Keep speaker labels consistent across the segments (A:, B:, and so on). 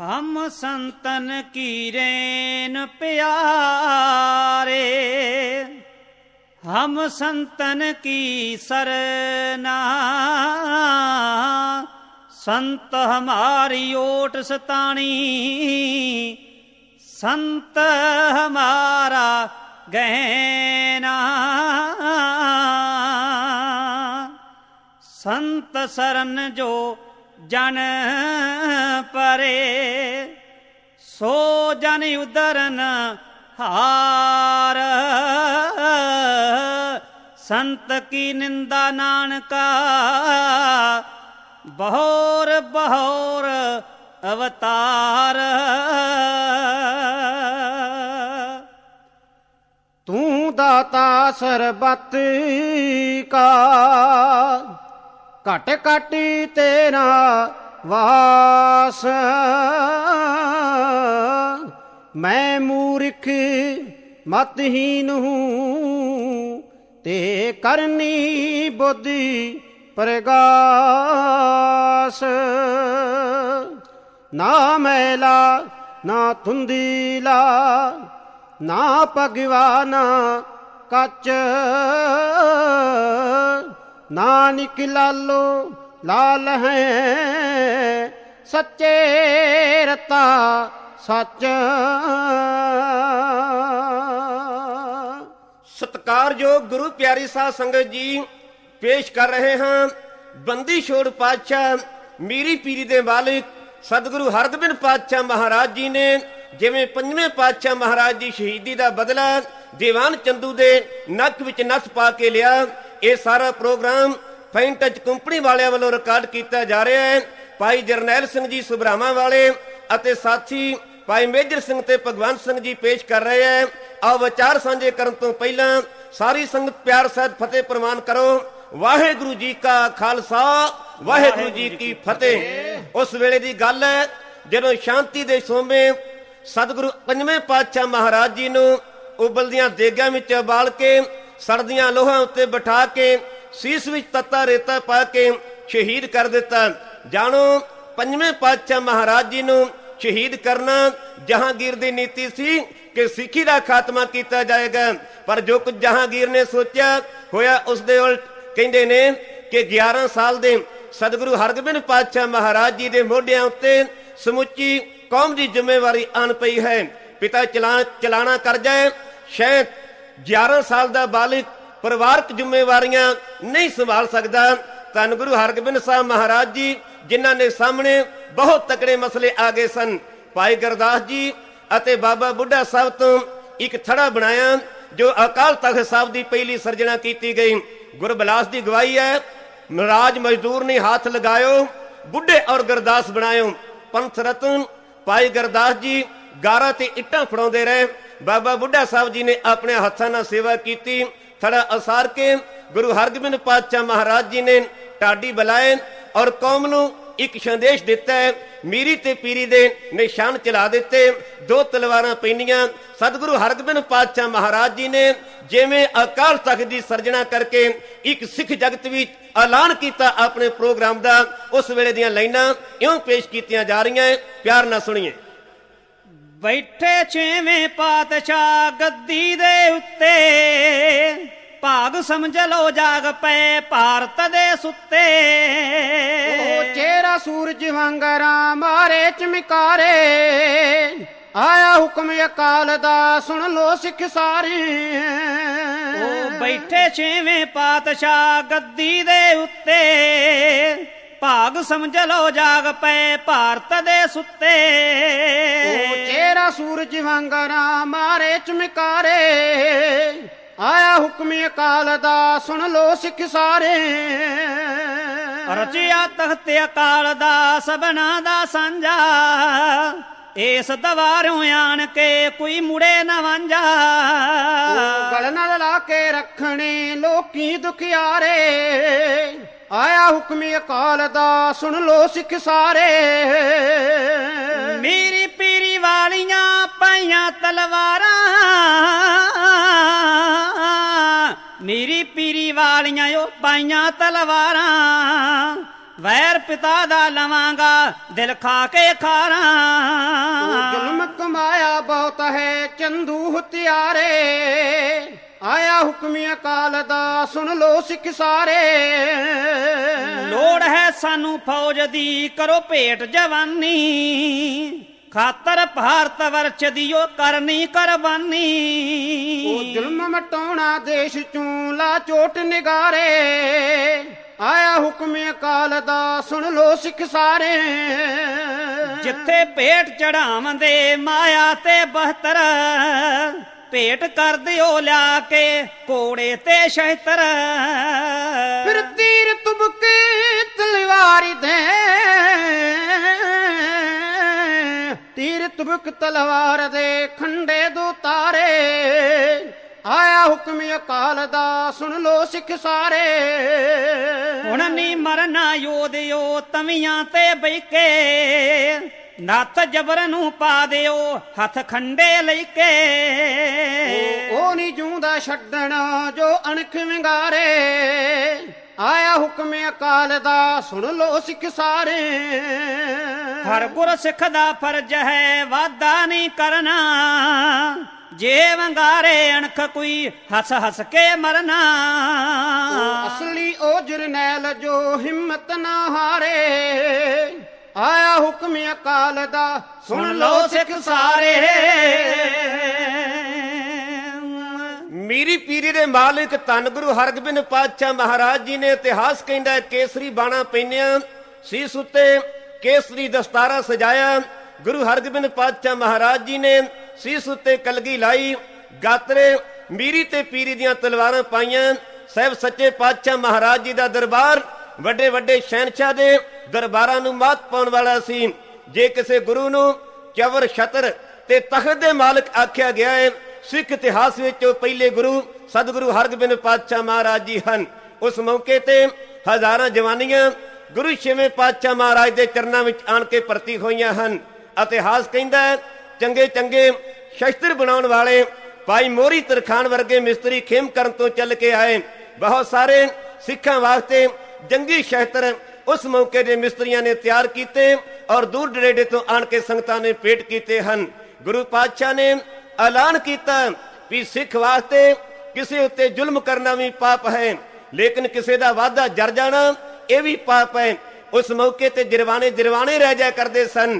A: हम संतन की रेन प्यारे, हम संतन की सरना। संत हमारी ओट सतानी, संत हमारा गहना। संत शरण जो जन परे, सो जन उदरन हार। संत की निंदा नानका, बहोर बहोर अवतार।
B: तू दाता सरबत का, घट घट तेरा वास। मैं मूर्ख मतहीन हूँ, ते करनी बुद्धि प्रगास। ना मैला ना धुंधीला, ना भगवाना कच। ना निकलालो लाल है, सच्चे रता सच।
C: सत्कारयोग गुरु प्यारी साध संगत जी, पेश कर रहे हैं बंदी छोड़ पातशाह मीरी पीरी दे मालिक सतगुरु हरगोबिंद पातशाह महाराज जी ने जिवें पंजवें पातशाह महाराज की शहीदी का बदला दीवान चंदू दे नक विच नस पा के लिया। ये सारा प्रोग्राम फाइन टच कंपनी वाले वालों रिकॉर्ड किया जा रहा है। भाई जरनैल सिंह जी सुभरामा वाले अते साथी भाई मेजर सिंह ते भगवंत सिंह जी पेश कर रहे हैं। आओ विचार साझे करन तो पहला सारी संगत प्यार सहित फतेह प्रवान करो। वाहेगुरु जी का खालसा, वाहेगुरु जी की फतेह। उस वेले दी गल है जदों शांति दे सोमे सतगुरु पंजवें पातशाह महाराज जी नूं उबलदियां देगां विच उबाल के सड़दियां लोहां उत्ते बिठा के सीस विच तत्ता रेता पा के शहीद कर दिता। जानो पंजवें पातशाह महाराज जी नूं शहीद करना जहांगीर दी नीति सी कि सिੱਖੀ ਦਾ खात्मा किया जाएगा, पर जो कुछ जहांगीर ने सोचा होया उस दे उल्ट। कहंदे ने कि 11 साल दे सतगुरु हरगोबिंद पातशाह महाराज जी दे मोढियां उत्ते समुची कौम की जिम्मेवारी आन पई है। पिता चलाना कर जाए, शायद 11 साल का बालिक परिवारक जिम्मेवारियां नहीं संभाल सकता। धन गुरु हरगोबिंद साहब महाराज जी जिन्हां ने सामने बहुत तकड़े मसले आ गए सन। भाई गुरदास जी अते बाबा बुढ़ा साहब तो एक थड़ा बनाया जो अकाल तख्त साहब की पहली सर्जना की गई। गुरबिलास की गवाही है, राज मजदूर ने हाथ लगायो, बुढ़े और गुरदास बनायो। पंथ रतन भाई गुरदास जी गारा ते इट्टां फड़ाउंदे रहे। बाबा बुढ़ा साहब जी ने अपने हाथों नाल सेवा की। थड़ा असार के गुरु हरगोबिंद पातशाह महाराज जी ने टाडी बुलाए और कौम नूं एक संदेश दिता है। मीरी ते पीरी दे निशान चला दिते, 2 तलवारां पैंदियां। सतगुरु हरगोबिंद पातशाह महाराज जी ने जिवें अकाल तख्त की सर्जना करके एक सिख जगत विच ऐलान किया अपने प्रोग्राम का, उस वेले दीयां लाइनां इउं पेश कीतियां जा रही हैं। प्यार नाल सुणीए।
A: बैठे 6वें पातशाह गद्दी दे उत्ते, भाग समझ लो जाग पे भारत दे सुत्ते।
B: चेहरा सूरज वांगरा मारे चमकारे, आया हुक्म अकाल दा सुन लो सिख सारे।
A: बैठे 6वें पातशाह गद्दी दे उत्ते, भाग समझ लो जाग पे भारत दे सुत्ते।
B: चेहरा सूरज वांगरा मारे चमकारे, आया हुक्म अकाल दा सुन लो सिख सारे।
A: रचिया तख्त अकाल दा सबना दा सांझा, इस दवारों आन के कोई मुड़े न वांझा।
B: गल नाल ला के रखने लोकी दुखियारे, आया हुक्म अकाल दा सुन लो सिख सारे।
A: मेरी पीरी वालियां पाइयां तलवारां, मेरी पीरी वालियां ओ पाइयां तलवारां। ਵੈਰ ਪਿਤਾ ਦਾ ਲਵਾਂਗਾ ਦਿਲ ਖਾ ਕੇ ਖਾਰਾਂ।
B: ਜ਼ੁਲਮ ਕਮਾਇਆ ਬਹੁਤ ਹੈ ਚੰਦੂ ਹਥਿਆਰੇ, ਆਇਆ ਹੁਕਮ ਅਕਾਲ ਦਾ ਸੁਣ ਲੋ ਸਿੱਖ ਸਾਰੇ।
A: ਲੋੜ ਹੈ ਸਾਨੂੰ ਫੌਜ ਦੀ ਕਰੋ ਭੇਟ ਜਵਾਨੀ, ਖਾਤਰ ਭਾਰਤ ਵਰਛ ਦਿਓ ਕਰਨੀ ਕੁਰਬਾਨੀ।
B: ਉਹ ਜ਼ੁਲਮ ਮਟਾਉਣਾ ਦੇਸ਼ ਚੋਂ ਲਾ ਚੋਟ ਨਿਗਾਰੇ, ਆਇਆ ਹੁਕਮ ਅਕਾਲ ਦਾ ਸੁਣ ਲੋ ਸਿੱਖ ਸਾਰੇ।
A: ਜਿੱਥੇ ਭੇਟ ਚੜਾਵੰਦੇ ਮਾਇਆ ਤੇ ਬਹਤਰ, ਭੇਟ ਕਰ ਦਿਓ ਲਿਆ ਕੇ ਕੋੜੇ ਤੇ ਸ਼ਹਿਤਰ।
B: ਫਿਰ ਤੀਰ ਤੁਬਕੇ ਤਲਵਾਰੀ ਦੇ, ਤੀਰ ਤੁਬਕ ਤਲਵਾਰ ਦੇ ਖੰਡੇ ਦੋ ਤਾਰੇ, ਆਇਆ ਹੁਕਮ ਅਕਾਲ ਦਾ ਸੁਣ ਲੋ ਸਿੱਖ ਸਾਰੇ।
A: ਹੁਣ ਨੀ ਮਰਨਾ ਯੋਧਿਓ ਤਵੀਆਂ ਤੇ ਬੈਕੇ, ਨੱਥ ਜਬਰ ਨੂੰ ਪਾ ਦਿਓ ਹੱਥ ਖੰਡੇ ਲੈ ਕੇ।
B: ਉਹ ਨੀ ਜੂੰਦਾ ਛੱਡਣਾ ਜੋ ਅਣਖ ਵਿੰਗਾਰੇ, ਆਇਆ ਹੁਕਮ ਅਕਾਲ ਦਾ ਸੁਣ ਲੋ ਸਿੱਖ ਸਾਰੇ।
A: ਹਰ ਗੁਰ ਸਿੱਖ ਦਾ ਫਰਜ਼ ਹੈ ਵਾਦਾ ਨਹੀਂ ਕਰਨਾ, ਜੇ ਵੰਗਾਰੇ ਅਣਖ ਕੋਈ ਹੱਸ ਹੱਸ ਕੇ ਮਰਨਾ।
B: ਅਸਲੀ ਉਹ ਜਰਨੈਲ ਜੋ ਹਿੰਮਤ ਨਾ ਹਾਰੇ, ਆਇਆ ਹੁਕਮ ਅਕਾਲ ਦਾ ਸੁਣ ਲੋ ਸਿੱਖ ਸਾਰੇ।
C: ਮੀਰੀ ਪੀਰੀ ਦੇ ਮਾਲਿਕ ਧੰਨ ਗੁਰੂ ਹਰਗੋਬਿੰਦ ਪਾਤਸ਼ਾਹ ਮਹਾਰਾਜ ਜੀ ਨੇ ਇਤਿਹਾਸ ਕਹਿੰਦਾ ਕੇਸਰੀ ਬਾਣਾ ਪਹਿਨਿਆ, ਸੀਸ ਉੱਤੇ ਕੇਸਰੀ ਦਸਤਾਰਾ ਸਜਾਇਆ। ਗੁਰੂ ਹਰਗੋਬਿੰਦ ਪਾਤਸ਼ਾਹ ਮਹਾਰਾਜ ਜੀ ਨੇ ਸੀਸ ਉੱਤੇ ਕਲਗੀ ਲਾਈ, ਗਾਤਰੇ ਮੀਰੀ ਤੇ ਪੀਰੀ ਦੀਆਂ ਤਲਵਾਰਾਂ ਪਾਈਆਂ। ਸਾਹਿਬ ਸੱਚੇ ਪਾਤਸ਼ਾਹ ਮਹਾਰਾਜ ਜੀ ਦਾ ਦਰਬਾਰ ਵੱਡੇ ਵੱਡੇ ਸ਼ਹਿਨਸ਼ਾਹ ਦੇ ਦਰਬਾਰਾਂ ਨੂੰ ਮਾਤ ਪਾਉਣ ਵਾਲਾ ਸੀ। ਜੇ ਕਿਸੇ ਗੁਰੂ ਨੂੰ ਚਵਰ ਛਤਰ ਤੇ ਤਖਤ ਦੇ ਮਾਲਕ ਆਖਿਆ ਗਿਆ ਹੈ, ਸਿੱਖ ਇਤਿਹਾਸ ਵਿੱਚ ਉਹ ਪਹਿਲੇ ਗੁਰੂ ਸਤਿਗੁਰੂ ਹਰਗੋਬਿੰਦ ਪਾਤਸ਼ਾਹ ਮਹਾਰਾਜ ਜੀ ਹਨ। ਉਸ ਮੌਕੇ ਤੇ ਹਜ਼ਾਰਾਂ ਜਵਾਨੀਆਂ ਗੁਰੂ ਛੇਵੇਂ ਪਾਤਸ਼ਾਹ ਮਹਾਰਾਜ ਦੇ ਚਰਨਾਂ ਵਿੱਚ ਆਣ ਕੇ ਭਰਤੀ ਹੋਈਆਂ ਹਨ। ਇਤਿਹਾਸ ਕਹਿੰਦਾ ਚੰਗੇ ਚੰਗੇ ਸ਼ਸਤਰ ਬਣਾਉਣ ਵਾਲੇ ਭਾਈ ਮੋਹਰੀ ਤਰਖਾਨ ਵਰਗੇ ਮਿਸਤਰੀ ਖੇਮ ਕਰਨ ਤੋਂ ਚੱਲ ਕੇ ਆਏ। ਬਹੁਤ ਸਾਰੇ ਸਿੱਖਾਂ ਵਾਸਤੇ ਜੰਗੀ ਸ਼ਸਤਰ ਉਸ ਮੌਕੇ ਦੇ ਮਿਸਤਰੀਆਂ ਨੇ ਤਿਆਰ ਕੀਤੇ ਔਰ ਦੂਰ ਦਰੇਡੇ ਤੋਂ ਆਣ ਕੇ ਸੰਗਤਾਂ ਨੇ ਭੇਟ ਕੀਤੇ ਹਨ। ਗੁਰੂ ਪਾਤਸ਼ਾਹ ਨੇ ਐਲਾਨ ਕੀਤਾ ਵੀ ਸਿੱਖ ਵਾਸਤੇ ਕਿਸੇ ਉੱਤੇ ਜ਼ੁਲਮ ਕਰਨਾ ਵੀ ਪਾਪ ਹੈ, ਲੇਕਿਨ ਕਿਸੇ ਦਾ ਵਾਅਦਾ ਜਰ ਜਾਣਾ ਇਹ ਵੀ ਪਾਪ ਹੈ। ਉਸ ਮੌਕੇ ਤੇ ਜਰਵਾਣੇ ਰਹਿ ਜਾ ਕਰਦੇ ਸਨ,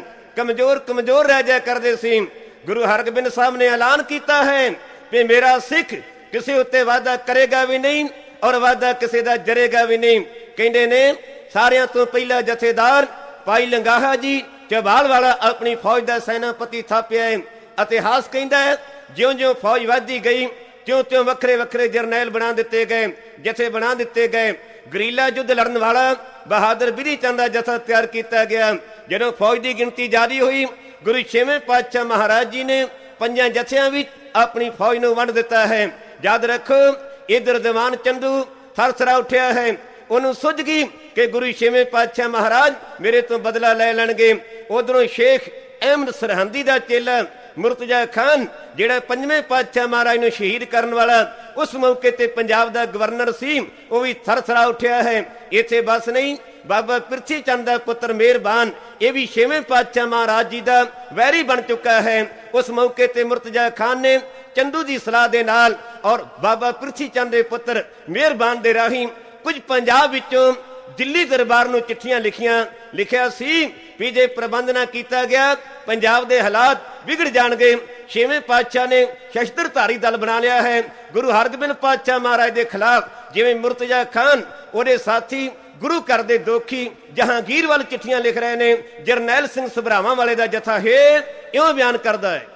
C: ਕਮਜ਼ੋਰ ਰਹਿ ਜਾ ਕਰਦੇ ਸੀ। ਗੁਰੂ ਹਰਗੋਬਿੰਦ ਸਾਹਿਬ ਨੇ ਐਲਾਨ ਕੀਤਾ ਹੈ ਕਿ ਮੇਰਾ ਸਿੱਖ ਕਿਸੇ ਉੱਤੇ ਵਾਅਦਾ ਕਰੇਗਾ ਵੀ ਨਹੀਂ ਔਰ ਵਾਅਦਾ ਕਿਸੇ ਦਾ ਜਰੇਗਾ ਵੀ ਨਹੀਂ। ਕਹਿੰਦੇ ਨੇ ਸਾਰਿਆਂ ਤੋਂ ਪਹਿਲਾ ਜਥੇਦਾਰ ਭਾਈ ਲੰਗਾਹਾ ਜੀ ਚਬਾਲ ਵਾਲਾ ਆਪਣੀ ਫੌਜ ਦਾ ਸੈਨਾਪਤੀ ਥਾਪਿਆ ਹੈ। ਇਤਿਹਾਸ ਕਹਿੰਦਾ ਹੈ ਜਿਉਂ-ਜਿਉਂ ਫੌਜ ਵੱਧਦੀ ਗਈ ਤਿਉਂ-ਤਿਉਂ ਵੱਖਰੇ ਵੱਖਰੇ ਜਰਨੈਲ ਬਣਾ ਦਿੱਤੇ ਗਏ, ਜਥੇ ਬਣਾ ਦਿੱਤੇ ਗਏ। ਗਰੀਲਾ ਯੁੱਧ ਲੜਨ ਵਾਲਾ ਬਹਾਦਰ ਬਿਧੀ ਚੰਦ ਦਾ ਜਥਾ ਤਿਆਰ ਕੀਤਾ ਗਿਆ। ਜਦੋਂ ਫੌਜ ਦੀ ਗਿਣਤੀ ਜ਼ਿਆਦੀ ਹੋਈ, ਗੁਰੂ ਛੇਵੇਂ ਪਾਤਸ਼ਾਹ ਮਹਾਰਾਜ ਜੀ ਨੇ 5 ਜਥਿਆਂ ਵਿੱਚ ਆਪਣੀ ਫੌਜ ਨੂੰ ਵੰਡ ਦਿੱਤਾ ਹੈ। ਯਾਦ ਰੱਖੋ ਇਧਰ ਦੀਵਾਨ ਚੰਦੂ ਥਰਥਰਾ ਉੱਠਿਆ ਹੈ, ਉਹਨੂੰ ਸੁੱਝ ਗਈ ਕਿ ਗੁਰੂ ਛੇਵੇਂ ਪਾਤਸ਼ਾਹ ਮਹਾਰਾਜ ਮੇਰੇ ਤੋਂ ਬਦਲਾ ਲੈ ਲੈਣਗੇ। ਉਧਰੋਂ ਸ਼ੇਖ ਅਹਿਮਦ ਸਰਹੰਦੀ ਦਾ ਚੇਲਾ ਮੁਰਤਜ਼ਾ ਖਾਨ ਜਿਹੜਾ 5ਵੇਂ ਪਾਤਸ਼ਾਹ ਮਹਾਰਾਜ ਨੂੰ ਸ਼ਹੀਦ ਕਰਨ ਵਾਲਾ ਉਸ ਮੌਕੇ ਤੇ ਪੰਜਾਬ ਦਾ ਗਵਰਨਰ ਸੀ, ਉਹ ਵੀ ਥਰਥਰਾ ਉੱਠਿਆ ਹੈ। ਇੱਥੇ ਬਸ ਨਹੀਂ, ਬਾਬਾ ਪ੍ਰਿਥੀ ਚੰਦ ਦਾ ਪੁੱਤਰ ਮਿਹਰਬਾਨ ਇਹ ਵੀ 6ਵੇਂ ਪਾਤਸ਼ਾਹ ਮਹਾਰਾਜ ਜੀ ਦਾ ਵੈਰੀ ਬਣ ਚੁੱਕਾ ਹੈ। ਉਸ ਮੌਕੇ ਤੇ ਮੁਰਤਜ਼ਾ ਖਾਨ ਨੇ ਚੰਦੂ ਦੀ ਸਲਾਹ ਦੇ ਨਾਲ ਔਰ ਬਾਬਾ ਪ੍ਰਿਥੀ ਚੰਦ ਦੇ ਪੁੱਤਰ ਮਿਹਰਬਾਨ ਦੇ ਰਾਹੀਂ ਕੁਝ ਪੰਜਾਬ ਵਿੱਚੋਂ ਦਿੱਲੀ ਦਰਬਾਰ ਨੂੰ ਚਿੱਠੀਆਂ ਲਿਖਿਆ ਸੀ ਵੀ ਜੇ ਪ੍ਰਬੰਧ ਨਾ ਕੀਤਾ ਗਿਆ ਪੰਜਾਬ ਦੇ ਹਾਲਾਤ ਵਿਗੜ ਜਾਣਗੇ। 6ਵੇਂ ਪਾਤਸ਼ਾਹ ਨੇ ਸ਼ਸਤਰਧਾਰੀ ਦਲ ਬਣਾ ਲਿਆ ਹੈ ਗੁਰੂ ਹਰਗੋਬਿੰਦ ਪਾਤਸ਼ਾਹ ਮਹਾਰਾਜ ਦੇ ਖਿਲਾਫ। ਜਿਵੇਂ ਮੁਰਤਜ਼ਾ ਖਾਨ ਉਹਦੇ ਸਾਥੀ ਗੁਰੂ ਘਰ ਦੇ ਦੋਖੀ ਜਹਾਂਗੀਰ ਵੱਲ ਚਿੱਠੀਆਂ ਲਿਖ ਰਹੇ ਨੇ। ਜਰਨੈਲ ਸਿੰਘ ਸਭਰਾਵਾਂ ਵਾਲੇ ਦਾ ਜਥਾ ਹੈ ਇਉਂ ਬਿਆਨ ਕਰਦਾ ਹੈ,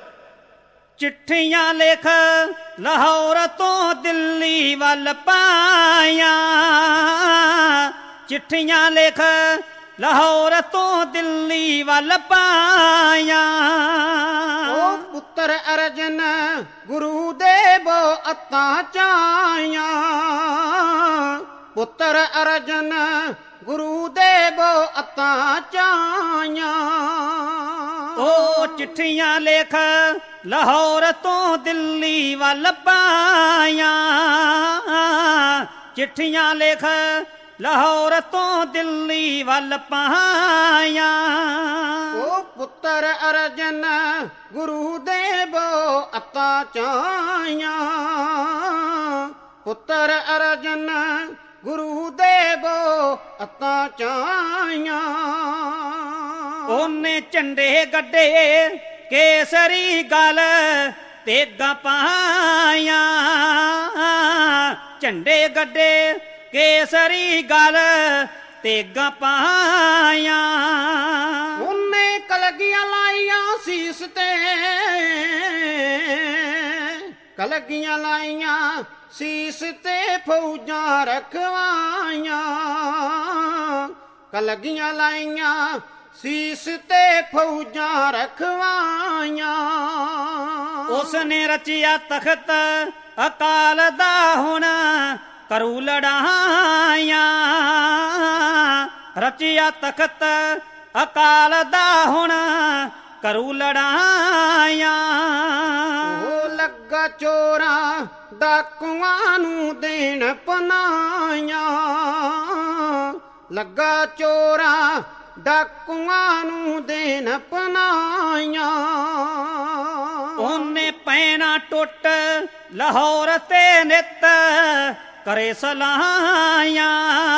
A: ਚਿੱਠੀਆਂ ਲਿਖ ਲਾਹੌਰ ਤੋਂ ਦਿੱਲੀ ਵੱਲ ਪਾਈਆਂ, ਚਿੱਠੀਆਂ ਲਿਖ ਲਾਹੌਰ ਤੋਂ ਦਿੱਲੀ ਵੱਲ ਪਾਈਆਂ।
B: ਉਹ ਪੁੱਤਰ ਅਰਜਨ ਗੁਰੂ ਦੇ ਬੋ ਅਤਾਂ ਚਾਈਆਂ, ਪੁੱਤਰ ਅਰਜਨ ਗੁਰੂ ਦੇ ਬੋ ਅਤਾਂ ਚਾਈਆਂ।
A: ਉਹ ਚਿੱਠੀਆਂ ਲਿਖ ਲਾਹੌਰ ਤੋਂ ਦਿੱਲੀ ਵੱਲ ਪਾਈਆਂ, ਚਿੱਠੀਆਂ ਲਿਖ ਲਾਹੌਰ ਤੋਂ ਦਿੱਲੀ ਵੱਲ ਪਾਇਆ।
B: ਉਹ ਪੁੱਤਰ ਅਰਜਨ ਗੁਰੂ ਦੇਵੋ ਅਤਾ ਚਾਇਆ। ਪੁੱਤਰ ਅਰਜਨ ਗੁਰੂ ਦੇਵੋ ਅਤਾ ਚਾਇਆ।
A: ਉਹਨੇ ਝੰਡੇ ਗੱਡੇ ਕੇਸਰੀ ਗਲ ਤੇਗਾ ਪਾਇਆ। ਝੰਡੇ ਗੱਡੇ ਕੇਸਰੀ ਗਲ ਤੇਗਾ ਪਾਇਆ।
B: ਉਹਨੇ ਕਲਗੀਆਂ ਲਾਈਆਂ ਸੀਸ ਤੇ, ਕਲਗੀਆਂ ਲਾਈਆਂ ਸੀਸ ਤੇ ਫੌਜਾਂ ਰਖਵਾਈਆਂ। ਕਲਗੀਆਂ ਲਾਈਆਂ ਸੀਸ ਤੇ ਫੌਜਾਂ ਰਖਵਾਈਆਂ।
A: ਉਸਨੇ ਰਚਿਆ ਤਖਤ ਅਕਾਲ ਦਾ ਹੁਣ ਕਰੂ ਲੜਾਈਆਂ। ਰਚਿਆ ਤਖਤ ਅਕਾਲ ਦਾ ਹੁਣ ਕਰੂ ਲੜਾਈਆਂ।
B: ਉਹ ਲੱਗਾ ਚੋਰਾਂ ਡਾਕੂਆਂ ਨੂੰ ਦੇਣ ਪਨਾਈਆਂ। ਲੱਗਾ ਚੋਰਾਂ ਡਾਕੂਆਂ ਨੂੰ ਦੇਣ ਪਨਾਈਆਂ।
A: ਉਹਨੇ ਪੈਣਾ ਟੁੱਟ ਲਾਹੌਰ ਤੇ ਨਿੱਤ ਕਰੇ ਸਲਾਈਆਂ।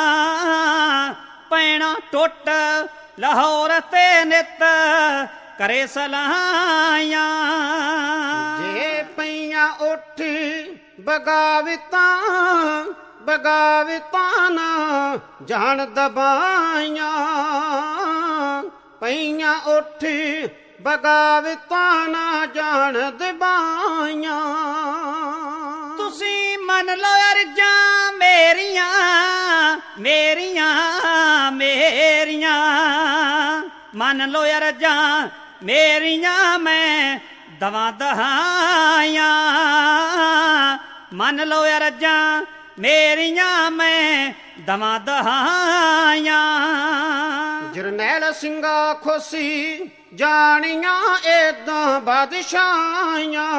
A: ਪੈਣਾ ਟੁੱਟ ਲਾਹੌਰ ਤੇ ਨਿੱਤ ਕਰੇ ਸਲਾਈਆਂ।
B: ਜੇ ਪਈਆਂ ਉੱਠ ਬਗਾਵਤਾਂ, ਬਗਾਵਤਾਂ ਨਾ ਜਾਣ ਦਬਾਈਆਂ। ਪਈਆਂ ਉੱਠ ਬਗਾਵਤਾਂ ਨਾ ਜਾਣ ਦਬਾਈਆਂ।
A: ਤੁਸੀਂ ਮੰਨ ਲਓ ਅਰਜ਼ਾਂ ਮੇਰੀਆਂ, ਮੇਰੀਆਂ ਮੇਰੀਆਂ। ਮੰਨ ਲਓ ਅਰਜ਼ਾਂ ਮੇਰੀਆਂ ਮੈਂ ਦਵਾ ਦਹਾਈਆਂ। ਮੰਨ ਲਓ ਅਰਜ਼ਾਂ ਮੇਰੀਆਂ ਮੈਂ ਦਵਾ ਦਹਾਈਆਂ।
B: ਜਰਨੈਲ ਸਿੰਘਾ ਖੁਸ਼ੀ ਜਾਣੀਆਂ ਏਦਾਂ ਬਾਦਸ਼ਾਹੀਆਂ।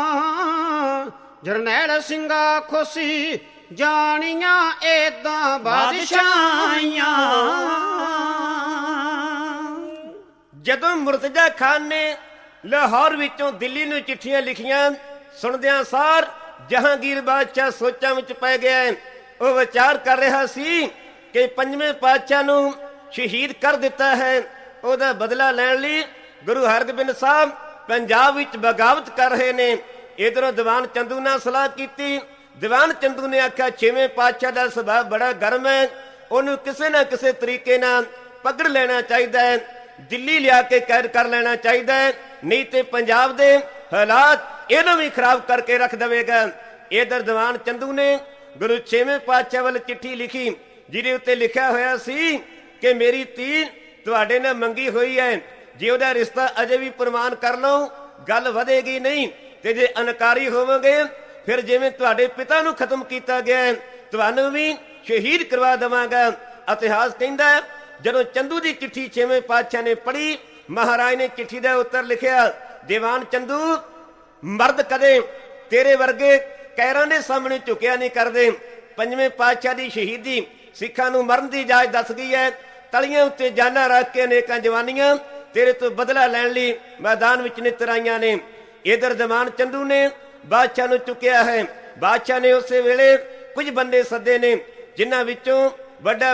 B: ਜਰਨੈਲ ਸਿੰਘਾ ਖੁਸ਼ੀ ਜਾਣੀਆਂ ਏਦਾਂ ਬਾਦਸ਼ਾਹੀਆਂ।
C: ਜਦੋਂ ਮੁਰਤਜ਼ਾ ਖਾਨ ਨੇ ਲਾਹੌਰ ਵਿੱਚੋਂ ਦਿੱਲੀ ਨੂੰ ਚਿੱਠੀਆਂ ਲਿਖੀਆਂ, ਸੁਣਦਿਆਂ ਸਾਰ ਜਹਾਂਗੀਰ ਬਾਦਸ਼ਾਹ ਸੋਚਾਂ ਵਿੱਚ ਪੈ ਗਿਆ। ਉਹ ਵਿਚਾਰ ਕਰ ਰਿਹਾ ਸੀ ਕਿ ਪੰਜਵੇਂ ਪਾਤਸ਼ਾਹ ਨੂੰ ਸ਼ਹੀਦ ਕਰ ਦਿੱਤਾ ਹੈ। ਉਹਦਾ ਬਦਲਾ ਲੈਣ ਲਈ ਗੁਰੂ ਹਰਗੋਬਿੰਦ ਸਾਹਿਬ ਪੰਜਾਬ ਵਿੱਚ ਬਗਾਵਤ ਕਰ ਰਹੇ ਨੇ। ਇਧਰੋਂ ਦੀਵਾਨ ਚੰਦੂ ਨਾਲ ਸਲਾਹ ਕੀਤੀ। ਦੀਵਾਨ ਚੰਦੂ ਨੇ ਆਖਿਆ ਛੇਵੇਂ ਪਾਤਸ਼ਾਹ ਦਾ ਸੁਭਾਅ ਬੜਾ ਗਰਮ ਹੈ, ਉਹਨੂੰ ਕਿਸੇ ਨਾ ਕਿਸੇ ਤਰੀਕੇ ਨਾਲ ਪਕੜ ਲੈਣਾ ਚਾਹੀਦਾ ਹੈ, ਦਿੱਲੀ ਲਿਆ ਕੇ ਕੈਦ ਕਰ ਲੈਣਾ ਚਾਹੀਦਾ ਹੈ, ਨਹੀਂ ਤੇ ਪੰਜਾਬ ਦੇ ਹਾਲਾਤ ਇਹਨੂੰ ਵੀ ਖਰਾਬ ਕਰਕੇ ਰੱਖ ਦੇਵੇਗਾ। ਇਧਰ ਦੀਵਾਨ ਚੰਦੂ ਨੇ ਗੁਰੂ ਛੇਵੇਂ ਪਾਤਸ਼ਾਹ ਵੱਲ ਚਿੱਠੀ ਲਿਖੀ, ਜਿਹਦੇ ਉੱਤੇ ਲਿਖਿਆ ਹੋਇਆ ਸੀ ਕਿ ਮੇਰੀ ਧੀ ਤੁਹਾਡੇ ਨਾਲ ਮੰਗੀ ਹੋਈ ਹੈ, ਜੇ ਉਹਦਾ ਰਿਸ਼ਤਾ ਅਜੇ ਵੀ ਪ੍ਰਮਾਨ ਕਰ ਲਓ ਗੱਲ ਵਧੇਗੀ ਨਹੀਂ, ਤੇ ਜੇ ਅਨਕਾਰੀ ਹੋਵੋਗੇ ਫਿਰ ਜਿਵੇਂ ਤੁਹਾਡੇ ਪਿਤਾ ਨੂੰ ਖਤਮ ਕੀਤਾ ਗਿਆ ਤੁਹਾਨੂੰ ਵੀ ਸ਼ਹੀਦ ਕਰਵਾ ਦੇਵਾਂਗਾ। ਇਤਿਹਾਸ ਕਹਿੰਦਾ ਜਦੋਂ ਚੰਦੂ ਦੀ ਚਿੱਠੀ ਛੇਵੇਂ ਪਾਤਸ਼ਾਹ ਨੇ ਪੜ੍ਹੀ, ਮਹਾਰਾਜ ਨੇ ਚਿੱਠੀ ਦਾ ਉੱਤਰ ਲਿਖਿਆ, ਦੀਵਾਨ ਚੰਦੂ ਮਰਦ ਕਦੇ ਤੇਰੇ ਵਰਗੇ ਕੈਰਾਂ ਦੇ ਸਾਹਮਣੇ ਝੁਕਿਆ ਨਹੀਂ ਕਰਦੇ। ਪੰਜਵੇਂ ਪਾਤਸ਼ਾਹ ਦੀ ਸ਼ਹੀਦੀ ਸਿੱਖਾਂ ਨੂੰ ਮਰਨ ਦੀ ਇਜਾਜ਼ਤ ਦੱਸ ਗਈ ਹੈ। ਤਲੀਆਂ ਉੱਤੇ ਜਾਨਾਂ ਰੱਖ ਕੇ ਅਨੇਕਾਂ ਜਵਾਨੀਆਂ ਤੇਰੇ ਤੋਂ ਬਦਲਾ ਲੈਣ ਲਈ ਮੈਦਾਨ ਵਿੱਚ ਨਿੱਤਰ ਆਈਆਂ ਨੇ। ਇਧਰ ਦੀਵਾਨ ਚੰਦੂ ਨੇ ਬਾਦਸ਼ਾਹ ਨੂੰ ਚੁੱਕਿਆ ਹੈ। ਬਾਦਸ਼ਾਹ ਨੇ ਉਸੇ ਵੇਲੇ ਕੁਝ ਬੰਦੇ ਸੱਦੇ ਨੇ, ਜਿਨ੍ਹਾਂ ਵਿੱਚੋਂ ਵੱਡਾ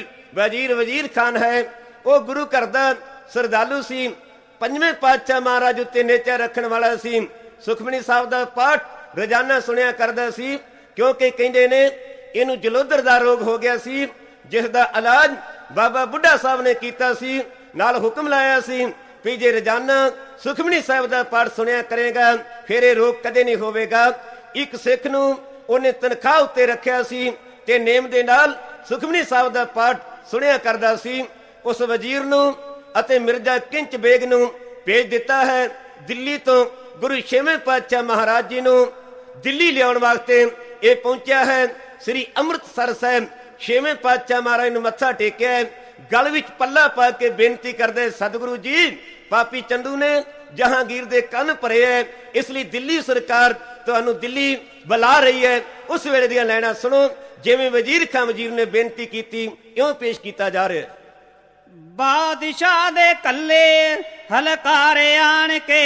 C: ਵਜ਼ੀਰ ਖਾਨ ਹੈ। ਉਹ ਗੁਰੂ ਘਰ ਦਾ ਸਰਦਾਲੂ ਸੀ, ਪੰਜਵੇਂ ਪਾਤਸ਼ਾਹ ਮਹਾਰਾਜ ਉੱਤੇ ਨੇਚਾ ਰੱਖਣ ਵਾਲਾ ਸੀ। ਸੁਖਮਨੀ ਸਾਹਿਬ ਦਾ ਪਾਠ ਰੋਜ਼ਾਨਾ ਸੁਣਿਆ ਕਰਦਾ ਸੀ, ਕਿਉਂਕਿ ਕਹਿੰਦੇ ਨੇ ਇਹਨੂੰ ਜਲੋਦਰ ਦਾ ਰੋਗ ਹੋ ਗਿਆ ਸੀ, ਜਿਸ ਦਾ ਇਲਾਜ ਬਾਬਾ ਬੁੱਢਾ ਸਾਹਿਬ ਨੇ ਕੀਤਾ ਸੀ। ਨਾਲ ਹੁਕਮ ਲਾਇਆ ਸੀ ਵੀ ਜੇ ਰੋਜ਼ਾਨਾ ਸੁਖਮਨੀ ਸਾਹਿਬ ਦਾ ਪਾਠ ਸੁਣਿਆ ਕਰੇਗਾ ਫਿਰ ਇਹ ਰੋਗ ਕਦੇ ਨਹੀਂ ਹੋਵੇਗਾ। ਇੱਕ ਸਿੱਖ ਨੂੰ ਉਹਨੇ ਤਨਖਾਹ ਉੱਤੇ ਰੱਖਿਆ ਸੀ ਤੇ ਨੇਮ ਦੇ ਨਾਲ ਸੁਖਮਨੀ ਸਾਹਿਬ ਦਾ ਪਾਠ ਸੁਣਿਆ ਕਰਦਾ ਸੀ। ਉਸ ਵਜ਼ੀਰ ਨੂੰ ਅਤੇ ਮਿਰਜ਼ਾ ਕਿੰਚ ਬੇਗ ਨੂੰ ਭੇਜ ਦਿੱਤਾ ਹੈ ਦਿੱਲੀ ਤੋਂ। ਗੁਰੂ ਛੇਵੇਂ ਪਾਤਸ਼ਾਹ ਮਹਾਰਾਜ ਜੀ ਨੂੰ ਦਿੱਲੀ ਲਿਆਉਣ ਵਾਸਤੇ ਇਹ ਪਹੁੰਚਿਆ ਹੈ। ਸ੍ਰੀ ਅੰਮ੍ਰਿਤਸਰ ਸਾਹਿਬ ਛੇਵੇਂ ਪਾਤਸ਼ਾਹ ਮਹਾਰਾਜ ਨੂੰ ਮੱਥਾ ਟੇਕਿਆ, ਗਲ ਵਿੱਚ ਪੱਲਾ ਪਾ ਕੇ ਬੇਨਤੀ ਕਰਦੇ, ਸਤਿਗੁਰੂ ਜੀ ਪਾਪੀ ਚੰਦੂ ਨੇ ਜਹਾਂਗੀਰ ਦੇ ਕੰਨ ਭਰੇ ਹੈ, ਇਸ ਲਈ ਦਿੱਲੀ ਸਰਕਾਰ ਤੁਹਾਨੂੰ ਦਿੱਲੀ ਬੁਲਾ ਰਹੀ ਹੈ। ਉਸ ਵੇਲੇ ਦੀਆਂ ਲੈਣਾ ਸੁਣੋ। ਜਿਵੇਂ ਵਜ਼ੀਰ ਖਾਂ ਵਜ਼ੀਰ ਨੇ ਬੇਨਤੀ ਕੀਤੀ ਇਉਂ ਪੇਸ਼ ਕੀਤਾ ਜਾ ਰਿਹਾ।
A: ਬਾਦਸ਼ਾਹ ਦੇ ਕੱਲੇ ਹਲਕਾਰੇ ਆਣ ਕੇ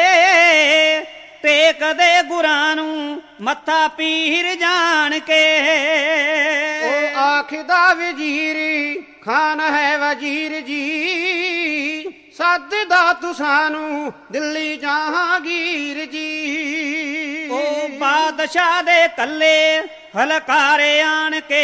A: ਟੇਕਦੇ ਗੁਰਾਂ ਨੂੰ ਮੱਥਾ ਪੀਰ ਜਾਣ ਕੇ।
B: ਉਹ ਆਖਦਾ ਵਜ਼ੀਰ ਖਾਨ ਹੈ ਵਜ਼ੀਰ ਜੀ, ਸੱਦਦਾ ਤੁਸਾਨੂੰ ਦਿੱਲੀ ਜਹਾਂਗੀਰ ਜੀ।
A: ਉਹ ਬਾਦਸ਼ਾਹ ਦੇ ਕੱਲੇ ਹਲਕਾਰੇ ਆਣ ਕੇ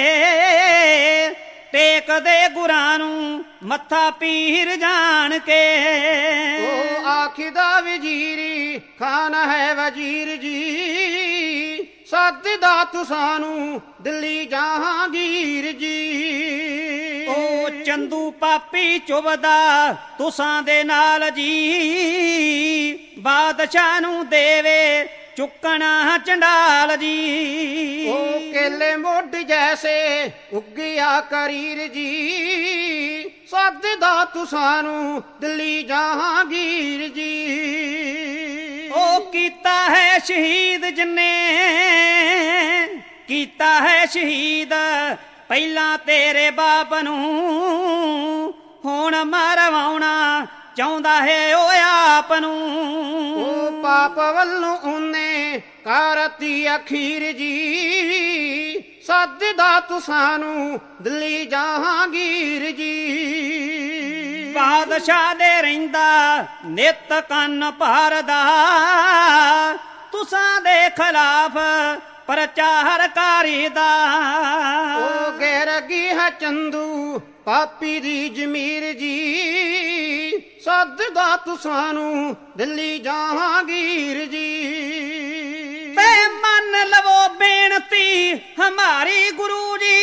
A: ਟੇਕਦੇ ਗੁਰਾਂ ਨੂੰ ਮੱਥਾ ਪੀਰ ਜਾਣ ਕੇ।
B: ਉਹ ਆਖਦਾ ਵਜ਼ੀਰ ਖਾਨ ਹੈ ਵਜ਼ੀਰ ਜੀ, ਸੱਦਦਾ ਤੁਸਾਨੂੰ ਦਿੱਲੀ ਜਹਾਂਗੀਰ ਜੀ।
A: ਉਹ ਚੰਦੂ ਪਾਪੀ ਚੁਬਦਾ ਤੁਸਾਂ ਦੇ ਨਾਲ ਜੀ, ਬਾਦਸ਼ਾਹ ਨੂੰ ਦੇਵੇ ਚੁੱਕਣਾ ਚੰਡਾਲ ਜੀ।
B: ਉਹ ਕੇਲੇ ਮੁੱਢ ਜੈਸੇ ਉੱਗਿਆ ਕਰੀਰ ਜੀ, ਸੱਦਦਾ ਤੁਸਾਨੂੰ ਦਿੱਲੀ ਜਹਾਂਗੀਰ ਜੀ।
A: ਉਹ ਕੀਤਾ ਹੈ ਸ਼ਹੀਦ ਜਿੰਨੇ ਕੀਤਾ ਹੈ ਸ਼ਹੀਦ ਪਹਿਲਾਂ ਤੇਰੇ ਬਾਪ ਨੂੰ, ਹੁਣ ਮਰਵਾਉਣਾ ਚਾਹੁੰਦਾ ਹੈ ਉਹ ਆਪ ਨੂੰ।
B: ਉਹ ਪਾਪ ਵੱਲੋਂ ਉਹਨੇ ਕਰਤੀ ਅਖੀਰ ਜੀ, ਸੱਦਦਾ ਤੁਸਾਨੂੰ ਦਿੱਲੀ ਜਹਾਂਗੀਰ ਜੀ।
A: ਬਾਦਸ਼ਾਹ ਦੇ ਰਹਿੰਦਾ ਨਿਤ ਕੰਨ ਭਰਦਾ, ਤੁਸਾਂ ਦੇ ਖਿਲਾਫ ਪ੍ਰਚਾਰ ਕਰੀਦਾ।
B: ਉਹ ਗੈਰਗੀ ਹੈ ਚੰਦੂ ਪਾਪੀ ਦੀ ਜ਼ਮੀਰ ਜੀ, ਸੱਦਦਾ ਤੁਸਾਨੂੰ ਦਿੱਲੀ ਜਹਾਂਗੀਰ ਜੀ।
A: ਤੇ ਮੰਨ ਲਵੋ ਬੇਨਤੀ ਹਮਾਰੀ ਗੁਰੂ ਜੀ,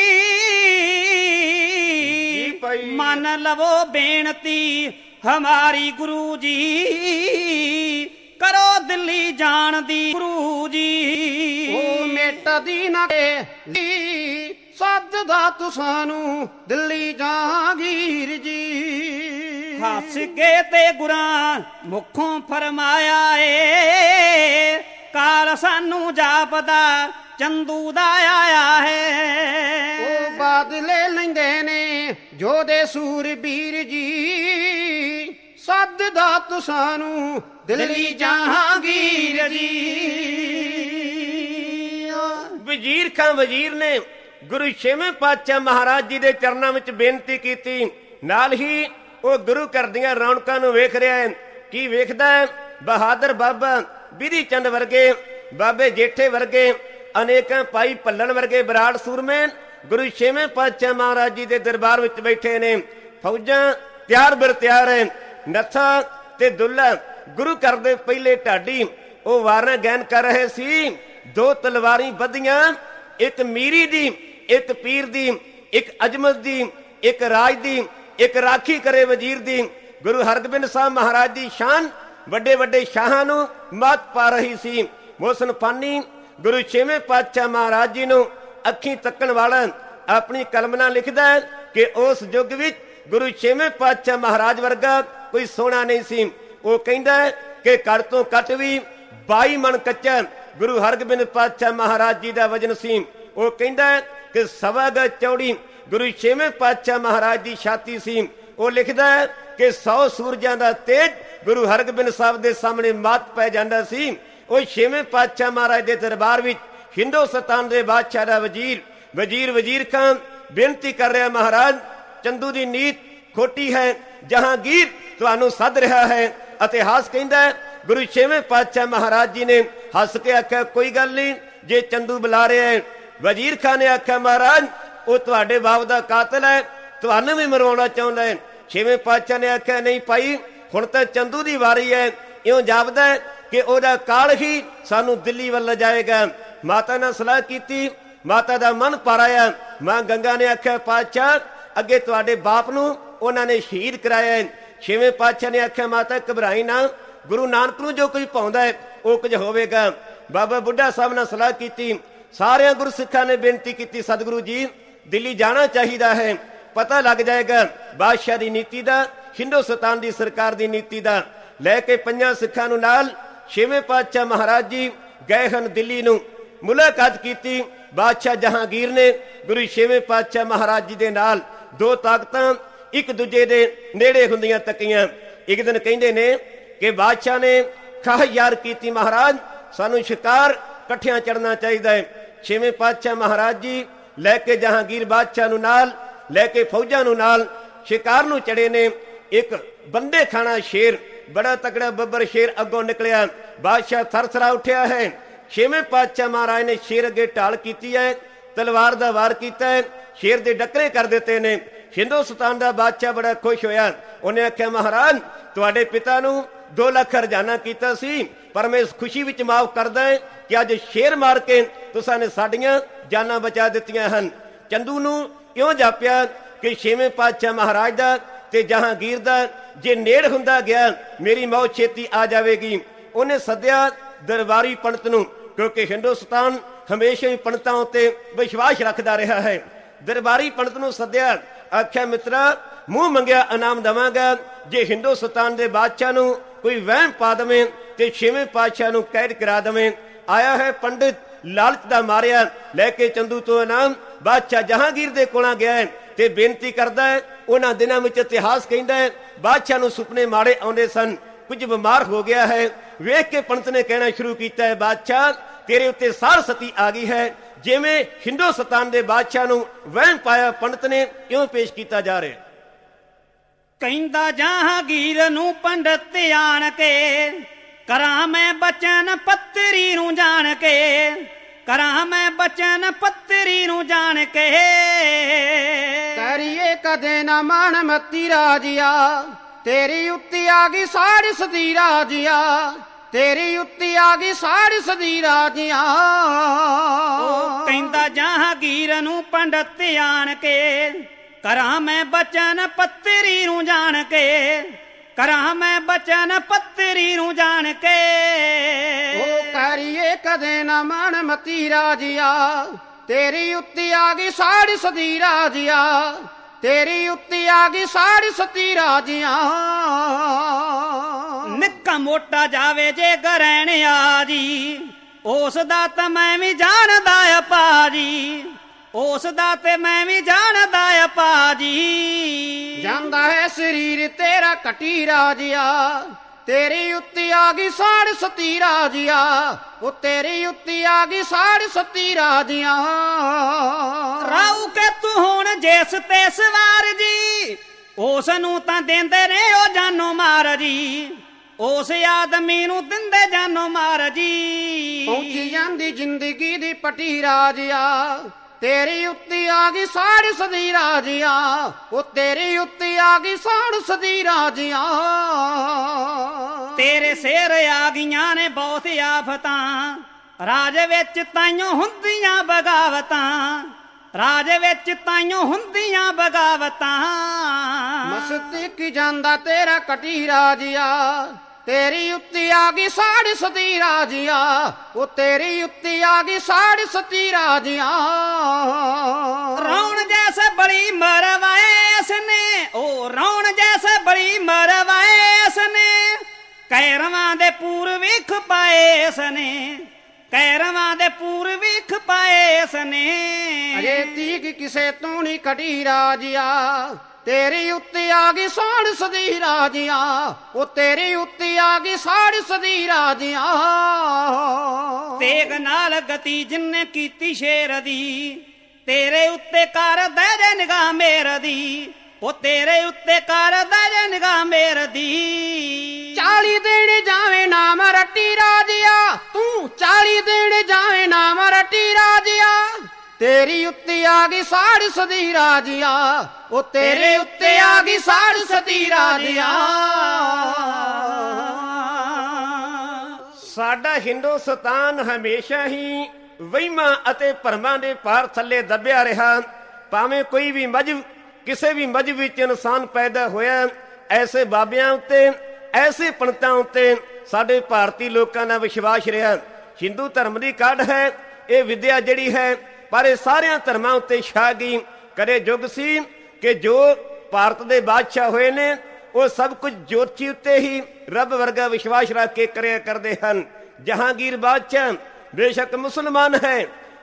A: ਮੰਨ ਲਵੋ ਬੇਨਤੀ ਹਮਾਰੀ ਗੁਰੂ ਜੀ, ਕਰੋ ਦਿੱਲੀ ਜਾਣ ਦੀ ਗੁਰੂ ਜੀ।
B: ਉਹ ਮਿਟਦੀ ਨਾ ਸੱਦਦਾ ਤੁਸਾਨੂੰ ਦਿੱਲੀ ਜਹਾਂਗੀਰ ਜੀ।
A: ਹੱਸ ਕੇ ਤੇ ਗੁਰਾਂ ਮੁਖੋਂ ਫਰਮਾਇਆ ਏ, ਕਾਲ ਸਾਨੂੰ ਜਾਪਦਾ ਚੰਦੂ ਦਾ ਆਇਆ ਹੈ।
B: ਉਹ ਬਾਦਲੇ ਲੈਂਦੇ ਨੇ ਜੋਧੇ ਸੂਰਬੀਰ ਜੀ, ਸੱਦਦਾ ਤੁਸਾਨੂੰ ਦਿੱਲੀ ਜਹਾਂਗੀਰ ਜੀ।
C: ਵਜ਼ੀਰ ਖਾਂ ਵਜ਼ੀਰ ਨੇ ਗੁਰੂ ਛੇਵੇਂ ਪਾਤਸ਼ਾਹ ਮਹਾਰਾਜ ਜੀ ਦੇ ਚਰਨਾਂ ਵਿੱਚ ਬੇਨਤੀ ਕੀਤੀ। ਨਾਲ ਹੀ ਉਹ ਗੁਰੂ ਘਰ ਦੀਆਂ ਰੌਣਕਾਂ ਨੂੰ ਵੇਖ ਰਿਹਾ ਹੈ। ਕੀ ਵੇਖਦਾ ਹੈ? ਬਹਾਦਰ ਬਾਬਾ ਬਿਧੀ ਚੰਦ ਵਰਗੇ, ਬਾਬੇ ਜੇਠੇ ਵਰਗੇ, ਅਨੇਕਾਂ ਭਾਈ ਭੱਲਣ ਵਰਗੇ ਬਰਾੜ ਸੂਰਮੇ ਗੁਰੂ ਛੇਵੇਂ ਪਾਤਸ਼ਾਹ ਮਹਾਰਾਜ ਜੀ ਦੇ ਦਰਬਾਰ ਵਿੱਚ ਬੈਠੇ ਨੇ। ਫੌਜਾਂ ਤਿਆਰ ਬਰ ਤਿਆਰ ਹੈ। ਨੱਥਾ ਤੇ ਦੁੱਲਾ ਗੁਰੂ ਘਰ ਦੇ ਪਹਿਲੇ ਢਾਡੀ ਉਹ ਵਾਰਾਂ ਗੈਨ ਕਰ ਰਹੇ ਸੀ। ਦੋ ਤਲਵਾਰੀ ਬੱਧੀਆਂ, ਇੱਕ ਮੀਰੀ ਦੀ, ਇੱਕ ਪੀਰ ਦੀ, ਇੱਕ ਅਜਮਤ ਦੀ, ਇੱਕ ਰਾਜ ਦੀ, ਇੱਕ ਰਾਖੀ ਕਰੇ ਵਜ਼ੀਰ ਦੀ। ਗੁਰੂ ਹਰਗੋਬਿੰਦ ਸਾਹਿਬ ਮਹਾਰਾਜ ਦੀ ਸ਼ਾਨ ਵੱਡੇ ਵੱਡੇ ਸ਼ਾਹਾਂ ਨੂੰ ਮਾਤ ਪਾ ਰਹੀ ਸੀ। ਮੋਹਸਨ ਫਾਨੀ ਗੁਰੂ ਛੇਵੇਂ ਪਾਤਸ਼ਾਹ ਮਹਾਰਾਜ ਜੀ ਨੂੰ ਅੱਖੀਂ ਤੱਕਣ ਵਾਲਾ ਆਪਣੀ ਕਲਮ ਨਾਲ ਲਿਖਦਾ ਹੈ ਕਿ ਉਸ ਯੁੱਗ ਵਿੱਚ ਗੁਰੂ ਛੇਵੇਂ ਪਾਤਸ਼ਾਹ ਮਹਾਰਾਜ ਵਰਗਾ ਕੋਈ ਸੋਹਣਾ ਨਹੀਂ ਸੀ। ਉਹ ਕਹਿੰਦਾ ਹੈ ਕਿ ਘੱਟ ਤੋਂ ਘੱਟ ਵੀ 22 ਮਣ ਕੱਚਾ ਗੁਰੂ ਹਰਗੋਬਿੰਦ ਪਾਤਸ਼ਾਹ ਮਹਾਰਾਜ ਜੀ ਦਾ ਵਜਨ ਸੀ। ਉਹ ਕਹਿੰਦਾ ਹੈ ਕਿ 1.25 ਗਜ਼ ਚੌੜੀ ਗੁਰੂ ਛੇਵੇਂ ਪਾਤਸ਼ਾਹ ਮਹਾਰਾਜ ਦੀ ਛਾਤੀ ਸੀ। ਉਹ ਲਿਖਦਾ ਹੈ ਕਿ 100 ਸੂਰਜਾਂ ਦਾ ਤੇਜ ਗੁਰੂ ਹਰਗੋਬਿੰਦ ਸਾਹਿਬ ਦੇ ਸਾਹਮਣੇ ਮਾਤ ਪੈ ਜਾਂਦਾ ਸੀ। ਉਹ ਛੇਵੇਂ ਪਾਤਸ਼ਾਹ ਮਹਾਰਾਜ ਦੇ ਦਰਬਾਰ ਵਿੱਚ ਹਿੰਦੁਸਤਾਨ ਦੇ ਬਾਦਸ਼ਾਹ ਦਾ ਵਜ਼ੀਰ ਖਾਂ ਬੇਨਤੀ ਕਰ ਰਿਹਾ, ਮਹਾਰਾਜ ਚੰਦੂ ਦੀ ਨੀਤ ਖੋਟੀ ਹੈ, ਜਹਾਂਗੀਰ ਤੁਹਾਨੂੰ ਸੱਦ ਰਿਹਾ ਹੈ। ਇਤਿਹਾਸ ਕਹਿੰਦਾ ਹੈ ਗੁਰੂ ਛੇਵੇਂ ਪਾਤਸ਼ਾਹ ਮਹਾਰਾਜ ਜੀ ਨੇ ਹੱਸ ਕੇ ਆਖਿਆ, ਕੋਈ ਗੱਲ ਨਹੀਂ, ਜੇ ਚੰਦੂ ਬੁਲਾ ਰਿਹਾ ਹੈ। ਵਜ਼ੀਰ ਖਾਂ ਨੇ ਆਖਿਆ, ਮਹਾਰਾਜ ਉਹ ਤੁਹਾਡੇ ਬਾਪ ਦਾ ਕਾਤਲ ਹੈ, ਤੁਹਾਨੂੰ ਵੀ ਮਰਵਾਉਣਾ ਚਾਹੁੰਦਾ ਹੈ। ਛੇਵੇਂ ਪਾਤਸ਼ਾਹ ਨੇ ਆਖਿਆ, ਨਹੀਂ ਭਾਈ, ਹੁਣ ਤਾਂ ਚੰਦੂ ਦੀ ਵਾਰੀ ਹੈ। ਇਉਂ ਜਾਪਦਾ ਹੈ ਕਿ ਉਹਦਾ ਕਾਲ ਹੀ ਸਾਨੂੰ ਦਿੱਲੀ ਵੱਲ ਜਾਏਗਾ। ਮਾਤਾ ਨਾਲ ਸਲਾਹ ਕੀਤੀ, ਮਾਤਾ ਦਾ ਮਨ ਭਰ ਆਇਆ। ਮਾਂ ਗੰਗਾ ਨੇ ਆਖਿਆ, ਪਾਤਸ਼ਾਹ ਅੱਗੇ ਤੁਹਾਡੇ ਬਾਪ ਨੂੰ ਉਹਨਾਂ ਨੇ ਸ਼ਹੀਦ ਕਰਾਇਆ ਹੈ। ਛੇਵੇਂ ਪਾਤਸ਼ਾਹ ਨੇ ਆਖਿਆ, ਮਾਤਾ ਘਬਰਾਈ ਨਾ, ਗੁਰੂ ਨਾਨਕ ਨੂੰ ਜੋ ਕੋਈ ਪਾਉਂਦਾ ਹੈ ਉਹ ਕੁਝ ਹੋਵੇਗਾ। ਬਾਬਾ ਬੁੱਢਾ ਸਾਹਿਬ ਨਾਲ ਸਲਾਹ ਕੀਤੀ। ਸਾਰਿਆਂ ਗੁਰਸਿੱਖਾਂ ਨੇ ਬੇਨਤੀ ਕੀਤੀ, ਸਤਿਗੁਰੂ ਜੀ ਦਿੱਲੀ ਜਾਣਾ ਚਾਹੀਦਾ ਹੈ, ਪਤਾ ਲੱਗ ਜਾਏਗਾ ਬਾਦਸ਼ਾਹ ਦੀ ਨੀਤੀ ਦਾ, ਹਿੰਦੁਸਤਾਨ ਦੀ ਸਰਕਾਰ ਦੀ ਨੀਤੀ ਦਾ। ਲੈ ਕੇ 5 ਸਿੱਖਾਂ ਨੂੰ ਨਾਲ ਛੇਵੇਂ ਪਾਤਸ਼ਾਹ ਮਹਾਰਾਜ ਜੀ ਗਏ ਹਨ ਦਿੱਲੀ ਨੂੰ। ਮੁਲਾਕਾਤ ਕੀਤੀ। ਬਾਦਸ਼ਾਹ ਜਹਾਂਗੀਰ ਨੇ ਗੁਰੂ ਛੇਵੇਂ ਪਾਤਸ਼ਾਹ ਮਹਾਰਾਜ ਜੀ ਦੇ ਨਾਲ ਦੋ ਤਾਕਤਾਂ ਇੱਕ ਦੂਜੇ ਦੇ ਨੇੜੇ ਹੁੰਦੀਆਂ ਤੱਕੀਆਂ। ਇੱਕ ਦਿਨ ਕਹਿੰਦੇ ਨੇ ਕਿ ਬਾਦਸ਼ਾਹ ਨੇ ਖਾਹ ਯਾਰ ਕੀਤੀ, ਮਹਾਰਾਜ ਸਾਨੂੰ ਸ਼ਿਕਾਰ ਇਕੱਠਿਆਂ ਚੜਨਾ ਚਾਹੀਦਾ ਹੈ। ਛੇਵੇਂ ਪਾਤਸ਼ਾਹ ਮਹਾਰਾਜ ਜੀ ਲੈ ਕੇ ਜਹਾਂਗੀਰ ਬਾਦਸ਼ਾਹ ਨੂੰ ਨਾਲ ਲੈ ਕੇ ਫੌਜਾਂ ਨੂੰ ਨਾਲ ਸ਼ਿਕਾਰ ਨੂੰ ਚੜੇ ਨੇ। ਇੱਕ ਬੰਦੇ ਖਾਣਾ ਸ਼ੇਰ, ਬੜਾ ਤਕੜਾ ਬੱਬਰ ਸ਼ੇਰ ਅੱਗੋਂ ਨਿਕਲਿਆ। ਬਾਦਸ਼ਾਹ ਥਰਥਰਾ ਉੱਠਿਆ ਹੈ। ਛੇਵੇਂ ਪਾਤਸ਼ਾਹ ਮਹਾਰਾਜ ਨੇ ਸ਼ੇਰ ਅੱਗੇ ਢਾਲ ਕੀਤੀ ਹੈ, ਤਲਵਾਰ ਦਾ ਵਾਰ ਕੀਤਾ ਹੈ, ਸ਼ੇਰ ਦੇ ਡੱਕਰੇ ਕਰ ਦਿੱਤੇ ਨੇ। ਹਿੰਦੁਸਤਾਨ ਦਾ ਬਾਦਸ਼ਾਹ ਬੜਾ ਖੁਸ਼ ਹੋਇਆ। ਉਹਨੇ ਆਖਿਆ, ਮਹਾਰਾਜ ਤੁਹਾਡੇ ਪਿਤਾ ਨੂੰ 2 ਲੱਖ ਹਰਜਾਨਾ ਕੀਤਾ ਸੀ, ਪਰ ਮੈਂ ਇਸ ਖੁਸ਼ੀ ਵਿੱਚ ਮਾਫ ਕਰਦਾ ਹੈ ਕਿ ਅੱਜ ਸ਼ੇਰ ਮਾਰ ਕੇ ਤੁਸਾਂ ਨੇ ਸਾਡੀਆਂ ਜਾਨਾਂ ਬਚਾ ਦਿੱਤੀਆਂ ਹਨ। ਚੰਦੂ ਨੂੰ ਕਿਉਂ ਜਾਪਿਆ ਕਿ ਛੇਵੇਂ ਪਾਤਸ਼ਾਹ ਮਹਾਰਾਜ ਦਾ ਤੇ ਜਹਾਂਗੀਰ ਦਾ ਜੇ ਨੇੜ ਹੁੰਦਾ ਗਿਆ ਮੇਰੀ ਮੌਤ ਛੇਤੀ ਆ ਜਾਵੇਗੀ। ਉਹਨੇ ਸੱਦਿਆ ਦਰਬਾਰੀ ਪੰਡਤ ਨੂੰ, ਕਿਉਂਕਿ ਹਿੰਦੁਸਤਾਨ ਹਮੇਸ਼ਾ ਹੀ ਪੰਡਤਾਂ ਉੱਤੇ ਵਿਸ਼ਵਾਸ ਰੱਖਦਾ ਰਿਹਾ ਹੈ। ਦਰਬਾਰੀ ਪੰਡਤ ਨੂੰ ਸੱਦਿਆ, ਆਖਿਆ ਮਿੱਤਰਾ ਮੂੰਹ ਮੰਗਿਆ ਇਨਾਮ ਦੇਵਾਂਗਾ ਜੇ ਹਿੰਦੁਸਤਾਨ ਦੇ ਬਾਦਸ਼ਾਹ ਨੂੰ ਕੋਈ ਵਹਿਮ ਪਾ ਦੇਵੇਂ ਤੇ ਛੇਵੇਂ ਪਾਤਸ਼ਾਹ ਨੂੰ ਕੈਦ ਕਰਾ ਦੇਵੇਂ। ਆਇਆ ਹੈ ਪੰਡਿਤ, ਲਾਲਚ ਦਾ ਮਾਰਿਆ ਲੈ ਕੇ ਚੰਦੂ ਤੋਂ ਇਨਾਮ ਬਾਦਸ਼ਾਹ ਜਹਾਂਗੀਰ ਦੇ ਕੋਲ ਗਿਆ ਹੈ ਤੇ ਬੇਨਤੀ ਕਰਦਾ ਹੈ। ਉਹਨਾਂ ਦਿਨਾਂ ਵਿੱਚ ਇਤਿਹਾਸ ਕਹਿੰਦਾ ਹੈ ਬਾਦਸ਼ਾਹ ਨੂੰ ਸੁਪਨੇ ਮਾੜੇ ਆਉਂਦੇ ਸਨ, ਕੁਝ ਬਿਮਾਰ ਹੋ ਗਿਆ ਹੈ। ਵੇਖ ਕੇ ਪੰਡਤ ਨੇ ਕਹਿਣਾ ਸ਼ੁਰੂ ਕੀਤਾ ਹੈ, ਬਾਦਸ਼ਾਹ ਤੇਰੇ ਉੱਤੇ ਸਾਰ ਸਤੀ ਆ ਗਈ ਹੈ। ਜਿਵੇਂ ਹਿੰਦੁਸਤਾਨ ਦੇ ਬਾਦਸ਼ਾਹ ਨੂੰ ਵਹਿਮ ਪਾਇਆ ਪੰਡਤ ਨੇ ਕਿਉਂ ਪੇਸ਼ ਕੀਤਾ ਜਾ ਰਿਹਾ।
A: ਕਹਿੰਦਾ ਜਹਾਂਗੀਰ ਨੂੰ ਪੰਡਤ ਆਣ ਕੇ, ਕਰਾਂ ਮੈਂ ਬਚਨ ਪੱਤਰੀ ਨੂੰ ਜਾਣ ਕੇ, ਕਰਾਂ ਮੈਂ ਬਚਨ ਪੱਤਰੀ ਨੂੰ ਜਾਣ ਕੇ।
B: ਕਰੀਏ ਕਦੇ ਨਾ ਮਾਣ ਮਤੀ ਰਾਜਿਆ, ਤੇਰੀ ਉੱਤੇ ਆ ਗਈ ਸਾੜ ਸਦੀ ਰਾਜਿਆ, ਤੇਰੀ ਉੱਤੇ ਆ ਗਈ ਸਾੜ ਸਦੀ ਰਾਜਿਆ।
A: ਕਹਿੰਦਾ ਜਹਾਂਗੀਰ ਨੂੰ ਪੰਡਤ ਆਣ ਕੇ, ਕਰਾਂ ਮੈਂ ਬਚਨ ਪੱਤਰੀ ਨੂੰ ਜਾਣ ਕੇ, ਕਰਾਂ ਮੈਂ ਬਚਨ ਪੱਤਰੀ ਨੂੰ ਜਾਣ ਕੇ।
B: ਉਹ ਕਰੀਏ ਕਦੇ ਨਾ ਮਾਣ ਮਤੀ ਰਾਜਿਆ, ਤੇਰੀ ਉੱਤੇ ਆ ਗਈ ਸਾੜ ਸਦੀ ਰਾਜਿਆ, ਤੇਰੀ ਉੱਤੇ ਆ ਗਈ ਸਾੜ ਸਦੀ ਰਾਜਿਆ।
A: ਨਿੱਕਾ ਮੋਟਾ ਜਾਵੇ ਜੇ ਗਰੈਣ ਆ ਜੀ, ਉਸ ਦਾ ਤਾਂ ਮੈਂ ਵੀ ਜਾਣਦਾ ਆ ਪਾਜੀ, ਉਸ ਦਾ ਤੇ ਮੈਂ ਵੀ ਜਾਣਦਾ ਆ ਪਾਜੀ।
B: ਜਾਂਦਾ ਹੈ ਸਰੀਰ ਤੇਰਾ ਘਟੀ ਰਾਜਿਆ, ਤੇਰੀ ਉੱਤੇ ਆ ਗਈ ਸਾੜ ਸਤੀ ਰਾਜਿਆ, ਉਹ ਤੇਰੀ ਉੱਤੇ ਆ ਗਈ ਸਾੜ ਸਤੀ ਰਾਜਿਆ।
A: ਰਾਉ ਕੇ ਤੂੰ ਹੁਣ ਜਿਸ ਤੇ ਸਵਾਰ ਜੀ, ਉਸ ਨੂੰ ਤਾਂ ਦਿੰਦੇ ਨੇ ਉਹ ਜਾਨੋ ਮਾਰ ਜੀ, ਉਸ ਆਦਮੀ ਨੂੰ ਦਿੰਦੇ ਜਾਨੋ ਮਾਰ ਜੀ।
B: ਪਹੁੰਚੀ ਜਾਂਦੀ ਜ਼ਿੰਦਗੀ ਦੀ ਪਟੀ ਰਾਜਿਆ, ਤੇਰੀ ਉੱਤੇ ਆ ਗਈ ਸਾੜ ਸਦੀ ਰਾਜਿਆ, ਉਹ ਤੇਰੀ ਉੱਤੇ ਆ ਗਈ ਸਾੜ ਸਦੀ ਰਾਜਿਆ।
A: ਤੇਰੇ ਸਿਰ ਆ ਗਈਆਂ ਨੇ ਬਹੁਤ ਆਫਤਾਂ, ਰਾਜ ਵਿੱਚ ਤਾਈਓ ਹੁੰਦੀਆਂ ਬਗਾਵਤਾਂ, ਰਾਜ ਵਿੱਚ ਤਾਈਓ ਹੁੰਦੀਆਂ ਬਗਾਵਤਾਂ।
B: ਮਸਤੀ ਕੀ ਜਾਂਦਾ ਤੇਰਾ ਘਟੀ ਰਾਜਿਆ, ਤੇਰੀ ਉੱਤੇ ਆ ਗਈ ਸਾੜ ਸਦੀ ਰਾਜਿਆ, ਉਹ ਤੇਰੀ ਉੱਤੇ ਆ ਗਈ ਸਾੜ ਸਦੀ ਰਾਜਿਆ।
A: ਰੌਣ ਜੈਸੇ ਬੜੀ ਮਰਵਾਏ ਇਸਨੇ, ਉਹ ਰੌਣ ਜੈਸੇ ਬੜੀ ਮਰਵਾਏ ਇਸਨੇ, ਕੈਰਵਾਂ ਦੇ ਪੂਰਵੀ ਖਪਾਏ ਇਸਨੇ, ਕੈਰਵਾਂ ਦੇ ਪੂਰਵੀ ਖਪਾਏ ਇਸਨੇ।
B: ਅਜੇ ਤੀਕ ਕਿਸੇ ਤੋਂ ਨਹੀਂ ਘਟੀ ਰਾਜਿਆ, ਤੇਰੀ ਉੱਤੇ ਆ ਗਈ ਸਾੜ ਸਦੀ ਰਾਜਿਆ, ਉਹ ਤੇਰੀ ਉੱਤੇ ਆ ਗਈ ਸਾੜ ਸਦੀ ਰਾਜਿਆ।
A: ਤੇਗ ਨਾਲ ਗਤੀ ਜਿੰਨੇ ਕੀਤੀ ਸ਼ੇਰ ਦੀ, ਤੇਰੇ ਉੱਤੇ ਕਰਦਾ ਜੇ ਨਿਗਾਹ ਮੇਰ ਦੀ, ਉਹ ਤੇਰੇ ਉੱਤੇ ਕਰਦਾ ਜੇ ਨਿਗਾਹ ਮੇਰ ਦੀ।
B: 40 ਦਿਨ ਜਾਵੇ ਨਾਮ ਰੱਟੀ ਰਾਜਿਆ, ਤੂੰ 40 ਦਿਨ ਜਾਵੇ ਨਾਮ ਰੱਟੀ ਰਾਜਿਆ, ਤੇਰੀ ਉੱਤੇ ਆ ਗਈ ਸਾੜ ਸਦੀ ਰਾਜਿਆ, ਉਹ ਤੇਰੇ ਉੱਤੇ ਆ ਗਈ ਸਾੜ ਸਦੀ ਰਾਜਿਆ।
C: ਸਾਡਾ ਹਿੰਦੁਸਤਾਨ ਹਮੇਸ਼ਾ ਹੀ ਵਹਿਮਾਂ ਅਤੇ ਭਰਮਾਂ ਦੇ ਭਾਰ ਥੱਲੇ ਦੱਬਿਆ ਰਿਹਾ। ਭਾਵੇਂ ਕੋਈ ਵੀ ਮਜ਼ਹਬ ਕਿਸੇ ਵੀ ਮਜ਼ਹਬ ਵਿੱਚ ਇਨਸਾਨ ਪੈਦਾ ਹੋਇਆ, ਐਸੇ ਬਾਬਿਆਂ ਉੱਤੇ ਐਸੇ ਪੰਡਤਾਂ ਉੱਤੇ ਸਾਡੇ ਭਾਰਤੀ ਲੋਕਾਂ ਦਾ ਵਿਸ਼ਵਾਸ ਰਿਹਾ। ਹਿੰਦੂ ਧਰਮ ਦੀ ਕਾਢ ਹੈ ਇਹ ਵਿਦਿਆ ਜਿਹੜੀ ਹੈ, ਪਰ ਇਹ ਸਾਰਿਆਂ ਧਰਮਾਂ ਉੱਤੇ ਛਾ ਗਈ। ਕਦੇ ਯੁੱਗ ਸੀ ਕਿ ਜੋ ਭਾਰਤ ਦੇ ਬਾਦਸ਼ਾਹ ਹੋਏ ਨੇ ਉਹ ਸਭ ਕੁਝ ਜੋਤੀ ਉੱਤੇ ਹੀ ਰੱਬ ਵਰਗਾ ਵਿਸ਼ਵਾਸ ਰੱਖ ਕੇ ਕਰਿਆ ਕਰਦੇ ਹਨ। ਜਹਾਂਗੀਰ ਬਾਦਸ਼ਾਹ ਬੇਸ਼ੱਕ ਮੁਸਲਮਾਨ ਹੈ,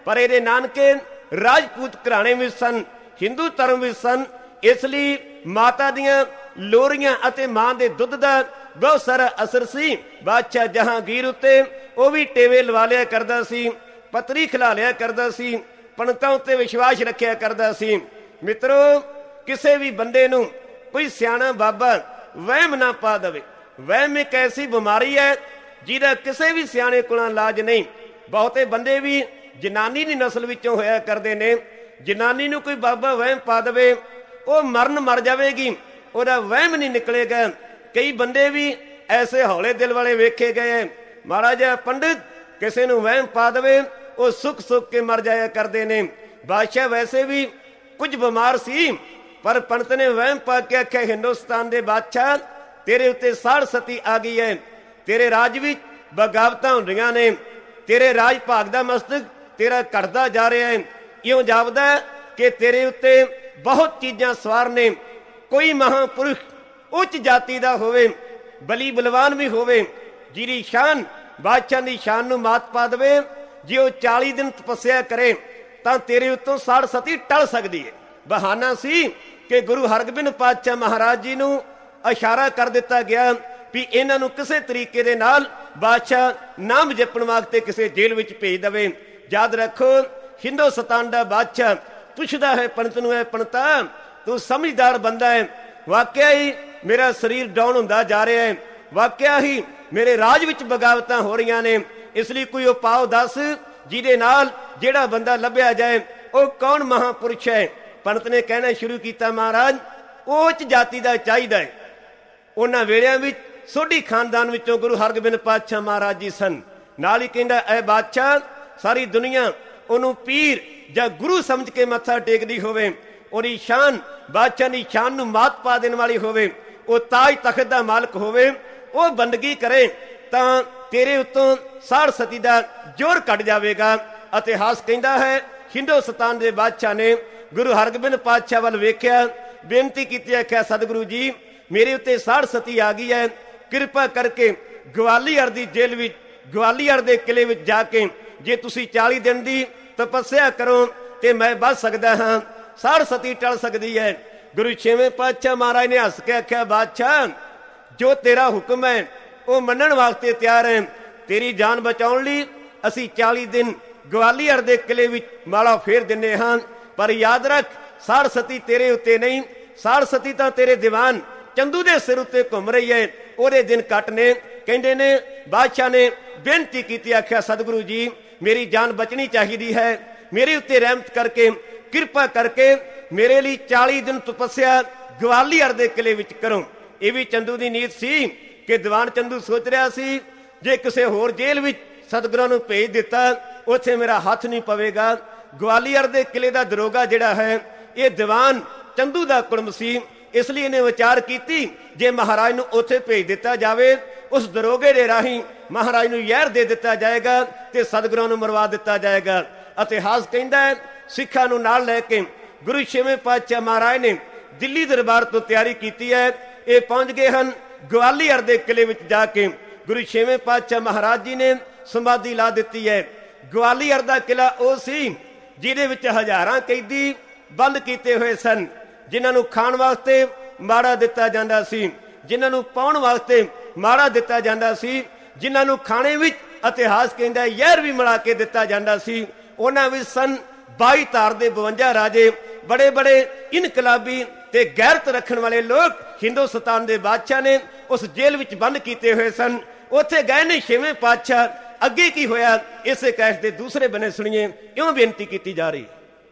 C: ਪਰ ਇਹਦੇ ਨਾਨਕੇ ਰਾਜਪੂਤ ਘਰਾਣੇ ਵਿੱਚ ਸਨ, ਹਿੰਦੂ ਧਰਮ ਵਿੱਚ ਸਨ। ਇਸ ਲਈ ਮਾਤਾ ਦੀਆਂ ਲੋਰੀਆਂ ਅਤੇ ਮਾਂ ਦੇ ਦੁੱਧ ਦਾ ਬਹੁਤ ਸਾਰਾ ਅਸਰ ਸੀ ਬਾਦਸ਼ਾਹ ਜਹਾਂਗੀਰ ਉੱਤੇ। ਉਹ ਵੀ ਟੇਵੇ ਲਵਾ ਲਿਆ ਕਰਦਾ ਸੀ, ਪਤਰੀ ਖਿਲਾ ਲਿਆ ਕਰਦਾ ਸੀ, ਪੰਡਤਾਂ ਉੱਤੇ ਵਿਸ਼ਵਾਸ ਰੱਖਿਆ ਕਰਦਾ ਸੀ। ਮਿੱਤਰੋ, ਕਿਸੇ ਵੀ ਬੰਦੇ ਨੂੰ ਕੋਈ ਸਿਆਣਾ ਬਾਬਾ ਵਹਿਮ ਨਾ ਪਾ ਦੇਵੇ। ਵਹਿਮ ਇੱਕ ਐਸੀ ਬਿਮਾਰੀ ਹੈ ਜਿਹਦਾ ਕਿਸੇ ਵੀ ਸਿਆਣੇ ਕੋਲੋਂ ਇਲਾਜ ਨਹੀਂ। ਬਹੁਤੇ ਬੰਦੇ ਵੀ ਜਨਾਨੀ ਦੀ ਨਸਲ ਵਿੱਚੋਂ ਹੋਇਆ ਕਰਦੇ ਨੇ। ਜਨਾਨੀ ਨੂੰ ਕੋਈ ਬਾਬਾ ਵਹਿਮ ਪਾ ਦੇਵੇ, ਉਹ ਮਰ ਜਾਵੇਗੀ, ਉਹਦਾ ਵਹਿਮ ਨਹੀਂ ਨਿਕਲੇਗਾ। ਕਈ ਬੰਦੇ ਵੀ ਐਸੇ ਹੌਲੇ ਦਿਲ ਵਾਲੇ ਵੇਖੇ ਗਏ। ਮਾੜਾ ਜਿਹਾ ਪੰਡਿਤ ਕਿਸੇ ਨੂੰ ਵਹਿਮ ਪਾ ਦੇਵੇ, ਉਹ ਸੁੱਕ ਕੇ ਮਰ ਜਾਇਆ ਕਰਦੇ ਨੇ। ਬਾਦਸ਼ਾਹ ਵੈਸੇ ਵੀ ਕੁਝ ਬਿਮਾਰ ਸੀ, ਪਰ ਪੰਡਤ ਨੇ ਵਹਿਮ ਪਾ ਕੇ ਆਖਿਆ, ਹਿੰਦੁਸਤਾਨ ਦੇ ਬਾਦਸ਼ਾਹ, ਤੇਰੇ ਉੱਤੇ ਸਾੜ ਸਤੀ ਆ ਗਈ ਹੈ। ਤੇਰੇ ਰਾਜ ਵਿੱਚ ਬਗਾਵਤਾਂ ਹੁੰਦੀਆਂ ਨੇ, ਤੇਰੇ ਰਾਜ ਭਾਗ ਦਾ ਮਸਤਕ ਤੇਰਾ ਘਟਦਾ ਜਾ ਰਿਹਾ ਹੈ। ਇਉਂ ਜਾਪਦਾ ਕਿ ਤੇਰੇ ਉੱਤੇ ਬਹੁਤ ਚੀਜ਼ਾਂ ਸਵਾਰ ਨੇ। ਕੋਈ ਮਹਾਂਪੁਰਖ ਉੱਚ ਜਾਤੀ ਦਾ ਹੋਵੇ, ਬਲੀ ਬਲਵਾਨ ਵੀ ਹੋਵੇ, ਜਿਹਦੀ ਸ਼ਾਨ ਬਾਦਸ਼ਾਹ ਦੀ ਸ਼ਾਨ ਨੂੰ ਮਾਤ ਪਾ ਦੇਵੇ, ਜੇ ਉਹ 40 ਦਿਨ ਤਪੱਸਿਆ ਕਰੇ ਤਾਂ ਤੇਰੇ ਉੱਤੋਂ ਸਾੜ ਸਤੀ ਟਲ ਸਕਦੀ ਹੈ। ਬਹਾਨਾ ਸੀ ਕਿ ਗੁਰੂ ਹਰਗੋਬਿੰਦ ਪਾਤਸ਼ਾਹ ਮਹਾਰਾਜ ਜੀ ਨੂੰ ਇਸ਼ਾਰਾ ਕਰ ਦਿੱਤਾ ਗਿਆ ਵੀ ਇਹਨਾਂ ਨੂੰ ਕਿਸੇ ਤਰੀਕੇ ਦੇ ਨਾਲ ਬਾਦਸ਼ਾਹ ਨਾਮ ਜਪਣ ਵਾਸਤੇ ਕਿਸੇ ਜੇਲ੍ਹ ਵਿੱਚ ਭੇਜ ਦੇਵੇ। ਯਾਦ ਰੱਖੋ, ਹਿੰਦੁਸਤਾਨ ਦਾ ਬਾਦਸ਼ਾਹ ਪੁੱਛਦਾ ਹੈ ਪੰਡਤ ਨੂੰ, ਪੰਡਤਾ ਤੂੰ ਸਮਝਦਾਰ ਬੰਦਾ ਹੈ, ਵਾਕਿਆ ਹੀ ਮੇਰਾ ਸਰੀਰ ਡਾਊਨ ਹੁੰਦਾ ਜਾ ਰਿਹਾ ਹੈ, ਵਾਕਿਆ ਹੀ ਮੇਰੇ ਰਾਜ ਵਿੱਚ ਬਗਾਵਤਾਂ ਹੋ ਰਹੀਆਂ ਨੇ, ਇਸ ਲਈ ਕੋਈ ਉਪਾਅ ਦੱਸ ਜਿਹਦੇ ਨਾਲ ਜਿਹੜਾ ਬੰਦਾ ਲੱਭਿਆ ਜਾਏ। ਉਹ ਕੌਣ ਮਹਾਂਪੁਰਸ਼ ਹੈ? ਪੰਡਤ ਨੇ ਕਹਿਣਾ ਸ਼ੁਰੂ ਕੀਤਾ, ਮਹਾਰਾਜ ਉੱਚ ਜਾਤੀ ਦਾ ਚਾਹੀਦਾ ਹੈ। ਉਹਨਾਂ ਵੇਲਿਆਂ ਵਿੱਚ ਸੋਢੀ ਖਾਨਦਾਨ ਵਿੱਚੋਂ ਗੁਰੂ ਹਰਗੋਬਿੰਦ ਪਾਤਸ਼ਾਹ ਮਹਾਰਾਜ ਜੀ ਸਨ। ਨਾਲ ਹੀ ਕਹਿੰਦਾ, ਐ ਬਾਦਸ਼ਾਹ, ਸਾਰੀ ਦੁਨੀਆ ਉਹਨੂੰ ਪੀਰ ਜਾਂ ਗੁਰੂ ਸਮਝ ਕੇ ਮੱਥਾ ਟੇਕਦੀ ਹੋਵੇ, ਉਹਦੀ ਸ਼ਾਨ ਬਾਦਸ਼ਾਹ ਦੀ ਸ਼ਾਨ ਨੂੰ ਮਾਤ ਪਾ ਦੇਣ ਵਾਲੀ ਹੋਵੇ, ਉਹ ਤਾਜ ਤਖਤ ਦਾ ਮਾਲਕ ਹੋਵੇ, ਉਹ ਬੰਦਗੀ ਕਰੇ ਤਾਂ ਤੇਰੇ ਉੱਤੋਂ ਸਾੜ ਸਤੀ ਦਾ ਜ਼ੋਰ ਘਟ ਜਾਵੇਗਾ। ਇਤਿਹਾਸ ਕਹਿੰਦਾ ਹੈ, ਹਿੰਦੁਸਤਾਨ ਦੇ ਬਾਦਸ਼ਾਹ ਨੇ ਗੁਰੂ ਹਰਗੋਬਿੰਦ ਪਾਤਸ਼ਾਹ ਵੱਲ ਵੇਖਿਆ, ਬੇਨਤੀ ਕੀਤੀ, ਆਖਿਆ, ਸਤਿਗੁਰੂ ਜੀ, ਮੇਰੇ ਉੱਤੇ ਸਾੜ ਸਤੀ ਆ ਗਈ ਹੈ, ਕਿਰਪਾ ਕਰਕੇ ਗਵਾਲੀਅਰ ਦੀ ਜੇਲ੍ਹ ਵਿੱਚ, ਗਵਾਲੀਅਰ ਦੇ ਕਿਲੇ ਵਿੱਚ ਜਾ ਕੇ ਜੇ ਤੁਸੀਂ 40 ਦਿਨ ਦੀ ਤਪੱਸਿਆ ਕਰੋ ਤੇ ਮੈਂ ਬਚ ਸਕਦਾ ਹਾਂ, ਸਾੜ ਸਤੀ ਟਲ ਸਕਦੀ ਹੈ। ਗੁਰੂ 6ਵੇਂ ਪਾਤਸ਼ਾਹ ਮਹਾਰਾਜ ਨੇ ਹੱਸ ਕੇ ਆਖਿਆ, ਬਾਦਸ਼ਾਹ, ਜੋ ਤੇਰਾ ਹੁਕਮ ਹੈ ਉਹ ਮੰਨਣ ਵਾਸਤੇ ਤਿਆਰ ਹੈ। ਤੇਰੀ ਜਾਨ ਬਚਾਉਣ ਲਈ ਅਸੀਂ 40 ਦਿਨ ਗਵਾਲੀਅਰ ਦੇ ਕਿਲੇ ਵਿੱਚ ਮਾਲਾ ਫੇਰ ਦਿੰਨੇ ਹਾਂ, ਪਰ ਯਾਦ ਰੱਖ, ਸਾੜ ਸਤੀ ਤੇਰੇ ਉੱਤੇ ਨਹੀਂ, ਸਾੜ ਸਤੀ ਤਾਂ ਤੇਰੇ ਦੀਵਾਨ ਚੰਦੂ ਦੇ ਸਿਰ ਉੱਤੇ ਘੁੰਮ ਰਹੀ ਹੈ, ਉਹਦੇ ਦਿਨ ਕੱਟ ਨੇ। ਕਹਿੰਦੇ ਨੇ ਬਾਦਸ਼ਾਹ ਨੇ ਬੇਨਤੀ ਕੀਤੀ, ਆਖਿਆ, ਸਤਿਗੁਰੂ ਜੀ, ਮੇਰੀ ਜਾਨ ਬਚਣੀ ਚਾਹੀਦੀ ਹੈ, ਮੇਰੇ ਉੱਤੇ ਰਹਿਮਤ ਕਰਕੇ ਕਿਰਪਾ ਕਰਕੇ ਮੇਰੇ ਲਈ 40 ਦਿਨ ਤਪੱਸਿਆ ਗਵਾਲੀਅਰ ਦੇ ਕਿਲੇ ਵਿੱਚ ਕਰੋ। ਇਹ ਵੀ ਚੰਦੂ ਦੀ ਨੀਤ ਸੀ ਕਿ ਦੀਵਾਨ ਚੰਦੂ ਸੋਚ ਰਿਹਾ ਸੀ, ਜੇ ਕਿਸੇ ਹੋਰ ਜੇਲ੍ਹ ਵਿੱਚ ਸਤਿਗੁਰਾਂ ਨੂੰ ਭੇਜ ਦਿੱਤਾ, ਉੱਥੇ ਮੇਰਾ ਹੱਥ ਨਹੀਂ ਪਵੇਗਾ। ਗਵਾਲੀਅਰ ਦੇ ਕਿਲੇ ਦਾ ਦਰੋਗਾ ਜਿਹੜਾ ਹੈ, ਇਹ ਦੀਵਾਨ ਚੰਦੂ ਦਾ ਕੁੜਮ ਸੀ, ਇਸ ਲਈ ਇਹਨੇ ਵਿਚਾਰ ਕੀਤੀ, ਜੇ ਮਹਾਰਾਜ ਨੂੰ ਉੱਥੇ ਭੇਜ ਦਿੱਤਾ ਜਾਵੇ, ਉਸ ਦਰੋਗੇ ਦੇ ਰਾਹੀਂ ਮਹਾਰਾਜ ਨੂੰ ਜ਼ਹਿਰ ਦੇ ਦਿੱਤਾ ਜਾਏਗਾ ਤੇ ਸਤਿਗੁਰਾਂ ਨੂੰ ਮਰਵਾ ਦਿੱਤਾ ਜਾਏਗਾ। ਇਤਿਹਾਸ ਕਹਿੰਦਾ ਹੈ, ਸਿੱਖਾਂ ਨੂੰ ਨਾਲ ਲੈ ਕੇ ਗੁਰੂ 6ਵੇਂ ਪਾਤਸ਼ਾਹ ਮਹਾਰਾਜ ਨੇ ਦਿੱਲੀ ਦਰਬਾਰ ਤੋਂ ਤਿਆਰੀ ਕੀਤੀ ਹੈ। ਇਹ ਪਹੁੰਚ ਗਏ ਹਨ ਗਵਾਲੀਅਰ ਦੇ ਕਿਲੇ ਵਿੱਚ। ਜਾ ਕੇ ਗੁਰੂ 6ਵੇਂ ਪਾਤਸ਼ਾਹ ਮਹਾਰਾਜ ਜੀ ਨੇ ਸਮਾਧੀ ਲਾ ਦਿੱਤੀ ਹੈ। ਗਵਾਲੀਅਰ ਦਾ ਕਿਲਾ ਉਹ ਸੀ ਜਿਹਦੇ ਵਿੱਚ ਹਜ਼ਾਰਾਂ ਕੈਦੀ ਬੰਦ ਕੀਤੇ ਹੋਏ ਸਨ, ਜਿਨ੍ਹਾਂ ਨੂੰ ਖਾਣ ਵਾਸਤੇ ਮਾੜਾ ਦਿੱਤਾ ਜਾਂਦਾ ਸੀ, ਜਿਨ੍ਹਾਂ ਨੂੰ ਪਾਉਣ ਵਾਸਤੇ ਮਾੜਾ ਦਿੱਤਾ ਜਾਂਦਾ ਸੀ, ਜਿਨ੍ਹਾਂ ਨੂੰ ਖਾਣੇ ਵਿੱਚ ਇਤਿਹਾਸ ਕਹਿੰਦਾ ਜ਼ਹਿਰ ਵੀ ਮਿਲਾ ਕੇ ਦਿੱਤਾ ਜਾਂਦਾ ਸੀ। ਉਹਨਾਂ ਵਿੱਚ ਸਨ 22 ਧਾਰ ਦੇ 52 ਰਾਜੇ, ਬੜੇ ਬੜੇ ਇਨਕਲਾਬੀ ਤੇ ਗੈਰਤ ਰੱਖਣ ਵਾਲੇ ਲੋਕ ਹਿੰਦੁਸਤਾਨ ਦੇ ਬਾਦਸ਼ਾਹ ਨੇ ਉਸ ਜੇਲ੍ਹ ਵਿੱਚ ਬੰਦ ਕੀਤੇ ਹੋਏ ਸਨ। ਉੱਥੇ ਗਏ ਨੇ 6ਵੇਂ ਪਾਤਸ਼ਾਹ। ਅੱਗੇ ਕੀ ਹੋਇਆ, ਇਸੇ ਕੈਸ ਦੇ ਦੂਸਰੇ ਬੰਨੇ ਸੁਣੀਏ। ਇਉਂ ਬੇਨਤੀ ਕੀਤੀ ਜਾ ਰਹੀ,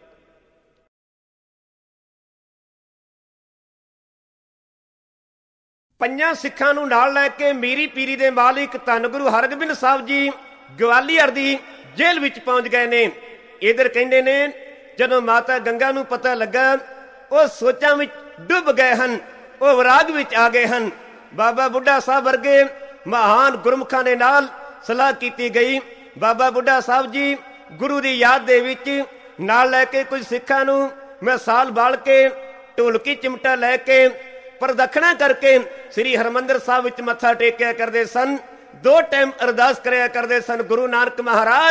C: ਪੰਜਾਂ ਸਿੱਖਾਂ ਨੂੰ ਨਾਲ ਲੈ ਕੇ ਮੀਰੀ ਪੀਰੀ ਦੇ ਮਾਲਿਕ ਧੰਨ ਗੁਰੂ ਹਰਗੋਬਿੰਦ ਸਾਹਿਬ ਜੀ ਗਵਾਲੀਅਰ ਦੀ ਜੇਲ੍ਹ ਵਿੱਚ ਪਹੁੰਚ ਗਏ ਨੇ। ਇਧਰ ਕਹਿੰਦੇ ਨੇ ਜਦੋਂ ਮਾਤਾ ਗੰਗਾ ਨੂੰ ਪਤਾ ਲੱਗਾ, ਉਹ ਸੋਚਾਂ ਵਿੱਚ ਡੁੱਬ ਗਏ ਹਨ, ਉਹ ਵਿਰਾਗ ਵਿੱਚ ਆ ਗਏ ਹਨ। ਬਾਬਾ ਬੁੱਢਾ ਸਾਹਿਬ ਵਰਗੇ ਮਹਾਨ ਗੁਰਮੁਖਾਂ ਦੇ ਨਾਲ ਸਲਾਹ ਕੀਤੀ ਗਈ। ਬਾਬਾ ਬੁੱਢਾ ਸਾਹਿਬ ਜੀ ਗੁਰੂ ਦੀ ਯਾਦ ਦੇ ਵਿੱਚ ਨਾਲ ਲੈ ਕੇ ਕੁਝ ਸਿੱਖਾਂ ਨੂੰ ਮਿਸਾਲ ਬਾਲ ਕੇ, ਢੋਲਕੀ ਚਿਮਟਾ ਲੈ ਕੇ, ਪ੍ਰਦਖਣਾ ਕਰਕੇ ਸ੍ਰੀ ਹਰਿਮੰਦਰ ਸਾਹਿਬ ਵਿੱਚ ਮੱਥਾ ਟੇਕਿਆ ਕਰਦੇ ਸਨ। 2 ਟਾਈਮ ਅਰਦਾਸ ਕਰਿਆ ਕਰਦੇ ਸਨ, ਗੁਰੂ ਨਾਨਕ ਮਹਾਰਾਜ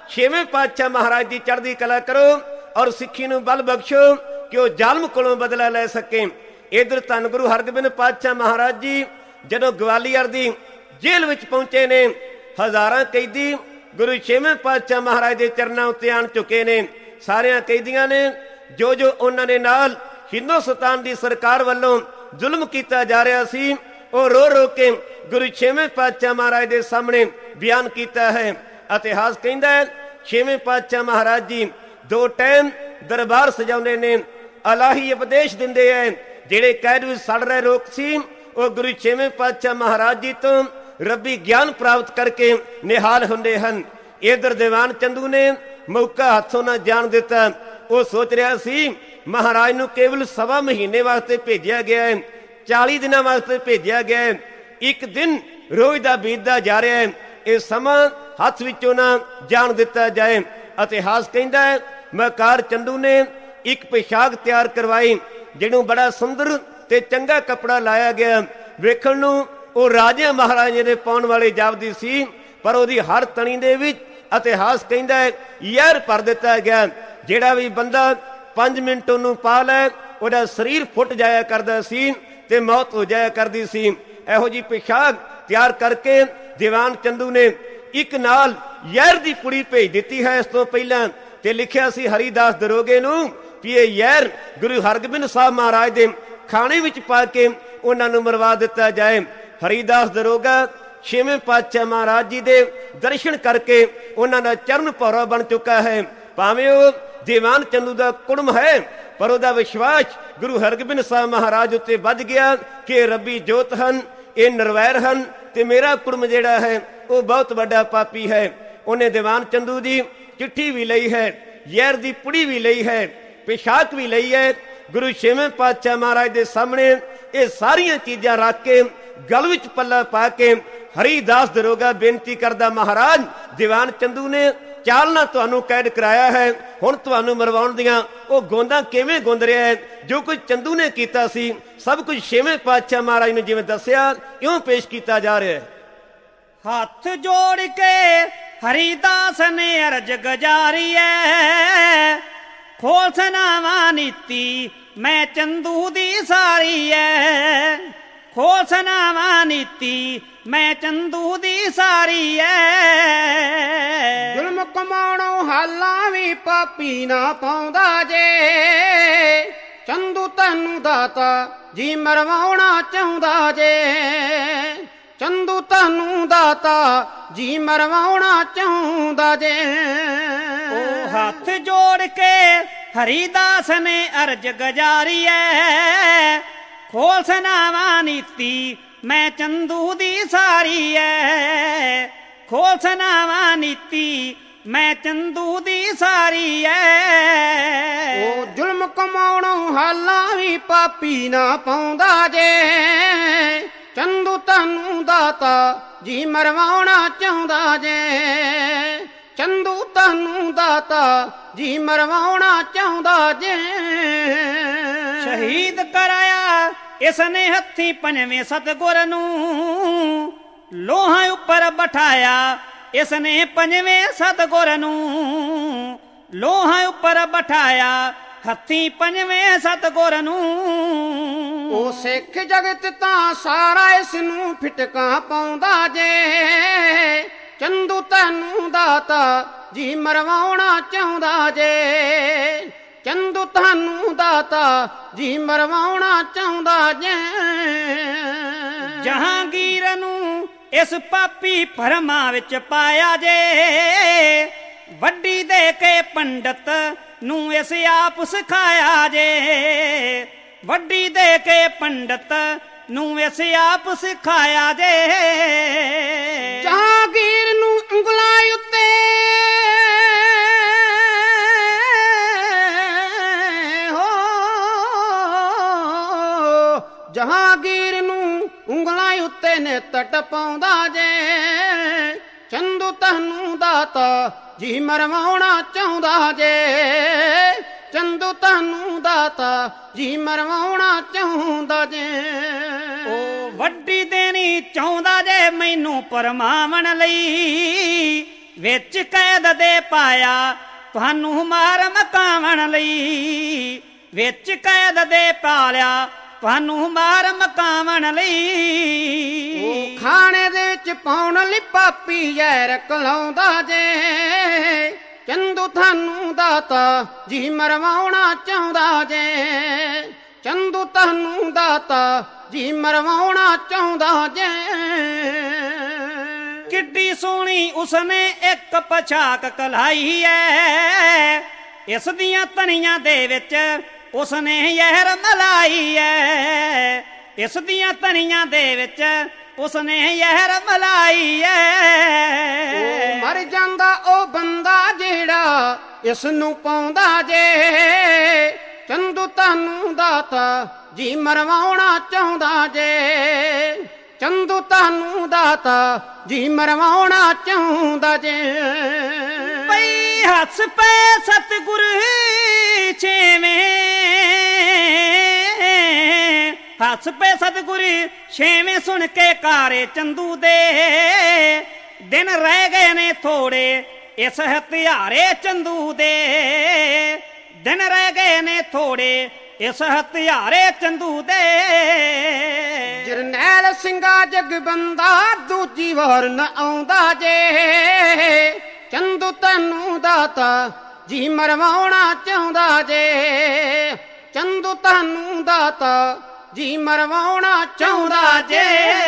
C: ਛੇਵੇਂ ਪਾਤਸ਼ਾਹ ਮਹਾਰਾਜ ਦੀ ਚੜ੍ਹਦੀ ਕਲਾ ਕਰੋ ਔਰ ਸਿੱਖੀ ਨੂੰ ਬਲ ਬਖਸ਼ੋ ਕਿ ਉਹ ਜ਼ਾਲਮ ਕੋਲੋਂ ਬਦਲਾ ਲੈ ਸਕੇ। ਇਧਰ ਧੰਨ ਗੁਰੂ ਹਰਗੋਬਿੰਦ ਪਾਤਸ਼ਾਹ ਮਹਾਰਾਜ ਜੀ ਜਦੋਂ ਗਵਾਲੀਅਰ ਦੀ ਜੇਲ੍ਹ ਵਿੱਚ ਪਹੁੰਚੇ ਨੇ, ਹਜ਼ਾਰਾਂ ਕੈਦੀ ਗੁਰੂ ਛੇਵੇਂ ਪਾਤਸ਼ਾਹ ਮਹਾਰਾਜ ਦੇ ਚਰਨਾਂ ਉੱਤੇ ਆਣ ਚੁੱਕੇ ਨੇ। ਸਾਰਿਆਂ ਕੈਦੀਆਂ ਨੇ ਜੋ ਉਹਨਾਂ ਦੇ ਨਾਲ ਹਿੰਦੁਸਤਾਨ ਦੀ ਸਰਕਾਰ ਵੱਲੋਂ ਜ਼ੁਲਮ ਕੀਤਾ ਜਾ ਰਿਹਾ ਸੀ, ਉਹ ਰੋ ਰੋ ਕੇ ਗੁਰੂ ਛੇਵੇਂ ਪਾਤਸ਼ਾਹ ਮਹਾਰਾਜ ਦੇ ਸਾਹਮਣੇ ਬਿਆਨ ਕੀਤਾ ਹੈ। ਇਤਿਹਾਸ ਕਹਿੰਦਾ ਹੈ ਛੇਵੇਂ ਪਾਤਸ਼ਾਹ ਮਹਾਰਾਜ ਜੀ 2 ਟਾਈਮ ਦਰਬਾਰ ਸਜਾਉਂਦੇ ਨੇ, ਇਲਾਹੀ ਉਪਦੇਸ਼ ਦਿੰਦੇ ਹੈ। ਜਿਹੜੇ ਕੈਦ ਵਿੱਚ ਸੜ ਰਹੇ ਲੋਕ ਸੀ ਉਹ ਗੁਰੂ ਛੇਵੇਂ ਪਾਤਸ਼ਾਹ ਮਹਾਰਾਜ ਜੀ ਤੋਂ ਰੱਬੀ ਗਿਆਨ ਪ੍ਰਾਪਤ ਕਰਕੇ ਨਿਹਾਲ ਹੁੰਦੇ ਹਨ। ਇਧਰ ਦੀਵਾਨ ਚੰਦੂ ਨੇ ਮੌਕਾ ਹੱਥੋਂ ਨਾ ਜਾਣ ਦਿੱਤਾ। ਉਹ ਸੋਚ ਰਿਹਾ ਸੀ ਮਹਾਰਾਜ ਨੂੰ ਕੇਵਲ 1.25 ਮਹੀਨੇ ਵਾਸਤੇ ਭੇਜਿਆ ਗਿਆ ਹੈ, 40 ਦਿਨਾਂ ਵਾਸਤੇ ਭੇਜਿਆ ਗਿਆ ਹੈ। ਇੱਕ ਦਿਨ ਰੋਜ਼ ਦਾ ਬੀਤਦਾ ਜਾ ਰਿਹਾ ਹੈ, ਇਹ ਸਮਾਂ ਹੱਥ ਵਿੱਚੋਂ ਨਾ ਜਾਣ ਦਿੱਤਾ ਜਾਏ। ਇਤਿਹਾਸ ਕਹਿੰਦਾ ਹੈ ਮਕਾਰ ਚੰਦੂ ਨੇ ਇੱਕ ਪੋਸ਼ਾਕ ਤਿਆਰ ਕਰਵਾਈ ਜਿਹਨੂੰ ਬੜਾ ਸੁੰਦਰ ਤੇ ਚੰਗਾ ਕੱਪੜਾ ਲਾਇਆ ਗਿਆ। ਵੇਖਣ ਨੂੰ ਉਹ ਰਾਜਿਆਂ ਮਹਾਰਾਜੇ ਦੇ ਪਾਉਣ ਵਾਲੇ ਜਾਪਦੀ ਸੀ, ਪਰ ਉਹਦੀ ਹਰ ਤਣੀ ਦੇ ਵਿੱਚ ਇਤਿਹਾਸ ਕਹਿੰਦਾ ਹੈ ਜ਼ਹਿਰ ਭਰ ਦਿੱਤਾ ਗਿਆ। ਜਿਹੜਾ ਵੀ ਬੰਦਾ 5 ਮਿੰਟ ਉਹਨੂੰ ਪਾ ਲੈ ਉਹਦਾ ਸਰੀਰ ਫੁੱਟ ਜਾਇਆ ਕਰਦਾ ਸੀ ਤੇ ਮੌਤ ਹੋ ਜਾਇਆ ਕਰਦੀ ਸੀ। ਇਹੋ ਜਿਹੀ ਪੋਸ਼ਾਕ ਤਿਆਰ ਕਰਕੇ ਦੀਵਾਨ ਚੰਦੂ ਨੇ ਇੱਕ ਨਾਲ ਜ਼ਹਿਰ ਦੀ ਪੁੜੀ ਭੇਜ ਦਿੱਤੀ ਹੈ। ਇਸ ਤੋਂ ਪਹਿਲਾਂ ਤੇ ਲਿਖਿਆ ਸੀ ਹਰੀਦਾਸ ਦਰੋਗੇ ਨੂੰ ਵੀ ਇਹ ਜ਼ਹਿਰ ਗੁਰੂ ਹਰਗੋਬਿੰਦ ਸਾਹਿਬ ਮਹਾਰਾਜ ਦੇ ਖਾਣੇ ਵਿੱਚ ਪਾ ਕੇ ਉਹਨਾਂ ਨੂੰ ਮਰਵਾ ਦਿੱਤਾ ਜਾਏ। ਹਰੀਦਾਸ ਦਰੋਗਾ ਛੇਵੇਂ ਪਾਤਸ਼ਾਹ ਮਹਾਰਾਜ ਜੀ ਦੇ ਦਰਸ਼ਨ ਕਰਕੇ ਉਹਨਾਂ ਦਾ ਚਰਨ ਭੌਰਾ ਬਣ ਚੁੱਕਾ ਹੈ। ਭਾਵੇਂ ਉਹ ਦੀਵਾਨ ਚੰਦੂ ਦਾ ਕੁੜਮ ਹੈ, ਪਰ ਉਹਦਾ ਵਿਸ਼ਵਾਸ ਗੁਰੂ ਹਰਗੋਬਿੰਦ ਸਾਹਿਬ ਮਹਾਰਾਜ ਉੱਤੇ ਵੱਧ ਗਿਆ ਕਿ ਰੱਬੀ ਜੋਤ ਹਨ, ਇਹ ਨਿਰਵੈਰ ਹਨ ਤੇ ਮੇਰਾ ਕੁੜਮ ਜਿਹੜਾ ਹੈ ਉਹ ਬਹੁਤ ਵੱਡਾ ਪਾਪੀ ਹੈ। ਉਹਨੇ ਦੀਵਾਨ ਚੰਦੂ ਦੀ ਚਿੱਠੀ ਵੀ ਲਈ ਹੈ, ਜ਼ਹਿਰ ਦੀ ਪੁੜੀ ਵੀ ਲਈ ਹੈ, ਪੋਸ਼ਾਕ ਵੀ ਲਈ ਹੈ। ਗੁਰੂ ਛੇਵੇਂ ਪਾਤਸ਼ਾਹ ਮਹਾਰਾਜ ਦੇ ਸਾਹਮਣੇ ਇਹ ਸਾਰੀਆਂ ਚੀਜ਼ਾਂ ਰੱਖ ਕੇ ਗਲ ਵਿੱਚ ਪੱਲਾ ਪਾ ਕੇ ਹਰੀਦਾਸ ਦਰੋਗਾ ਬੇਨਤੀ ਕਰਦਾ, ਮਹਾਰਾਜ ਦੀਵਾਨ ਚੰਦੂ ਨੇ ਚਾਲਨਾ ਤੁਹਾਨੂੰ ਕੈਦ ਕਰਾਇਆ ਹੈ, ਹੁਣ ਤੁਹਾਨੂੰ ਮਰਵਾਉਣ ਦੀਆਂ ਉਹ ਗੋਂਦਾਂ ਕਿਵੇਂ ਗੁੰਦ ਰਿਹਾ ਹੈ। ਜੋ ਕੁਝ ਚੰਦੂ ਨੇ ਕੀਤਾ ਸੀ ਸਭ ਕੁਝ ਛੇਵੇਂ ਪਾਤਸ਼ਾਹ ਮਹਾਰਾਜ ਨੇ ਜਿਵੇਂ ਦੱਸਿਆ ਇਉਂ ਪੇਸ਼ ਕੀਤਾ ਜਾ ਰਿਹਾ ਹੈ।
A: ਹੱਥ ਜੋੜ ਕੇ ਹਰੀਦਾਸ ਨੇ ਅਰਜ ਗੁਜ਼ਾਰੀ ਐ, ਖੋਲ ਸੁਨਾਵਾ ਨੀਤੀ ਮੈਂ ਚੰਦੂ ਦੀ ਸਾਰੀ ਐ, ਖੋਲ ਸੁਨਾਵਾ ਨੀਤੀ ਮੈਂ ਚੰਦੂ ਦੀ ਸਾਰੀ ਐ।
B: ਜ਼ੁਲਮ ਕਮਾਉਣੋਂ ਹਾਲਾਂ ਵੀ ਪਾਪੀ ਨਾ ਪਾਉਂਦਾ ਜੇ, ਚੰਦੂ ਤੈਨੂੰ ਦਾਤਾ ਜੀ ਮਰਵਾਉਣਾ ਚਾਹੁੰਦਾ ਜੇ, ਚੰਦੂ ਤੈਨੂੰ ਦਾਤਾ ਜੀ ਮਰਵਾਉਣਾ ਚਾਹੁੰਦਾ ਜੇ।
A: ਉਹ ਹੱਥ ਜੋੜ ਕੇ ਹਰੀਦਾਸ ਨੇ ਅਰਜ ਗੁਜ਼ਾਰੀ ਐ, ਖੋਲ ਸੁਨਾਵਾ ਨੀਤੀ ਮੈਂ ਚੰਦੂ ਦੀ ਸਾਰੀ ਐ, ਖੋਲ ਸੁਨਾਵਾ ਨੀਤੀ ਮੈਂ ਚੰਦੂ ਦੀ ਸਾਰੀ ਐ।
B: ਉਹ ਜ਼ੁਲਮ ਕਮਾਉਣੋਂ ਹਾਲਾਂ ਵੀ ਪਾਪੀ ਨਾ ਪਾਉਂਦਾ ਜੇ, ਚੰਦੂ ਤੈਨੂੰ ਦਾਤਾ ਜੀ ਮਰਵਾਉਣਾ ਚਾਹੁੰਦਾ ਜੇ, ਚੰਦੂ ਤੈਨੂੰ ਦਾਤਾ ਜੀ ਮਰਵਾਉਣਾ ਚਾਹੁੰਦਾ ਜੇ।
A: ਸ਼ਹੀਦ ਕਰਾਇਆ ਇਸ ਨੇ ਹੱਥੀਂ ਪੰਜਵੇਂ ਸਤਿਗੁਰ ਨੂੰ, ਲੋਹਾਂ ਉੱਪਰ ਬਿਠਾਇਆ ਇਸ ਨੇ ਪੰਜਵੇਂ ਸਤਿਗੁਰ ਨੂੰ, ਲੋਹਾਂ ਉੱਪਰ ਬਿਠਾਇਆ ਹੱਥੀਂ ਪੰਜਵੇਂ ਸਤਿਗੁਰ ਨੂੰ।
B: ਉਹ ਸਿੱਖ ਜਗਤ ਤਾਂ ਸਾਰਾ ਇਸ ਨੂੰ ਫਿਟਕਾਂ ਪਾਉਂਦਾ ਜੇ, ਚੰਦੂ ਤੈਨੂੰ ਦਾਤਾ ਜੀ ਮਰਵਾਉਣਾ ਚਾਹੁੰਦਾ ਜੇ, ਚੰਦੂ ਤੈਨੂੰ ਦਾਤਾ ਜੀ ਮਰਵਾਉਣਾ ਚਾਹੁੰਦਾ ਜੇ।
A: ਜਹਾਂਗੀਰ ਨੂੰ ਇਸ ਪਾਪੀ ਭਰਮਾਂ ਵਿੱਚ ਪਾਇਆ ਜੇ, ਵੱਡੀ ਦੇ ਕੇ ਪੰਡਤ ਨੂੰ ਇਸ ਆਪ ਸਿਖਾਇਆ ਜੇ, ਵੱਡੀ ਦੇ ਕੇ ਪੰਡਤ ਨੂੰ ਇਸ ਆਪ ਸਿਖਾਇਆ ਜੇ।
B: ਜਹਾਂਗੀਰ ਨੂੰ ਉਂਗਲਾਂ ਉੱਤੇ ਜਹਾਂਗੀਰ ਨੂੰ ਉਂਗਲਾਂ ਉੱਤੇ ਨਿੱਤ ਟਪਾਉਂਦਾ ਜੇ, ਚੰਦੂ ਤੈਨੂੰ ਦਾਤਾ ਜੀ ਮਰਵਾਉਣਾ ਚਾਹੁੰਦਾ ਜੇ, ਚੰਦੂ ਤੈਨੂੰ ਦਾਤਾ ਜੀ ਮਰਵਾਉਣਾ ਚਾਹੁੰਦਾ ਜੇ।
A: ਉਹ ਵੱਡੀ ਦੇਣੀ ਚਾਹੁੰਦਾ ਜੇ ਮੈਨੂੰ ਪਰਮਾਵਣ ਲਈ, ਵਿੱਚ ਕੈਦ ਦੇ ਪਾਇਆ ਤੁਹਾਨੂੰ ਮਾਰ ਮਕਾਵਣ ਲਈ, ਵਿੱਚ ਕੈਦ ਦੇ ਪਾਲਿਆ ਤੁਹਾਨੂੰ ਮਾਰ ਮਕਾਵਣ ਲਈ।
B: ਖਾਣੇ ਦੇ ਵਿੱਚ ਪਾਉਣ ਲਈ ਪਾਪੀ ਜ਼ਹਿਰ ਕਲਾਉਂਦਾ ਜੇ, ਚੰਦੂ ਤੁਹਾਨੂੰ ਦਾਤਾ ਜੀ ਮਰਵਾਉਣਾ ਚਾਹੁੰਦਾ ਜੇ, ਚੰਦੂ ਤੁਹਾਨੂੰ ਦਾਤਾ ਜੀ ਮਰਵਾਉਣਾ ਚਾਹੁੰਦਾ ਜੇ।
A: ਕਿੱਡੀ ਸੋਹਣੀ ਉਸਨੇ ਇੱਕ ਪਛਾਕ ਕਲਾਈ ਐ, ਇਸ ਦੀਆਂ ਤਣੀਆਂ ਦੇ ਵਿੱਚ ਉਸਨੇ ਜ਼ਹਿਰ ਮਲਾਈ ਐ, ਇਸ ਦੀਆਂ ਤਣੀਆਂ ਦੇ ਵਿੱਚ ਉਸਨੇ ਜ਼ਹਿਰ ਮਲਾਈ ਐ।
B: ਮਰ ਜਾਂਦਾ ਉਹ ਬੰਦਾ ਜਿਹੜਾ ਇਸ ਨੂੰ ਪਾਉਂਦਾ ਜੇ, ਚੰਦੂ ਤੁਹਾਨੂੰ ਦਾਤਾ ਜੀ ਮਰਵਾਉਣਾ ਚਾਹੁੰਦਾ ਜੇ, ਚੰਦੂ ਤੁਹਾਨੂੰ ਦਾਤਾ ਜੀ ਮਰਵਾਉਣਾ ਚਾਹੁੰਦਾ ਜੇ।
A: ਪਈ ਹੱਸ ਪੈ ਸਤਿਗੁਰ ਛੇਵੇਂ, ਹੱਸ ਪੈ ਸਤਿਗੁਰ ਛੇਵੇਂ ਸੁਣ ਕੇ ਕਾਰੇ ਚੰਦੂ ਦੇ, ਦਿਨ ਰਹਿ ਗਏ ਨੇ ਥੋੜੇ ਇਸ ਹਥਿਆਰੇ ਚੰਦੂ ਦੇ, ਦਿਨ ਰਹਿ ਗਏ ਨੇ ਥੋੜੇ ਇਸ ਹਥਿਆਰੇ ਚੰਦੂ ਦੇ।
B: ਜਰਨੈਲ ਸਿੰਘਾ ਜਗ ਬੰਦਾ ਦੂਜੀ ਵਾਰ ਨ ਆਉਂਦਾ ਜੇ, ਚੰਦੂ ਤੈਨੂੰ ਦਾਤਾ ਜੀ ਮਰਵਾਉਣਾ ਚਾਹੁੰਦਾ ਜੇ, ਚੰਦੂ ਤੈਨੂੰ ਦਾਤਾ ਜੀ ਮਰਵਾਉਣਾ ਚਾਹੁੰਦਾ ਜੇ।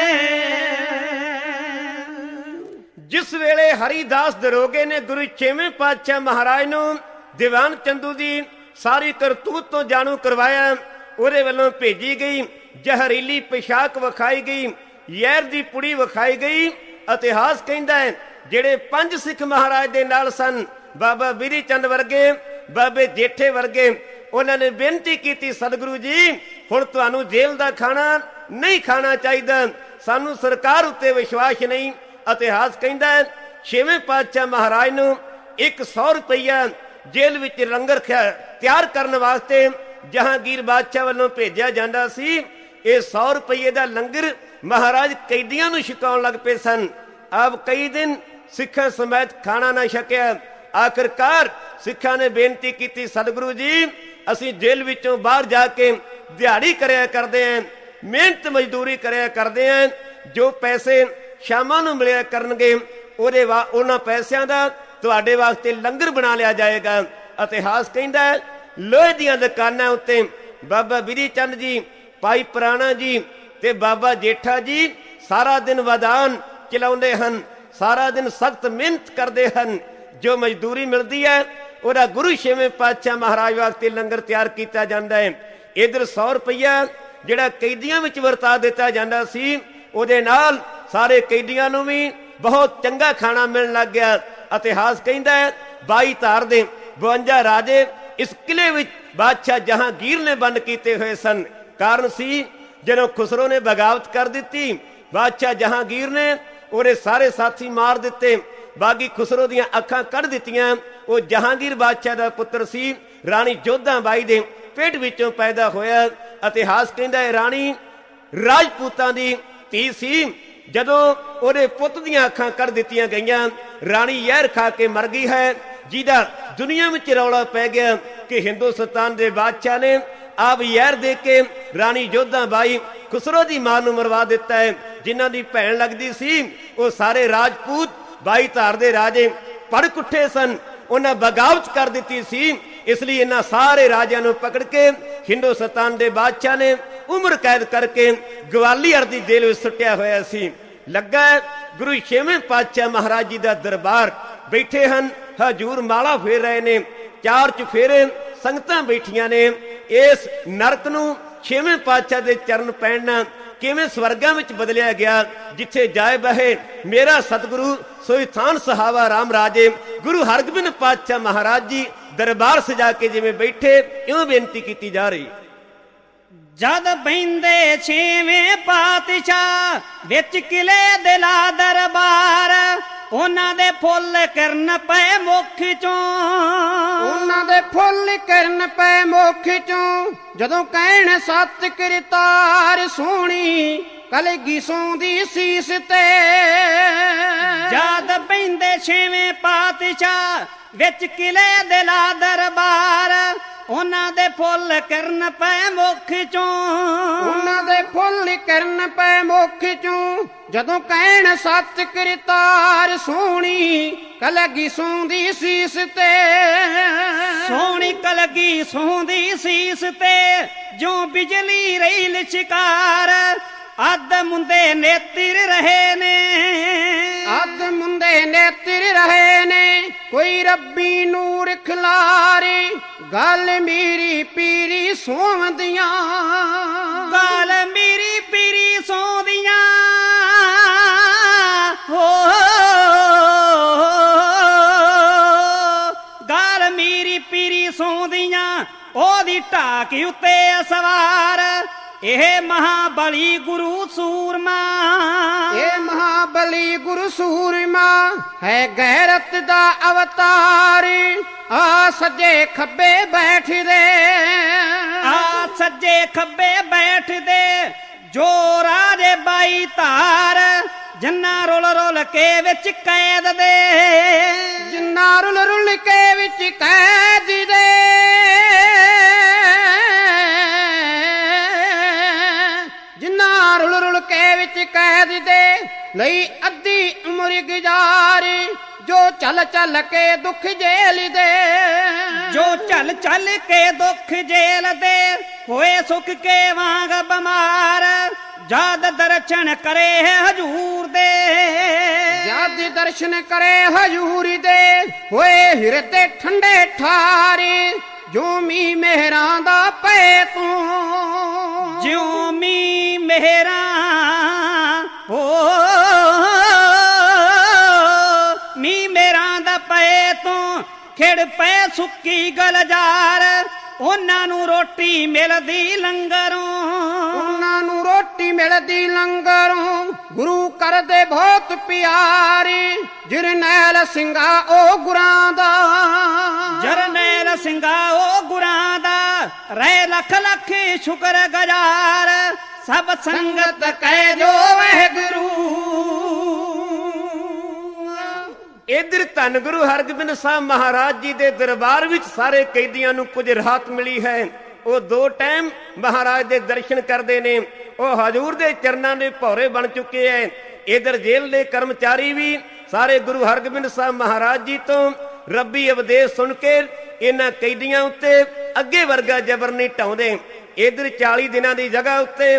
C: ਜਿਸ ਵੇਲੇ ਹਰੀਦਾਸ ਦਰੋਗੇ ਨੇ ਗੁਰੂ ਛੇਵੇਂ ਪਾਤਸ਼ਾਹ ਮਹਾਰਾਜ ਨੂੰ ਦੀਵਾਨ ਚੰਦੂ ਦੀ ਸਾਰੀ ਕਰਤੂਤ ਤੋਂ ਜਾਣੂ ਕਰਵਾਇਆ, ਉਹਦੇ ਵੱਲੋਂ ਭੇਜੀ ਗਈ ਜ਼ਹਿਰੀਲੀ ਪਿਸ਼ਾਕ ਵਿਖਾਈ ਗਈ, ਜ਼ਹਿਰ ਦੀ ਪੁੜੀ ਵਿਖਾਈ ਗਈ। ਇਤਿਹਾਸ ਕਹਿੰਦਾ ਹੈ ਜਿਹੜੇ 5 ਸਿੱਖ ਮਹਾਰਾਜ ਦੇ ਨਾਲ ਸਨ, ਬਾਬਾ ਬਿਧੀ ਚੰਦ ਵਰਗੇ, ਬਾਬੇ ਜੇਠੇ ਵਰਗੇ, ਉਹਨਾਂ ਨੇ ਬੇਨਤੀ ਕੀਤੀ ਸਤਿਗੁਰੂ ਜੀ ਹੁਣ ਤੁਹਾਨੂੰ ਜੇਲ੍ਹ ਦਾ ਖਾਣਾ ਨਹੀਂ ਖਾਣਾ ਚਾਹੀਦਾ, ਸਾਨੂੰ ਸਰਕਾਰ ਉੱਤੇ ਵਿਸ਼ਵਾਸ ਨਹੀਂ। ਇਤਿਹਾਸ ਕਹਿੰਦਾ ਹੈ ਛੇਵੇਂ ਪਾਤਸ਼ਾਹ ਮਹਾਰਾਜ ਨੂੰ 100 ਰੁਪਈਆ ਜੇਲ੍ਹ ਵਿੱਚ ਲੰਗਰ ਤਿਆਰ ਕਰਨ ਵਾਸਤੇ ਜਹਾਂਗੀਰ ਬਾਦਸ਼ਾਹ ਵੱਲੋਂ ਭੇਜਿਆ ਜਾਂਦਾ ਸੀ। ਇਹ 100 ਰੁਪਈਏ ਦਾ ਲੰਗਰ ਮਹਾਰਾਜ ਕੈਦੀਆਂ ਨੂੰ ਛਕਾਉਣ ਲੱਗ ਪਏ ਸਨ। ਆਪ ਕਈ ਦਿਨ ਸਿੱਖਾਂ ਸਮੇਤ ਖਾਣਾ ਨਾ ਛਕਿਆ। ਆਖਿਰਕਾਰ ਸਿੱਖਾਂ ਨੇ ਬੇਨਤੀ ਕੀਤੀ ਸਤਿਗੁਰੂ ਜੀ ਅਸੀਂ ਜੇਲ੍ਹ ਵਿੱਚੋਂ ਬਾਹਰ ਜਾ ਕੇ ਦਿਹਾੜੀ ਕਰਿਆ ਕਰਦੇ ਆਂ, ਮਿਹਨਤ ਮਜ਼ਦੂਰੀ ਕਰਿਆ ਕਰਦੇ ਆਂ, ਜੋ ਪੈਸੇ ਸ਼ਾਮਾਂ ਨੂੰ ਮਿਲਿਆ ਕਰਨਗੇ ਉਹਨਾਂ ਪੈਸਿਆਂ ਦਾ ਤੁਹਾਡੇ ਵਾਸਤੇ ਲੰਗਰ ਬਣਾ ਲਿਆ ਜਾਏਗਾ। ਇਤਿਹਾਸ ਕਹਿੰਦਾ ਲੋਹੇ ਦੀਆਂ ਦੁਕਾਨਾਂ ਉੱਤੇ ਬਾਬਾ ਬਿਧੀ ਚੰਦ ਜੀ, ਭਾਈ ਪੁਰਾਣਾ ਜੀ ਤੇ ਬਾਬਾ ਜੇਠਾ ਜੀ ਸਾਰਾ ਦਿਨ ਵਦਾਨ ਚਲਾਉਂਦੇ ਹਨ, ਸਾਰਾ ਦਿਨ ਸਖਤ ਮਿਹਨਤ ਕਰਦੇ ਹਨ। ਜੋ ਮਜ਼ਦੂਰੀ ਮਿਲਦੀ ਹੈ ਉਹਦਾ ਗੁਰੂ ਛੇਵੇਂ ਪਾਤਸ਼ਾਹ ਮਹਾਰਾਜ ਵਾਸਤੇ ਲੰਗਰ ਤਿਆਰ ਕੀਤਾ ਜਾਂਦਾ ਹੈ। ਇਧਰ 100 ਰੁਪਈਆ ਜਿਹੜਾ ਕੈਦੀਆਂ ਵਿੱਚ ਵਰਤਾ ਦਿੱਤਾ ਜਾਂਦਾ ਸੀ, ਉਹਦੇ ਨਾਲ ਸਾਰੇ ਕੈਦੀਆਂ ਨੂੰ ਵੀ ਬਹੁਤ ਚੰਗਾ ਖਾਣਾ ਮਿਲਣ ਲੱਗ ਗਿਆ। ਇਤਿਹਾਸ ਕਹਿੰਦਾ ਹੈ 22 ਧਾਰ ਦੇ 52 ਰਾਜੇ ਇਸ ਕਿਲੇ ਵਿੱਚ ਬਾਦਸ਼ਾਹ ਜਹਾਂਗੀਰ ਨੇ ਬੰਦ ਕੀਤੇ ਹੋਏ ਸਨ। ਕਾਰਨ ਸੀ ਜਦੋਂ ਖੁਸਰੋ ਨੇ ਬਗਾਵਤ ਕਰ ਦਿੱਤੀ, ਬਾਦਸ਼ਾਹ ਜਹਾਂਗੀਰ ਨੇ ਉਹਦੇ ਸਾਰੇ ਸਾਥੀ ਮਾਰ ਦਿੱਤੇ, ਬਾਗੀ ਖੁਸਰੋ ਦੀਆਂ ਅੱਖਾਂ ਕੱਢ ਦਿੱਤੀਆਂ। ਉਹ ਜਹਾਂਗੀਰ ਬਾਦਸ਼ਾਹ ਦਾ ਪੁੱਤਰ ਸੀ, ਰਾਣੀ ਜੋਧਾ ਬਾਈ ਦੇ ਪੇਟ ਵਿੱਚੋਂ ਪੈਦਾ ਹੋਇਆ। ਇਤਿਹਾਸ ਕਹਿੰਦਾ ਹੈ ਰਾਣੀ ਰਾਜਪੂਤਾਂ ਦੀ ਧੀ ਸੀ। ਜਦੋਂ ਉਹਦੇ ਪੁੱਤ ਦੀਆਂ ਅੱਖਾਂ ਕੱਢ ਦਿੱਤੀਆਂ ਗਈਆਂ, ਰਾਣੀ ਜ਼ਹਿਰ ਖਾ ਕੇ ਮਰ ਗਈ ਹੈ, ਜਿਹਦਾ ਦੁਨੀਆ ਵਿੱਚ ਰੌਲਾ ਪੈ ਗਿਆ ਕਿ ਹਿੰਦੁਸਤਾਨ ਦੇ ਬਾਦਸ਼ਾਹ ਨੇ ਆਪ ਜ਼ਹਿਰ ਦੇ ਕੇ ਰਾਣੀ ਜੋਧਾ ਬਾਈ ਖੁਸਰੋ ਦੀ ਮਾਂ ਨੂੰ ਮਰਵਾ ਦਿੱਤਾ ਹੈ। ਜਿਨ੍ਹਾਂ ਦੀ ਭੈਣ ਲੱਗਦੀ ਸੀ ਉਹ ਸਾਰੇ ਰਾਜਪੂਤ 22 ਧਾਰ ਦੇ ਰਾਜੇ ਪੜਕ ਉੱਠੇ ਸਨ, ਉਹਨਾਂ ਬਗਾਵਤ ਕਰ ਦਿੱਤੀ ਸੀ। ਇਸ ਲਈ ਇਹਨਾਂ ਸਾਰੇ ਰਾਜਿਆਂ ਨੂੰ ਪਕੜ ਕੇ ਹਿੰਦੁਸਤਾਨ ਦੇ ਬਾਦਸ਼ਾਹ ਨੇ ਉਮਰ ਕੈਦ ਕਰਕੇ ਗਵਾਲੀਅਰ ਦੀ ਜੇਲ੍ਹ ਵਿੱਚ ਸੁੱਟਿਆ ਹੋਇਆ ਸੀ। ਲੱਗਾ ਗੁਰੂ ਛੇਵੇਂ ਪਾਤਸ਼ਾਹ ਮਹਾਰਾਜ ਜੀ ਦਾ ਦਰਬਾਰ, ਬੈਠੇ ਹਨ ਹਜੂਰ ਮਾਲਾ ਫੇਰ ਰਹੇ ਨੇ, 4 ਚੁਫੇਰੇ ਸੰਗਤਾਂ ਬੈਠੀਆਂ ਨੇ। ਇਸ ਨਰਕ ਨੂੰ ਛੇਵੇਂ ਪਾਤਸ਼ਾਹ ਦੇ ਚਰਨ ਪੈਣਾ ਕਿਵੇਂ ਸਵਰਗਾਂ ਵਿੱਚ ਬਦਲਿਆ ਗਿਆ। ਜਿੱਥੇ ਜਾਏ ਬਹੇ ਮੇਰਾ ਸਤਿਗੁਰੂ ਸੋਈ ਥਾਨ ਸਹਾਵਾ ਰਾਮ ਰਾਜੇ। ਗੁਰੂ ਹਰਗੋਬਿੰਦ ਪਾਤਸ਼ਾਹ ਮਹਾਰਾਜ ਜੀ ਦਰਬਾਰ ਸਜਾ ਕੇ ਜਿਵੇਂ ਬੈਠੇ ਇਉਂ ਬੇਨਤੀ ਕੀਤੀ ਜਾ ਰਹੀ।
A: ਜਦ ਬਹਿੰਦੇ ਛੇਵੇਂ ਪਾਤਸ਼ਾਹ ਵਿੱਚ ਕਿਲੇ ਦੇ ਲਾ ਦਰਬਾਰ, ਉਹਨਾਂ ਦੇ ਫੁੱਲ ਕਿਰਨ ਪਏ ਮੁੱਖ ਚੋਂ,
B: ਉਹਨਾਂ ਦੇ ਫੁੱਲ ਕਿਰਨ ਪਏ ਮੁੱਖ ਚੋਂ। ਜਦੋਂ ਕਹਿਣ ਸਤ ਕਰਤਾਰ ਸੋਹਣੀ ਕਲਗੀ ਸੌਂਦੀ ਸੀਸ ਤੇ,
A: ਜਦ ਬਹਿੰਦੇ ਛੇਵੇਂ ਪਾਤਸ਼ਾਹ ਵਿੱਚ ਕਿਲੇ ਦੇ ਲਾ ਦਰਬਾਰ ਉਹਨਾਂ ਦੇ ਫੁੱਲ ਕਿਰਨ ਪੈ ਮੁਖ ਚੋਂ
B: ਉਹਨਾਂ ਦੇ ਫੁੱਲ ਕਿਰਨ ਪੈ ਮੁਖ ਚੋਂ ਜਦੋਂ ਕਹਿਣ ਸੱਚ ਕਰਤਾਰ ਸੋਹਣੀ ਕਲਗੀ ਸੌਂਦੀ ਸੀਸ ਤੇ
A: ਸੋਹਣੀ ਕਲਗੀ ਸੌਂਦੀ ਸੀਸ ਤੇ ਜੋ ਬਿਜਲੀ ਰਹੀ ਲਿਸ਼ਕਾਰ ਅੱਧ ਮੁੰਦੇ ਨੇਤਰ ਰਹੇ ਨੇ
B: ਅੱਧ ਮੁੰਦੇ ਨੇਤਰ ਰਹੇ ਨੇ ਕੋਈ ਰੱਬੀ ਨੂਰ ਖਿਲਾਰੇ ਗੱਲ ਮੇਰੀ ਪੀਰੀ ਸੋਹੰਦੀਆਂ
A: ਗੱਲ ਮੇਰੀ ਪੀਰੀ ਸੋਹੰਦੀਆਂ ਹੋ ਗੱਲ ਮੇਰੀ ਪੀਰੀ ਸੋਹੰਦੀਆਂ ਉਹਦੀ ਢਾਕ ਉੱਤੇ ਸਵਾਰ ਇਹ ਮਹਾਬਲੀ ਗੁਰੂ ਸੂਰਮਾ
B: ਇਹ ਮਹਾਬਲੀ ਗੁਰੂ ਸੂਰਮਾ ਹੈ ਗੈਰਤ ਦਾ ਅਵਤਾਰ ਆ ਸੱਜੇ ਖੱਬੇ ਬੈਠਦੇ
A: ਆ ਸੱਜੇ ਖੱਬੇ ਬੈਠਦੇ ਜੋ ਰਾਜੇ ਬਾਈ ਧਾਰ ਜਿੰਨਾ ਰੁਲ ਰੁਲ ਕੇ ਵਿੱਚ ਕੈਦ ਦੇ
B: ਜਿੰਨਾ ਰੁਲ ਰੁਲ ਕੇ ਵਿੱਚ ਕੈਦ ਦੇ ਜਿੰਨਾ ਰੁਲ ਰੁਲ ਕੇ ਵਿੱਚ ਕੈਦ ਦੇ ਲਈ ਅੱਧੀ ਉਮਰ ਗੁਜ਼ਾਰੀ ਜੋ ਚੱਲ ਚੱਲ ਕੇ ਦੁੱਖ ਝੇਲਦੇ
A: ਜੋ ਚੱਲ ਚੱਲ ਕੇ ਦੁੱਖ ਝੇਲਦੇ ਹੋਏ ਸੁੱਖ ਕੇ ਵਾਂਗ ਬਿਮਾਰ ਜਦ ਦਰਸ਼ਨ ਕਰੇ ਹਜੂਰ ਦੇ
B: ਜਦ ਦਰਸ਼ਨ ਕਰੇ ਹਜੂਰ ਦੇ ਹੋਏ ਹਿਰਦੇ ਠੰਡੇ ਠਾਰੇ ਜੋ ਮੀ ਮਿਹਰਾਂ ਦਾ ਪਏ ਤੂੰ
A: ਜਿਉ ਮੀ ਮਿਹਰਾਂ ਹੋ ਮੀ ਮਿਹਰਾਂ ਦਾ ਪਏ ਤੂੰ ਖਿੜ ਪਏ ਸੁੱਕੀ ਗਲਜਾਰ ਉਹਨਾਂ ਨੂੰ ਰੋਟੀ ਮਿਲਦੀ ਲੰਗਰੋਂ
B: ਉਹਨਾਂ ਨੂੰ ਰੋਟੀ ਮਿਲਦੀ ਲੰਗਰੋਂ ਗੁਰੂ ਕਰਦੇ ਬਹੁਤ ਪਿਆਰੇ ਜਰਨੈਲ ਸਿੰਘਾ ਉਹ ਗੁਰਾਂ ਦਾ
A: ਜਰਨੈਲ ਸਿੰਘਾ ਉਹ ਗੁਰਾਂ ਦਾ ਰਹਿ ਲੱਖ ਲੱਖ ਸ਼ੁਕਰ ਗੁਜ਼ਾਰ ਸਭ ਸੰਗਤ ਕਹਿ ਜੋ ਵਾਹਿਗੁਰੂ
C: ਇਧਰ ਧੰਨ ਗੁਰੂ ਹਰਗੋਬਿੰਦ ਸਾਹਿਬ ਮਹਾਰਾਜ ਜੀ ਦੇ ਦਰਬਾਰ ਵਿੱਚ ਸਾਰੇ ਕੈਦੀਆਂ ਨੂੰ ਕੁਝ ਰਾਹਤ ਮਿਲੀ ਹੈ। ਉਹ ਦੋ ਟਾਈਮ ਮਹਾਰਾਜ ਦੇ ਦਰਸ਼ਨ ਕਰਦੇ ਨੇ। ਉਹ ਹਜ਼ੂਰ ਦੇ ਚਰਨਾਂ ਦੇ ਭੌਰੇ ਬਣ ਚੁੱਕੇ ਐ। ਇਧਰ ਜੇਲ੍ਹ ਦੇ ਕਰਮਚਾਰੀ ਵੀ ਸਾਰੇ ਗੁਰੂ ਹਰਗੋਬਿੰਦ ਸਾਹਿਬ ਮਹਾਰਾਜ ਜੀ ਤੋਂ ਰੱਬੀ ਉਪਦੇਸ਼ ਸੁਣ ਕੇ ਇਹਨਾਂ ਕੈਦੀਆਂ ਉੱਤੇ ਅੱਗੇ ਵਰਗਾ ਜ਼ਬਰ ਨਹੀਂ ਢਾਉਂਦੇ। ਇਧਰ 40 ਦਿਨਾਂ ਦੀ ਜਗ੍ਹਾ ਉੱਤੇ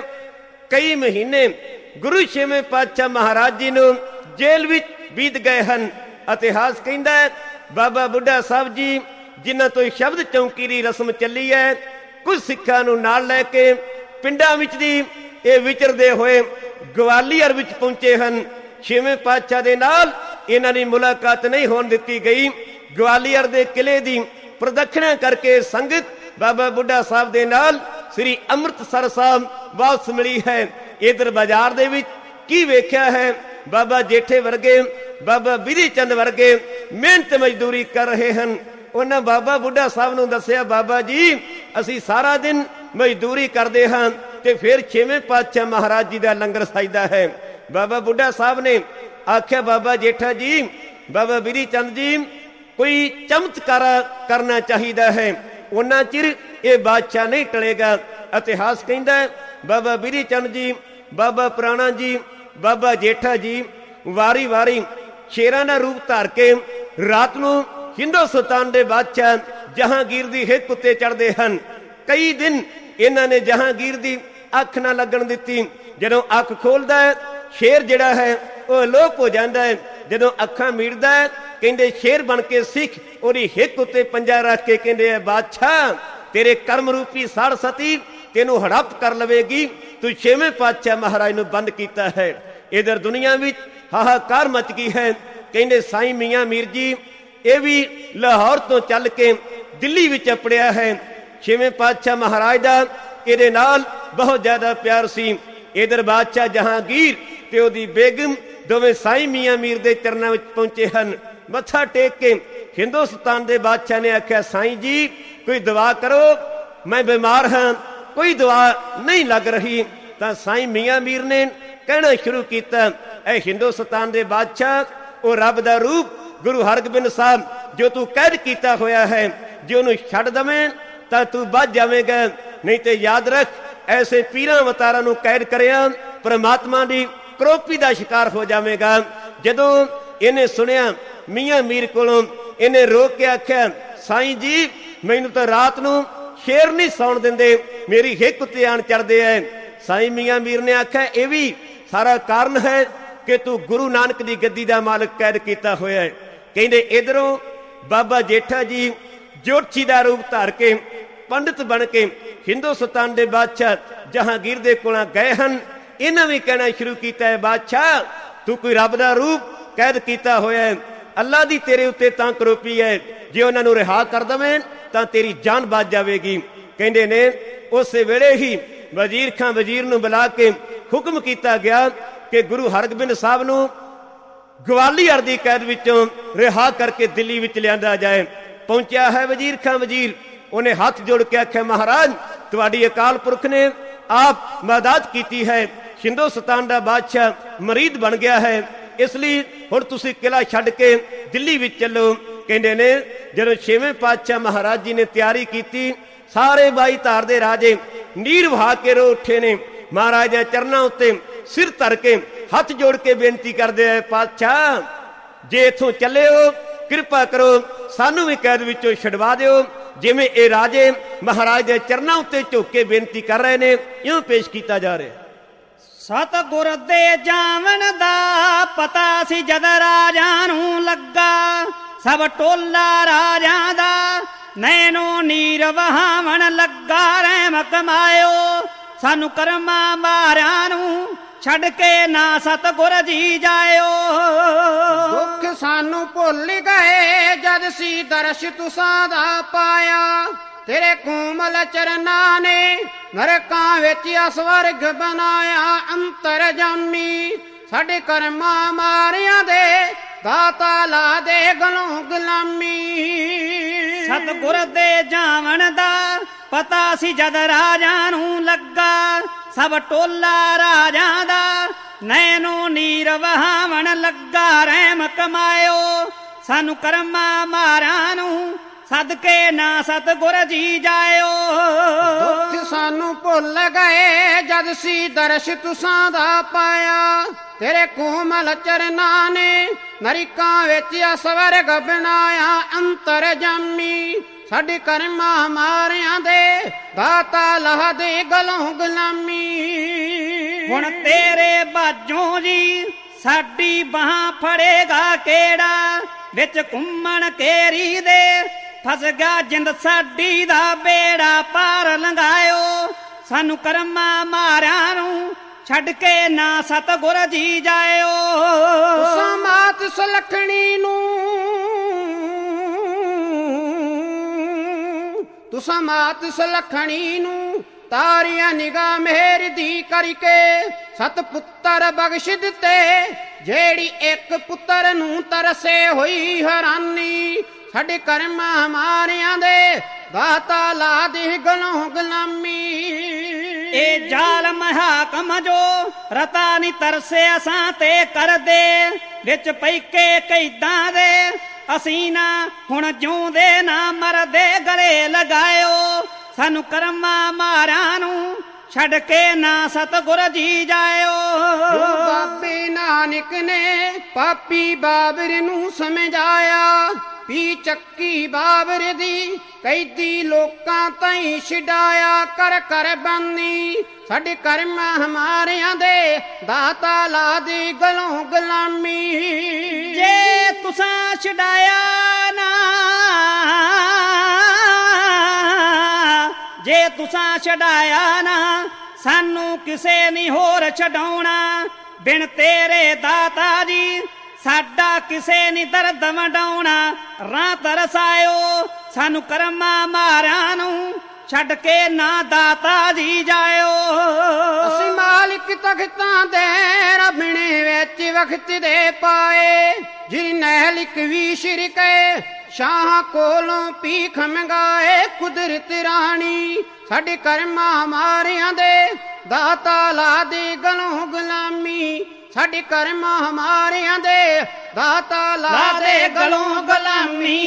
C: ਕਈ ਮਹੀਨੇ ਗੁਰੂ ਛੇਵੇਂ ਪਾਤਸ਼ਾਹ ਮਹਾਰਾਜ ਜੀ ਨੂੰ ਜੇਲ੍ਹ ਵਿੱਚ ਬੀਤ ਗਏ ਹਨ। ਇਤਿਹਾਸ ਕਹਿੰਦਾ ਬਾਬਾ ਬੁੱਢਾ ਸਾਹਿਬ ਜੀ ਜਿਨ੍ਹਾਂ ਤੋਂ ਸ਼ਬਦ ਚੌਂਕੀ ਦੀ ਰਸਮ ਚੱਲੀ ਹੈ ਕੁਝ ਸਿੱਖਾਂ ਨੂੰ ਨਾਲ ਲੈ ਕੇ ਪਿੰਡਾਂ ਵਿੱਚ ਦੀ ਇਹ ਵਿਚਰਦੇ ਹੋਏ ਗਵਾਲੀਅਰ ਵਿੱਚ ਪਹੁੰਚੇ ਹਨ। ਛੇਵੇਂ ਪਾਤਸ਼ਾਹ ਦੇ ਨਾਲ ਇਹਨਾਂ ਦੀ ਮੁਲਾਕਾਤ ਨਹੀਂ ਹੋਣ ਦਿੱਤੀ ਗਈ। ਗਵਾਲੀਅਰ ਦੇ ਕਿਲੇ ਦੀ ਪ੍ਰਦਖਿਣਾ ਕਰਕੇ ਸੰਗਤ ਬਾਬਾ ਬੁੱਢਾ ਸਾਹਿਬ ਦੇ ਨਾਲ ਸ੍ਰੀ ਅੰਮ੍ਰਿਤਸਰ ਸਾਹਿਬ ਵਾਪਸ ਮਿਲੀ ਹੈ। ਇਧਰ ਬਾਜ਼ਾਰ ਦੇ ਵਿੱਚ ਕੀ ਵੇਖਿਆ ਹੈ ਬਾਬਾ ਜੇਠੇ ਵਰਗੇ ਬਾਬਾ ਬਿਧੀ ਚੰਦ ਵਰਗੇ ਮਿਹਨਤ ਮਜ਼ਦੂਰੀ ਕਰ ਰਹੇ ਹਨ। ਉਹਨਾਂ ਬਾਬਾ ਬੁੱਢਾ ਸਾਹਿਬ ਨੂੰ ਦੱਸਿਆ ਬਾਬਾ ਜੀ ਅਸੀਂ ਸਾਰਾ ਦਿਨ ਮਜ਼ਦੂਰੀ ਕਰਦੇ ਹਾਂ ਤੇ ਫਿਰ ਛੇਵੇਂ ਪਾਤਸ਼ਾਹ ਮਹਾਰਾਜ ਜੀ ਦਾ ਲੰਗਰ ਸਜਦਾ ਹੈ। ਬਾਬਾ ਬੁੱਢਾ ਸਾਹਿਬ ਨੇ ਆਖਿਆ ਬਾਬਾ ਜੇਠਾ ਜੀ ਬਾਬਾ ਬਿਧੀ ਚੰਦ ਜੀ ਕੋਈ ਚਮਤਕਾਰ ਕਰਨਾ ਚਾਹੀਦਾ ਹੈ ਉਹਨਾਂ ਚਿਰ ਇਹ ਬਾਦਸ਼ਾਹ ਨਹੀਂ ਟਲੇਗਾ। ਇਤਿਹਾਸ ਕਹਿੰਦਾ ਬਾਬਾ ਬਿਧੀ ਚੰਦ ਜੀ ਬਾਬਾ ਪੁਰਾਣਾ ਜੀ ਬਾਬਾ ਜੇਠਾ ਜੀ ਵਾਰੀ ਵਾਰੀ ਸ਼ੇਰਾਂ ਦਾ ਰੂਪ ਧਾਰ ਕੇ ਰਾਤ ਨੂੰ ਹਿੰਦੁਸਤਾਨ ਦੇ ਬਾਦਸ਼ਾਹ ਜਹਾਂਗੀਰ ਦੀ ਹਿੱਕ ਉੱਤੇ ਚੜ੍ਹਦੇ ਹਨ। ਕਈ ਦਿਨ ਇਹਨਾਂ ਨੇ ਜਹਾਂਗੀਰ ਦੀ ਅੱਖ ਨਾ ਲੱਗਣ ਦਿੱਤੀ। ਜਦੋਂ ਅੱਖ ਖੋਲਦਾ ਹੈ ਸ਼ੇਰ ਜਿਹੜਾ ਹੈ ਉਹ ਅਲੋਪ ਹੋ ਜਾਂਦਾ ਹੈ। ਜਦੋਂ ਅੱਖਾਂ ਮੀਟਦਾ ਹੈ ਕਹਿੰਦੇ ਸ਼ੇਰ ਬਣ ਕੇ ਸਿੱਖ ਉਹਦੀ ਹਿੱਕ ਉੱਤੇ ਪੰਜਾ ਰੱਖ ਕੇ ਕਹਿੰਦੇ ਆ ਬਾਦਸ਼ਾਹ ਤੇਰੇ ਕਰਮ ਰੂਪੀ ਸਾੜ ਸਤੀ ਤੈਨੂੰ ਹੜੱਪ ਕਰ ਲਵੇਗੀ। ਤੂੰ ਛੇਵੇਂ ਪਾਤਸ਼ਾਹ ਮਹਾਰਾਜ ਨੂੰ ਬੰਦ ਕੀਤਾ ਹੈ। ਇਧਰ ਦੁਨੀਆ ਵਿੱਚ ਹਾਹਾਕਾਰ ਮਚ ਗਈ ਹੈ। ਕਹਿੰਦੇ ਸਾਈਂ ਮੀਆਂ ਮੀਰ ਜੀ ਇਹ ਵੀ ਲਾਹੌਰ ਤੋਂ ਚੱਲ ਕੇ ਦਿੱਲੀ ਵਿੱਚ ਅਪੜਿਆ ਹੈ। ਛੇਵੇਂ ਪਾਤਸ਼ਾਹ ਮਹਾਰਾਜ ਦਾ ਇਹਦੇ ਨਾਲ ਬਹੁਤ ਜ਼ਿਆਦਾ ਪਿਆਰ ਸੀ। ਇਧਰ ਬਾਦਸ਼ਾਹ ਜਹਾਂਗੀਰ ਤੇ ਉਹਦੀ ਬੇਗਮ ਦੋਵੇਂ ਸਾਈਂ ਮੀਆਂ ਮੀਰ ਦੇ ਚਰਨਾਂ ਵਿੱਚ ਪਹੁੰਚੇ ਹਨ। ਮੱਥਾ ਟੇਕ ਕੇ ਹਿੰਦੁਸਤਾਨ ਦੇ ਬਾਦਸ਼ਾਹ ਨੇ ਆਖਿਆ ਸਾਈਂ ਜੀ ਕੋਈ ਦੁਆ ਕਰੋ ਮੈਂ ਬਿਮਾਰ ਹਾਂ ਕੋਈ ਦੁਆ ਨਹੀਂ ਲੱਗ ਰਹੀ। ਤਾਂ ਸਾਈਂ ਮੀਆਂ ਮੀਰ ਨੇ ਕਹਿਣਾ ਸ਼ੁਰੂ ਕੀਤਾ ਐ ਹਿੰਦੁਸਤਾਨ ਦੇ ਬਾਦਸ਼ਾਹ ਉਹ ਰੱਬ ਦਾ ਰੂਪ ਗੁਰੂ ਹਰਗੋਬਿੰਦ ਸਾਹਿਬ ਜੋ ਤੂੰ ਕੈਦ ਕੀਤਾ ਹੋਇਆ ਹੈ, ਜੇ ਉਹਨੂੰ ਛੱਡ ਦਵੇਂ ਤਾਂ ਤੂੰ ਬਚ ਜਾਵੇਂਗਾ, ਨਹੀਂ ਤੇ ਯਾਦ ਰੱਖ ਐਸੇ ਪੀਰਾਂ ਅਵਤਾਰਾਂ ਨੂੰ ਕੈਦ ਕਰਿਆ ਪਰਮਾਤਮਾ ਦੀ ਕਰੋਪੀ ਦਾ ਸ਼ਿਕਾਰ ਹੋ ਜਾਵੇਗਾ। ਜਦੋਂ ਇਹਨੇ ਸੁਣਿਆ ਮੀਆਂ ਮੀਰ ਕੋਲੋਂ, ਇਹਨੇ ਰੋਕ ਕੇ ਆਖਿਆ, ਸਾਈਂ ਜੀ ਮੈਨੂੰ ਤਾਂ ਰਾਤ ਨੂੰ ਸ਼ੇਰ ਨਹੀਂ ਸੌਣ ਦਿੰਦੇ, ਮੇਰੀ ਹਿੱਕ ਉੱਤੇ ਆਣ ਚੜਦੇ ਐ। ਸਾਈਂ ਮੀਆਂ ਮੀਰ ਨੇ ਆਖਿਆ ਇਹ ਵੀ ਸਾਰਾ ਕਾਰਨ ਹੈ ਕਿ ਤੂੰ ਗੁਰੂ ਨਾਨਕ ਦੀ ਗੱਦੀ ਦਾ ਮਾਲਕ ਕੈਦ ਕੀਤਾ ਹੋਇਆ ਹੈ। ਕਹਿੰਦੇ ਇਧਰੋਂ ਬਾਬਾ ਜੇਠਾ ਜੀ ਜੋਤਸ਼ੀ ਦਾ ਰੂਪ ਧਾਰ ਕੇ ਪੰਡਿਤ ਬਣ ਕੇ ਹਿੰਦੁਸਤਾਨ ਦੇ ਬਾਦਸ਼ਾਹ ਜਹਾਂਗੀਰ ਦੇ ਕੋਲ ਗਏ ਹਨ। ਇਹਨਾਂ ਵੀ ਕਹਿਣਾ ਸ਼ੁਰੂ ਕੀਤਾ ਹੈ, ਬਾਦਸ਼ਾਹ ਤੂੰ ਕੋਈ ਰੱਬ ਦਾ ਰੂਪ ਕੈਦ ਕੀਤਾ ਹੋਇਆ ਹੈ, ਅੱਲਾ ਦੀ ਤੇਰੇ ਉੱਤੇ ਤਾਂ ਕਰੋਪੀ ਹੈ, ਜੇ ਉਹਨਾਂ ਨੂੰ ਰਿਹਾ ਕਰ ਦਵੇਂ ਤਾਂ ਤੇਰੀ ਜਾਨ ਬਚ ਜਾਵੇਗੀ। ਕਹਿੰਦੇ ਨੇ ਉਸੇ ਵੇਲੇ ਹੀ ਵਜ਼ੀਰ ਖਾਂ ਵਜ਼ੀਰ ਨੂੰ ਬੁਲਾ ਕੇ ਹੁਕਮ ਕੀਤਾ ਗਿਆ ਕਿ ਗੁਰੂ ਹਰਗੋਬਿੰਦ ਸਾਹਿਬ ਨੂੰ ਗਵਾਲੀਅਰ ਦੀ ਕੈਦ ਵਿੱਚੋਂ ਰਿਹਾ ਕਰਕੇ ਦਿੱਲੀ ਵਿੱਚ ਲਿਆਂਦਾ ਜਾਏ। ਪਹੁੰਚਿਆ ਹੈ ਵਜ਼ੀਰ ਖਾਂ ਵਜ਼ੀਰ, ਉਹਨੇ ਹੱਥ ਜੋੜ ਕੇ ਆਖਿਆ, ਮਹਾਰਾਜ ਤੁਹਾਡੀ ਅਕਾਲ ਪੁਰਖ ਨੇ ਆਪ ਮਦਦ ਕੀਤੀ ਹੈ, ਹਿੰਦੁਸਤਾਨ ਦਾ ਬਾਦਸ਼ਾਹ ਮਰੀਦ ਬਣ ਗਿਆ ਹੈ, ਇਸ ਲਈ ਹੁਣ ਤੁਸੀਂ ਕਿਲਾ ਛੱਡ ਕੇ ਦਿੱਲੀ ਵਿੱਚ ਚੱਲੋ। ਕਹਿੰਦੇ ਨੇ ਜਦੋਂ 6ਵੇਂ ਪਾਤਸ਼ਾਹ ਮਹਾਰਾਜ ਜੀ ਨੇ ਤਿਆਰੀ ਕੀਤੀ, ਸਾਰੇ 22 ਧਾਰ ਦੇ ਰਾਜੇ ਨੀਰ ਵਹਾ ਕੇ ਰੋ ਉੱਠੇ ਨੇ, ਮਹਾਰਾਜ ਦੇ ਚਰਨਾਂ ਉੱਤੇ ਸਿਰ ਧਰ ਕੇ ਹੱਥ ਜੋੜ ਕੇ ਬੇਨਤੀ ਕਰਦੇ ਆ, ਪਾਤਸ਼ਾਹ ਜੇ ਇੱਥੋਂ ਚੱਲੇ ਹੋ ਕਿਰਪਾ ਕਰੋ ਸਾਨੂੰ ਵੀ ਕੈਦ ਵਿੱਚੋਂ ਛਡਵਾ ਦਿਓ। ਜਿਵੇਂ ਇਹ ਰਾਜੇ ਮਹਾਰਾਜ ਦੇ ਚਰਨਾਂ ਉੱਤੇ ਝੁੱਕ ਕੇ ਬੇਨਤੀ ਕਰ ਰਹੇ ਨੇ, ਇਉਂ ਪੇਸ਼ ਕੀਤਾ ਜਾ ਰਿਹਾ।
A: ਸਤਿਗੁਰ ਦੇ ਜਾਵਣ ਦਾ ਪਤਾ ਸੀ ਜਦ ਰਾਜਾਂ ਨੂੰ ਲੱਗਾ, ਸਭ ਟੋਲਾ ਰਾਜਾਂ ਦਾ ਨੈਣੋ ਨੀਰ ਵਹਾਵਣ ਲੱਗਾ। ਰਹਿਮ ਕਮਾਇਓ ਸਾਨੂੰ ਕਰਮਾਂ ਮਾਰਿਆਂ ਨੂੰ, ਛੱਡ ਕੇ ਨਾ ਸਤਿਗੁਰ ਜੀ ਜਾਇਓ।
B: ਦੁੱਖ ਸਾਨੂੰ ਭੁੱਲ ਗਏ ਜਦ ਸੀ ਦਰਸ਼ ਤੁਸਾਂ ਦਾ ਪਾਇਆ, ਤੇਰੇ ਕੋਮਲ ਚਰਨਾਂ ਨੇ ਨਰਕਾਂ ਵਿੱਚ ਸਵਰਗ ਬਣਾਇਆ। ਅੰਤਰ ਜਾਮੀ ਸਾਡੇ ਕਰਮਾਂ ਮਾਰਿਆਂ ਦੇ, ਦਾਤਾ ਲਾ ਦੇ ਗਲੋਂ ਗੁਲਾਮੀ।
A: ਸਤਿਗੁਰ ਦੇ ਜਾਵਣ ਦਾ ਪਤਾ ਸੀ ਜਦ ਰਾਜਾਂ ਨੂੰ ਲੱਗਾ, ਸਭ ਟੋਲਾ ਰਾਜਾਂ ਦਾ ਨੈਣੋ ਨੀਰ ਵਹਾਵਣ ਲੱਗਾ। ਰਹਿਮ ਕਮਾਇਓ ਸਾਨੂੰ ਕਰਮਾਂ ਮਾਰਿਆਂ ਨੂੰ, ਸਦਕੇ ਨਾ ਸਤਿਗੁਰ ਜੀ ਜਾਇਓ।
B: ਦੁੱਖ ਸਾਨੂੰ ਭੁੱਲ ਗਏ ਜਦ ਸੀ ਦਰਸ਼ ਤੁਸਾਂ ਦਾ ਪਾਇਆ, ਤੇਰੇ ਕੋਮਲ ਚਰਨਾਂ ਨੇ ਨਰਕਾਂ ਵਿੱਚ ਸਵਰਗ ਬਣਾਇਆ। ਅੰਤਰ ਜਾਮੀ ਸਾਡੇ ਕਰਮਾਂ ਮਾਰਿਆਂ ਦੇ, ਦਾਤਾ ਲਾ ਦੇ ਗਲੋਂ ਗੁਲਾਮੀ।
A: ਹੁਣ ਤੇਰੇ ਬਾਝੋਂ ਜੀ ਸਾਡੀ ਬਾਹਾਂ ਫੜੇਗਾ ਕਿਹੜਾ, ਵਿੱਚ ਘੁੰਮਣ ਕੇਰੀ ਦੇ ਫਸ ਗਿਆ ਜਿੰਦ ਸਾਡੀ ਦਾ ਬੇੜਾ। ਪਾਰ ਲੰਘਾਇਓ ਸਾਨੂੰ ਕਰਮਾਂ ਮਾਰਿਆਂ ਨੂੰ, ਛੱਡ ਕੇ ਨਾ ਸਤਿਗੁਰ ਜੀ ਜਾਇਓ।
B: ਤੁਸਾਂ ਮਾਤ ਸੁਲੱਖਣੀ ਨੂੰ, ਤੁਸਾਂ ਮਾਤ ਸੁਲੱਖਣੀ ਨੂੰ ਤਾਰੀਆਂ ਨਿਗਾਹ ਮਿਹਰ ਦੀ ਕਰਕੇ। ਸਤ ਪੁੱਤਰ ਬਖਸ਼ ਦਿੱਤੇ ਜਿਹੜੀ ਇੱਕ ਪੁੱਤਰ ਨੂੰ ਤਰਸੇ ਹੋਈ ਹੈਰਾਨੀ। ਸਾਡੇ ਕਰਮਾਂ ਮਾਰਿਆਂ ਦੇ, ਦਾਤਾ ਲਾ ਦੇ ਗਲੋਂ ਗੁਲਾਮੀ।
A: ਇਹ ਜ਼ਾਲਮ ਹਾਕਮ ਜੋ ਰਤਾ ਨੀ ਤਰਸੇ ਅਸਾਂ ਤੇ ਕਰਦੇ, ਵਿੱਚ ਪੈਕੇ ਕੈਦਾਂ ਦੇ ਅਸੀਂ ਨਾ ਹੁਣ ਜਿਉਂਦੇ ਨਾ ਮਰਦੇ। ਗਲੇ ਲਗਾਇਓ ਸਾਨੂੰ ਕਰਮਾਂ ਮਾਰਿਆਂ ਨੂੰ, ਛੱਡ ਕੇ ਨਾ ਸਤਿਗੁਰ ਜੀ ਜਾਇਓ।
B: ਬਾਬੇ ਨਾਨਕ ਨੇ ਪਾਪੀ ਬਾਬਰ ਨੂੰ ਸਮਝਾਇਆ, ਪੀ ਚੱਕੀ ਬਾਬਰ ਦੀ ਕੈਦੀ ਲੋਕਾਂ ਤਾਈਂ ਛਡਾਇਆ। ਕਰ ਕਰ ਬਾਨੀ ਸਾਡੇ ਕਰਮਾਂ ਮਾਰਿਆਂ ਦੇ, ਦਾਤਾ ਲਾ ਦੇ ਗਲੋਂ ਗੁਲਾਮੀ।
A: ਜੇ ਤੁਸਾਂ ਛਡਾਇਆ ਨਾ, ਜੇ ਤੁਸਾਂ ਛਡਾਇਆ ਨਾ, ਸਾਨੂੰ ਕਿਸੇ ਨਹੀਂ ਹੋਰ ਛਡਾਉਣਾ। ਬਿਨ ਤੇਰੇ ਦਾਤਾ ਜੀ ਸਾਡਾ ਕਿਸੇ ਨੀ ਦਰਦ ਵੰਡਾਉਣਾ। ਰਾਹ ਤਰਸਾਇਓ ਸਾਨੂੰ ਕਰਮਾਂ ਮਾਰਿਆਂ ਨੂੰ, ਛੱਡ ਕੇ ਨਾ ਦਾਤਾ ਜੀ ਜਾਇਓ।
B: ਅਸੀਂ ਮਾਲਿਕ ਤਖਤਾਂ ਦੇ ਰਬਣੇ ਵਿੱਚ ਵਕਤ ਦੇ ਪਾਏ, ਜਿਨਹਿਲਿਕ ਵੀ ਸ਼ਿਰਕੇ ਸ਼ਾਹ ਕੋਲੋਂ ਭੀਖ ਮੰਗਾਏ। ਕੁਦਰਤ ਰਾਣੀ ਸਾਡੇ ਕਰਮਾਂ ਮਾਰਿਆਂ ਦੇ, ਦਾਤਾ ਲਾ ਦੇ ਗਲੋਂ ਗੁਲਾਮੀ। ਸਾਡੇ ਕਰਮਾਂ ਮਾਰਿਆਂ ਦੇ, ਦਾਤਾ ਲਾ ਦੇ ਗਲੋਂ ਗੁਲਾਮੀ।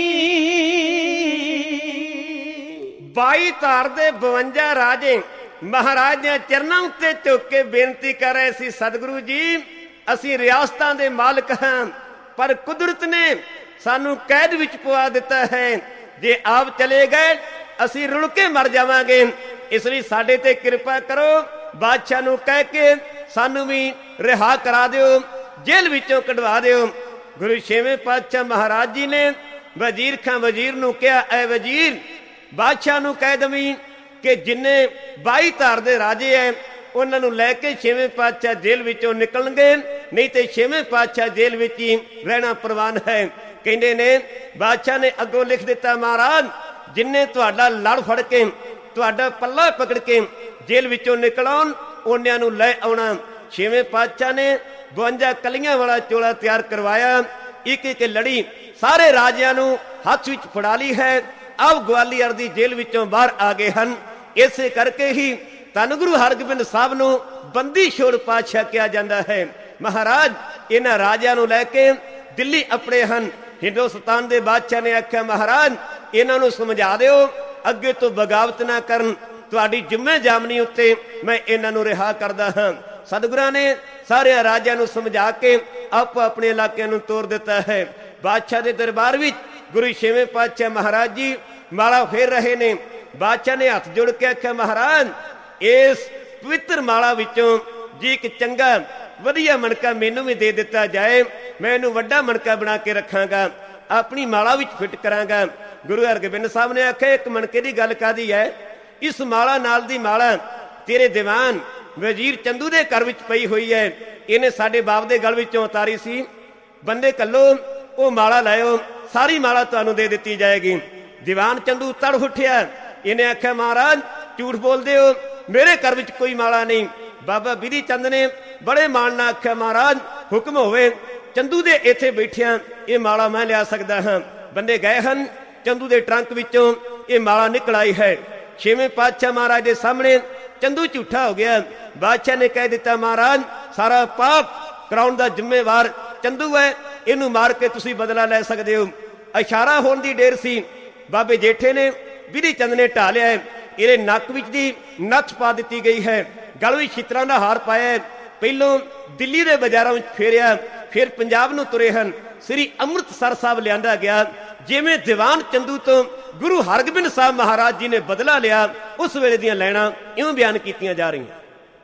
C: 22 ਧਾਰ ਦੇ 52 ਰਾਜੇ ਮਹਾਰਾਜ ਦੇ ਚਰਨਾਂ ਉੱਤੇ ਝੁਕ ਕੇ ਬੇਨਤੀ ਕਰ ਰਹੇ ਸੀ, ਸਤਿਗੁਰੂ ਜੀ ਅਸੀਂ ਰਿਆਸਤਾਂ ਦੇ ਮਾਲਕ ਹਾਂ, ਪਰ ਕੁਦਰਤ ਨੇ ਸਾਨੂੰ ਕੈਦ ਵਿੱਚ ਪਵਾ ਦਿੱਤਾ ਹੈ। ਜੇ ਆਪ ਚਲੇ ਗਏ ਅਸੀਂ ਰੁਲ ਕੇ ਮਰ ਜਾਵਾਂਗੇ, ਇਸ ਲਈ ਸਾਡੇ ਤੇ ਕਿਰਪਾ ਕਰੋ। ਬਾਦਸ਼ਾਹ ਨੂੰ ਕਹਿ ਕੇ ਸਾਨੂੰ ਵੀ ਰਿਹਾ ਕਰਾ ਦਿਓ, ਜੇਲ੍ਹ ਵਿੱਚੋਂ ਕਢਵਾ ਦਿਓ। ਗੁਰੂ ਛੇਵੇਂ ਪਾਤਸ਼ਾਹ ਮਹਾਰਾਜ ਜੀ ਨੇ ਵਜ਼ੀਰ ਖਾਂ ਵਜ਼ੀਰ ਨੂੰ ਕਿਹਾ, ਐ ਵਜ਼ੀਰ ਬਾਦਸ਼ਾਹ ਨੂੰ ਕਹਿ ਦਵੀਂ ਕਿ ਜਿੰਨੇ 22 ਧਾਰ ਦੇ ਰਾਜੇ ਐ ਉਹਨਾਂ ਨੂੰ ਲੈ ਕੇ ਛੇਵੇਂ ਪਾਤਸ਼ਾਹ ਜੇਲ੍ਹ ਵਿੱਚੋਂ ਨਿਕਲਣਗੇ, ਨਹੀਂ ਤੇ ਛੇਵੇਂ ਪਾਤਸ਼ਾਹ ਜੇਲ੍ਹ ਵਿੱਚ ਹੀ ਰਹਿਣਾ ਪ੍ਰਵਾਨ ਹੈ। ਕਹਿੰਦੇ ਨੇ ਬਾਦਸ਼ਾਹ ਨੇ ਅੱਗੋਂ ਲਿਖ ਦਿੱਤਾ, ਮਹਾਰਾਜ ਜਿੰਨੇ ਤੁਹਾਡਾ ਲੜ ਫੜ ਕੇ ਤੁਹਾਡਾ ਪੱਲਾ ਪਕੜ ਕੇ ਜੇਲ੍ਹ ਵਿੱਚੋਂ ਨਿਕਲ ਆਉਣ ਉਹਨਿਆਂ ਨੂੰ ਲੈ ਆਉਣਾ। ਛੇਵੇਂ ਪਾਤਸ਼ਾਹ ਨੇ 52 ਕਲੀਆਂ ਵਾਲਾ ਚੋਲਾ ਤਿਆਰ ਕਰਵਾਇਆ, ਇੱਕ ਇੱਕ ਲੜੀ ਸਾਰੇ ਰਾਜਿਆਂ ਨੂੰ ਹੱਥ ਵਿੱਚ ਫੜਾ ਲਈ ਹੈ। ਆਪ ਗਵਾਲੀਅਰ ਦੀ ਜੇਲ੍ਹ ਵਿੱਚੋਂ ਬਾਹਰ ਆ ਗਏ ਹਨ। ਇਸੇ ਕਰਕੇ ਹੀ ਧੰਨ ਗੁਰੂ ਹਰਗੋਬਿੰਦ ਸਾਹਿਬ ਨੂੰ ਬੰਦੀ ਛੋੜ ਪਾਤਸ਼ਾਹ ਕਿਹਾ ਜਾਂਦਾ ਹੈ। ਮਹਾਰਾਜ ਇਹਨਾਂ ਰਾਜਿਆਂ ਨੂੰ ਲੈ ਕੇ ਦਿੱਲੀ ਆਪਣੇ ਹਨ। ਹਿੰਦੁਸਤਾਨ ਦੇ ਬਾਦਸ਼ਾਹ ਨੇ ਆਖਿਆ, ਮਹਾਰਾਜ ਇਹਨਾਂ ਨੂੰ ਸਮਝਾ ਦਿਓ ਅੱਗੇ ਤੋਂ ਬਗਾਵਤ ਨਾ ਕਰਨ, ਤੁਹਾਡੀ ਜ਼ਿੰਮੇ ਜਾਮਨੀ ਉੱਤੇ ਮੈਂ ਇਹਨਾਂ ਨੂੰ ਰਿਹਾ ਕਰਦਾ ਹਾਂ। ਸਤਿਗੁਰਾਂ ਨੇ ਸਾਰੇ ਰਾਜਿਆਂ ਨੂੰ ਸਮਝਾ ਕੇ ਆਪੋ ਆਪਣੇ ਇਲਾਕਿਆਂ ਨੂੰ ਤੋਰ ਦਿੱਤਾ ਹੈ। ਬਾਦਸ਼ਾਹ ਦੇ ਦਰਬਾਰ ਵਿੱਚ ਗੁਰੂ ਛੇਵੇਂ ਪਾਤਸ਼ਾਹ ਮਹਾਰਾਜ ਜੀ ਮਾਲਾ ਫੇਰ ਰਹੇ ਨੇ। ਬਾਦਸ਼ਾਹ ਨੇ ਹੱਥ ਜੋੜ ਕੇ ਆਖਿਆ, ਮਹਾਰਾਜ ਇਸ ਪਵਿੱਤਰ ਮਾਲਾ ਵਿੱਚੋਂ ਜੀ ਇੱਕ ਚੰਗਾ ਵਧੀਆ ਮਣਕਾ ਮੈਨੂੰ ਵੀ ਦੇ ਦਿੱਤਾ ਜਾਏ, ਮੈਂ ਇਹਨੂੰ ਵੱਡਾ ਮਣਕਾ ਬਣਾ ਕੇ ਰੱਖਾਂਗਾ, ਆਪਣੀ ਮਾਲਾ ਵਿੱਚ ਫਿੱਟ ਕਰਾਂਗਾ। ਗੁਰੂ ਹਰਗੋਬਿੰਦ ਸਾਹਿਬ ਨੇ ਆਖਿਆ, ਇੱਕ ਮਣਕੇ ਦੀ ਗੱਲ ਕਾਹਦੀ ਹੈ? ਇਸ ਮਾਲਾ ਨਾਲ ਦੀ ਮਾਲਾ ਤੇਰੇ ਦੀਵਾਨ ਵਜ਼ੀਰ ਚੰਦੂ ਦੇ ਘਰ ਵਿੱਚ ਪਈ ਹੋਈ ਹੈ, ਇਹਨੇ ਸਾਡੇ ਬਾਪ ਦੇ ਗਲ ਵਿੱਚੋਂ ਉਤਾਰੀ ਸੀ। ਬੰਦੇ ਕੱਲੋ ਉਹ ਮਾਲਾ ਲਾਇਓ, ਸਾਰੀ ਮਾਲਾ ਤੁਹਾਨੂੰ ਦੇ ਦਿੱਤੀ ਜਾਏਗੀ। ਦੀਵਾਨ ਚੰਦੂ ਤੜ ਉੱਠਿਆ, ਇਹਨੇ ਆਖਿਆ, ਮਹਾਰਾਜ ਝੂਠ ਬੋਲਦੇ ਹੋ, ਮੇਰੇ ਘਰ ਵਿੱਚ ਕੋਈ ਮਾਲਾ ਨਹੀਂ। ਬਾਬਾ ਬਿਧੀ ਚੰਦ ਨੇ ਬੜੇ ਮਾਣ ਨਾਲ ਆਖਿਆ, ਮਹਾਰਾਜ ਹੁਕਮ ਹੋਵੇ, ਚੰਦੂ ਦੇ ਇੱਥੇ ਬੈਠਿਆ ਇਹ ਮਾਲਾ ਮੈਂ ਲਿਆ ਸਕਦਾ ਹਾਂ। ਬੰਦੇ ਗਏ ਹਨ, ਚੰਦੂ ਦੇ ਟਰੰਕ ਵਿੱਚੋਂ ਇਹ ਮਾਲਾ ਨਿਕਲ ਆਈ ਹੈ। ਛੇਵੇਂ ਪਾਤਸ਼ਾਹ ਮਹਾਰਾਜ ਦੇ ਸਾਹਮਣੇ ਚੰਦੂ ਝੂਠਾ ਹੋ ਗਿਆ। ਬਾਦਸ਼ਾਹ ਨੇ ਕਹਿ ਦਿੱਤਾ, ਮਹਾਰਾਜ ਸਾਰਾ ਪਾਪ ਕਰਾਉਣ ਦਾ ਜ਼ਿੰਮੇਵਾਰ ਚੰਦੂ ਹੈ, ਇਹਨੂੰ ਮਾਰ ਕੇ ਤੁਸੀਂ ਬਦਲਾ ਲੈ ਸਕਦੇ ਹੋ। ਇਸ਼ਾਰਾ ਹੋਣ ਦੀ ਢੇਰ ਸੀ। ਬਾਬੇ ਜੇਠੇ ਨੇ ਬਿਧੀ ਚੰਦ ਨੇ ਢਾ ਲਿਆ ਹੈ। ਇਹਦੇ ਨੱਕ ਵਿੱਚ ਦੀ ਨੱਥ ਪਾ ਦਿੱਤੀ ਗਈ ਹੈ, ਗਲ ਵਿੱਚ ਛਿੱਤਰਾਂ ਦਾ ਹਾਰ ਪਾਇਆ। ਪਹਿਲੋਂ ਦਿੱਲੀ ਦੇ ਬਾਜ਼ਾਰਾਂ ਵਿੱਚ ਫੇਰਿਆ, ਫਿਰ ਪੰਜਾਬ ਨੂੰ ਤੁਰੇ ਹਨ। ਸ੍ਰੀ ਅੰਮ੍ਰਿਤਸਰ ਸਾਹਿਬ ਲਿਆਂਦਾ ਗਿਆ। ਜਿਵੇਂ ਦੀਵਾਨ ਚੰਦੂ ਤੋਂ ਗੁਰੂ ਹਰਗੋਬਿੰਦ ਸਾਹਿਬ ਮਹਾਰਾਜ ਜੀ ਨੇ ਬਦਲਾ ਲਿਆ, ਉਸ ਵੇਲੇ ਦੀਆਂ ਲੈਣਾ ਇਉਂ ਬਿਆਨ ਕੀਤੀਆਂ ਜਾ ਰਹੀਆਂ।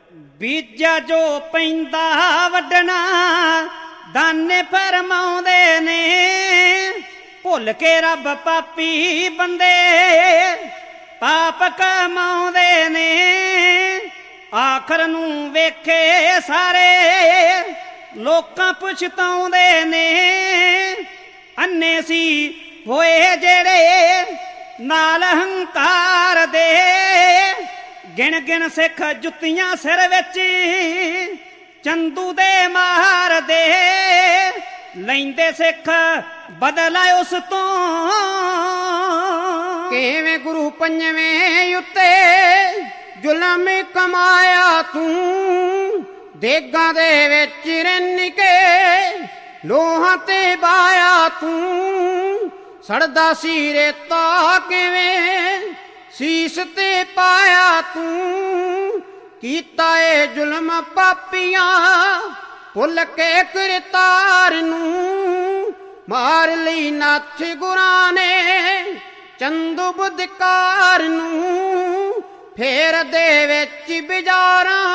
A: ਬੀਜਾ ਜੋ ਪੈਂਦਾ ਵੱਢਣਾ ਦਾਨੇ ਫਰਮਾਉਂਦੇ ਨੇ, ਭੁੱਲ ਕੇ ਰੱਬ ਪਾਪੀ ਬੰਦੇ ਪਾਪ ਕਮਾਉਂਦੇ ਨੇ। ਆਖਰ ਨੂੰ ਵੇਖੇ ਸਾਰੇ ਲੋਕਾਂ ਪਛਤਾਉਂਦੇ ਨੇ, ਅੰਨੇ ਸੀ ਹੋਏ ਜਿਹੜੇ ਨਾਲ ਹੰਕਾਰ ਦੇ। ਗਿਣ ਗਿਣ ਸਿੱਖ ਜੁੱਤੀਆਂ ਸਿਰ ਵਿੱਚ ਚੰਦੂ ਦੇ ਮਾਰਦੇ, ਲੈਂਦੇ ਸਿੱਖ ਬਦਲਾ ਉਸ ਤੋਂ।
B: ਕਿਵੇਂ ਗੁਰੂ ਪੰਜਵੇਂ ਉੱਤੇ ਜ਼ੁਲਮ ਕਮਾਇਆ ਤੂੰ, ਦੇਗਾਂ ਦੇ ਵਿੱਚ ਰਿੰਨ ਕੇ ਲੋਹਾਂ ਤੇ ਬਾਇਆ ਤੂੰ। ਸੜਦਾ ਸੀ ਰੇਤਾ ਕਿਵੇਂ ਸੀਸ ਤੇ ਪਾਇਆ ਤੂੰ, ਕੀਤਾ ਏ ਜ਼ੁਲਮ ਪਾਪੀਆਂ ਭੁੱਲ ਕੇ ਕਰਤਾਰ ਨੂੰ। ਮਾਰ ਲਈ ਨੱਥ ਗੁਰਾਂ ਨੇ ਚੰਦੂ ਬੁੱਧਕਾਰ ਨੂੰ, ਫੇਰ ਦੇ ਵਿੱਚ ਬਾਜ਼ਾਰਾਂ।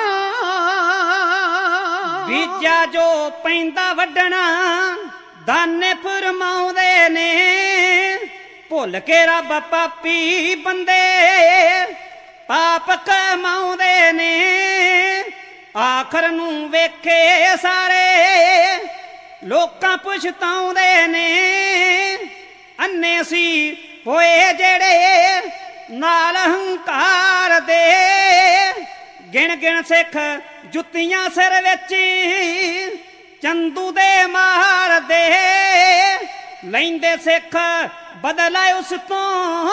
A: ਬੀਜਾ ਜੋ ਪੈਂਦਾ ਵੱਢਣਾ ਦਾਨੇ ਫਰਮਾਉਂਦੇ ਨੇ, ਭੁੱਲ ਕੇ ਰੱਬ ਪਾਪੀ ਬੰਦੇ ਪਾਪ ਕਮਾਉਂਦੇ ਨੇ। ਆਖਰ ਨੂੰ ਵੇਖੇ ਸਾਰੇ ਲੋਕਾਂ ਪਛਤਾਉਂਦੇ ਨੇ, ਅੰਨੇ ਸੀ ਹੋਏ ਜਿਹੜੇ ਨਾਲ ਹੰਕਾਰ ਦੇ। ਗਿਣ ਗਿਣ ਸਿੱਖ ਜੁੱਤੀਆਂ ਸਿਰ ਵਿੱਚ ਚੰਦੂ ਦੇ ਮਾਰਦੇ, ਲੈਂਦੇ ਸਿੱਖ ਬਦਲਾ ਉਸ ਤੋਂ।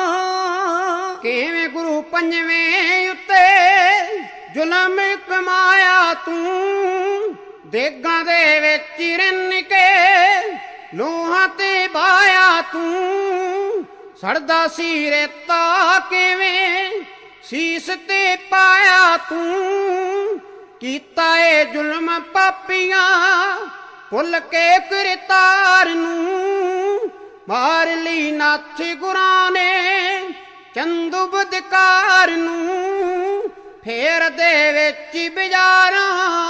B: ਕਿਵੇਂ ਗੁਰੂ ਪੰਜਵੇਂ ਉੱਤੇ ਜ਼ੁਲਮ ਕਮਾਇਆ ਤੂੰ, ਦੇਗਾਂ ਦੇ ਵਿੱਚ ਰਿੰਨ ਤੂੰ ਸੜਦਾ ਸੀ ਰੇਤਾ ਕਿਵੇਂ ਸੀਸ ਤੇ ਪਾਇਆ ਤੂੰ ਕੀਤਾ ਏ ਜ਼ੁਲਮ ਪਾਪੀਆਂ ਭੁੱਲ ਕੇ ਕਰਤਾਰ ਨੂੰ ਮਾਰ ਲਈ ਨਾਥ ਗੁਰਾਂ ਨੇ ਚੰਦੂ ਬਦਕਾਰ ਨੂੰ ਫੇਰ ਦੇ ਵਿੱਚ ਬਾਜ਼ਾਰਾਂ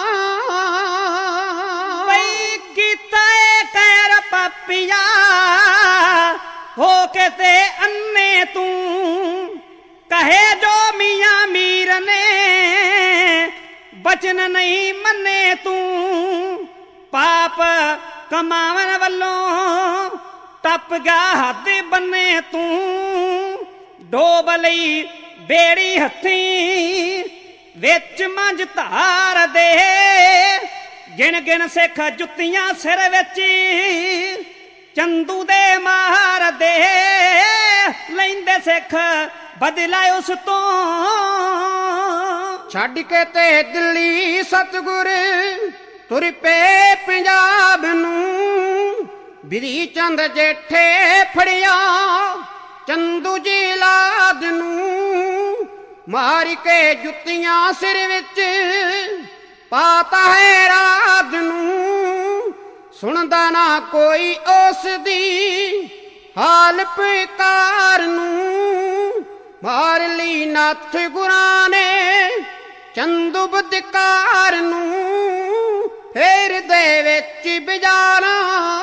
A: ਬਈ ਕੀਤਾ ਏ ਕਹਿਰ ਪਾਪੀਆ ਹੋ ਕੇ ਤੇ ਅੰਨੇ ਤੂੰ ਕਹੇ ਜੋ ਮੀਆਂ ਮੀਰ ਨੇ ਬਚਨ ਨਹੀਂ ਮੰਨੇ ਤੂੰ ਪਾਪ ਕਮਾਵਣ ਵੱਲੋਂ ਟੱਪ ਗਿਆ ਹੱਦ ਬੰਨੇ ਤੂੰ ਡੋਬ ਲਈ ਬੇੜੀ ਹੱਥੀਂ ਵਿੱਚ ਮੰਝ ਧਾਰ ਦੇ ਗਿਣ ਗਿਣ ਸਿੱਖ ਜੁੱਤੀਆਂ ਸਿਰ ਵਿੱਚ ਚੰਦੂ ਦੇ ਮਾਰ ਦੇ ਲੈਂਦੇ ਸਿੱਖ ਬਦਲਾ ਉਸ ਤੋਂ
B: ਛੱਡ ਕੇ ਤੇ ਦਿੱਲੀ ਸਤਿਗੁਰ ਤੁਰ ਪਏ ਪੰਜਾਬ ਨੂੰ ਬਿਧੀ ਚੰਦ ਜੇਠੇ ਫੜਿਆ ਚੰਦੂ ਜੀ ਲਾਦ ਨੂੰ ਮਾਰ ਕੇ ਜੁੱਤੀਆਂ ਸਿਰ ਵਿੱਚ ਪਾਤਾ ਹੈ ਰਾਤ ਨੂੰ ਸੁਣਦਾ ਨਾ ਕੋਈ ਉਸ ਦੀ ਹਾਲ ਪਿਕਾਰ ਨੂੰ ਮਾਰ ਲਈ ਨਾਥ ਗੁਰਾਂ ਨੇ ਚੰਦੂ ਬਦਕਾਰ ਨੂੰ ਫੇਰ ਦੇ ਵਿੱਚ ਬਾਜ਼ਾਰਾਂ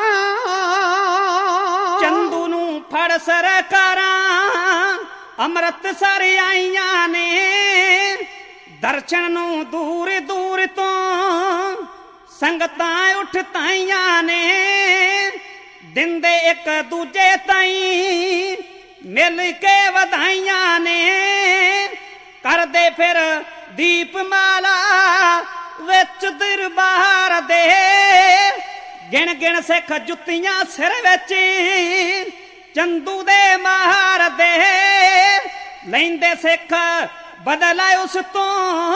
A: ਚੰਦੂ ਨੂੰ ਫੜ ਸਰਕਾਰਾਂ ਅੰਮ੍ਰਿਤਸਰ ਆਈਆਂ ਨੇ ਦਰਸ਼ਨ ਨੂੰ ਦੂਰ ਦੂਰ ਤੋਂ ਸੰਗਤਾਂ ਉੱਠ ਤਾਈਆਂ ਨੇ ਦਿੰਦੇ ਇੱਕ ਦੂਜੇ ਤਾਈਂ ਮਿਲ ਕੇ ਵਧਾਈਆਂ ਨੇ ਕਰਦੇ ਫਿਰ ਦੀਪਮਾਲਾ ਵਿੱਚ ਦਰਬਾਰ ਦੇ ਗਿਣ ਗਿਣ ਸਿੱਖ ਜੁੱਤੀਆਂ ਸਿਰ ਵਿੱਚ ਚੰਦੂ ਦੇ ਮਾਰ ਦੇ ਲੈਂਦੇ ਸਿੱਖ ਬਦਲਾ ਉਸ ਤੋਂ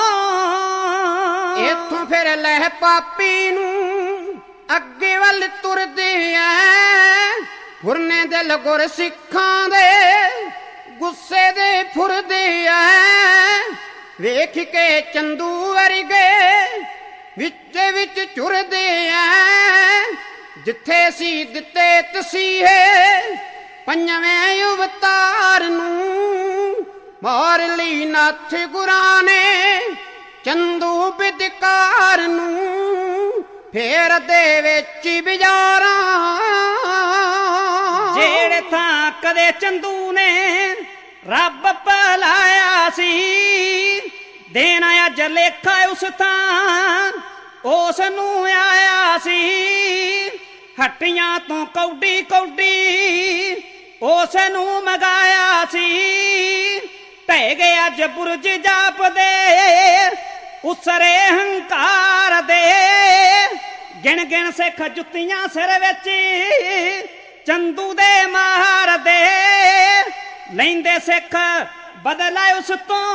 B: ਇੱਥੋਂ ਫਿਰ ਲਹਿ ਪਾਪੀ ਨੂੰ ਅੱਗੇ ਵੱਲ ਤੁਰਦੇ ਐ ਫੁਰਨੇ ਦਿਲ ਗੁਰ ਸਿੱਖਾਂ ਦੇ ਗੁੱਸੇ ਦੇ ਫੁਰਦੇ ਐ ਵੇਖ ਕੇ ਚੰਦੂ ਵਰਗੇ ਵਿੱਚ ਵਿੱਚ ਚੁਰਦੇ ਐ ਜਿੱਥੇ ਸੀ ਦਿੱਤੇ ਤਸੀਹੇ ਪੰਜਵੇਂ ਅਵਤਾਰ ਨੂੰ ਮਾਰ ਲਈ ਨਾਥ ਗੁਰਾਂ ਨੇ ਚੰਦੂ ਬਿਦਕਾਰ ਨੂੰ ਫੇਰ ਦੇ ਵਿੱਚ ਬਾਜ਼ਾਰਾਂ
A: ਜਿਹੜੇ ਥਾਂ ਕਦੇ ਚੰਦੂ ਨੇ ਰੱਬ ਭਲਾਇਆ ਸੀ ਦੇਣਾ ਅੱਜ ਲੇਖਾ ਉਸ ਥਾਂ ਉਸ ਨੂੰ ਆਇਆ ਸੀ ਹੱਟੀਆਂ ਤੋਂ ਕੌਡੀ ਕੌਡੀ ਉਸ ਨੂੰ ਮਗਾਇਆ ਸੀ ਢਹਿ ਗਏ ਅੱਜ ਬੁਰਜ ਜਾਪਦੇ ਉਸਰੇ ਹੰਕਾਰ ਦੇ ਗਿਣ ਗਿਣ ਸਿੱਖ ਜੁੱਤੀਆਂ ਸਿਰ ਵਿੱਚ ਚੰਦੂ ਦੇ ਮਾਰ ਦੇ ਲੈਂਦੇ ਸਿੱਖ ਬਦਲਾ ਉਸ ਤੋਂ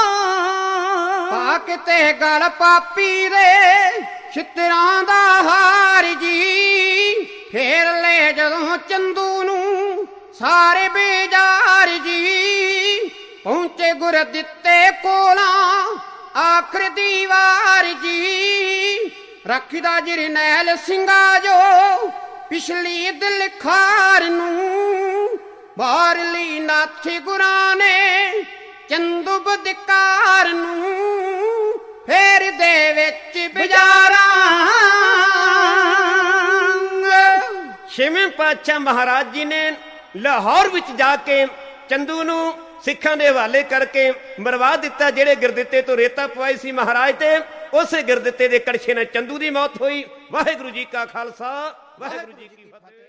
B: ਪਾ ਕਿਤੇ ਗਲ ਪਾਪੀ ਦੇ ਛਿੱਤਰਾਂ ਦਾ ਹਾਰ ਜੀ ਫੇਰ ਲੈ ਜਦੋਂ ਚੰਦੂ ਨੂੰ ਸਾਰੇ ਬੇਜ਼ਾਰ ਜੀ ਪਹੁੰਚੇ ਗੁਰ ਦਿੱਤੇ ਕੋਲਾਂ ਆਖਰ ਦੀ ਵਾਰ ਜੀ ਰੱਖਦਾ ਜਰਨੈਲ ਸਿੰਘਾ ਜੋ ਪਿਛਲੀ ਦਿਲ ਖਾਰ ਨੂੰ ਮਾਰ ਲਈ ਨਾਥ ਗੁਰਾਂ ਨੇ ਚੰਦੂ ਬਦਕਾਰ ਨੂੰ ਫੇਰ ਦੇ ਵਿੱਚ ਬਾਜ਼ਾਰਾਂ
C: ਛੇਵੇਂ ਪਾਤਸ਼ਾਹ ਮਹਾਰਾਜ ਜੀ ਨੇ ਲਾਹੌਰ ਵਿੱਚ ਜਾ ਕੇ ਚੰਦੂ ਨੂੰ ਸਿੱਖਾਂ ਦੇ ਹਵਾਲੇ ਕਰਕੇ ਮਰਵਾ ਦਿੱਤਾ। ਜਿਹੜੇ ਗਿਰਦਿੱਤੇ ਤੋਂ ਰੇਤਾ ਪਵਾਈ ਸੀ ਮਹਾਰਾਜ ਤੇ ਉਸੇ ਗਿਰਦਿੱਤੇ ਦੇ ਕੜਛੇ ਨਾਲ ਚੰਦੂ ਦੀ ਮੌਤ ਹੋਈ। ਵਾਹਿਗੁਰੂ ਜੀ ਕਾ ਖਾਲਸਾ ਵਾਹਿਗੁਰੂ ਜੀ ਕੀ ਫਤਿਹ।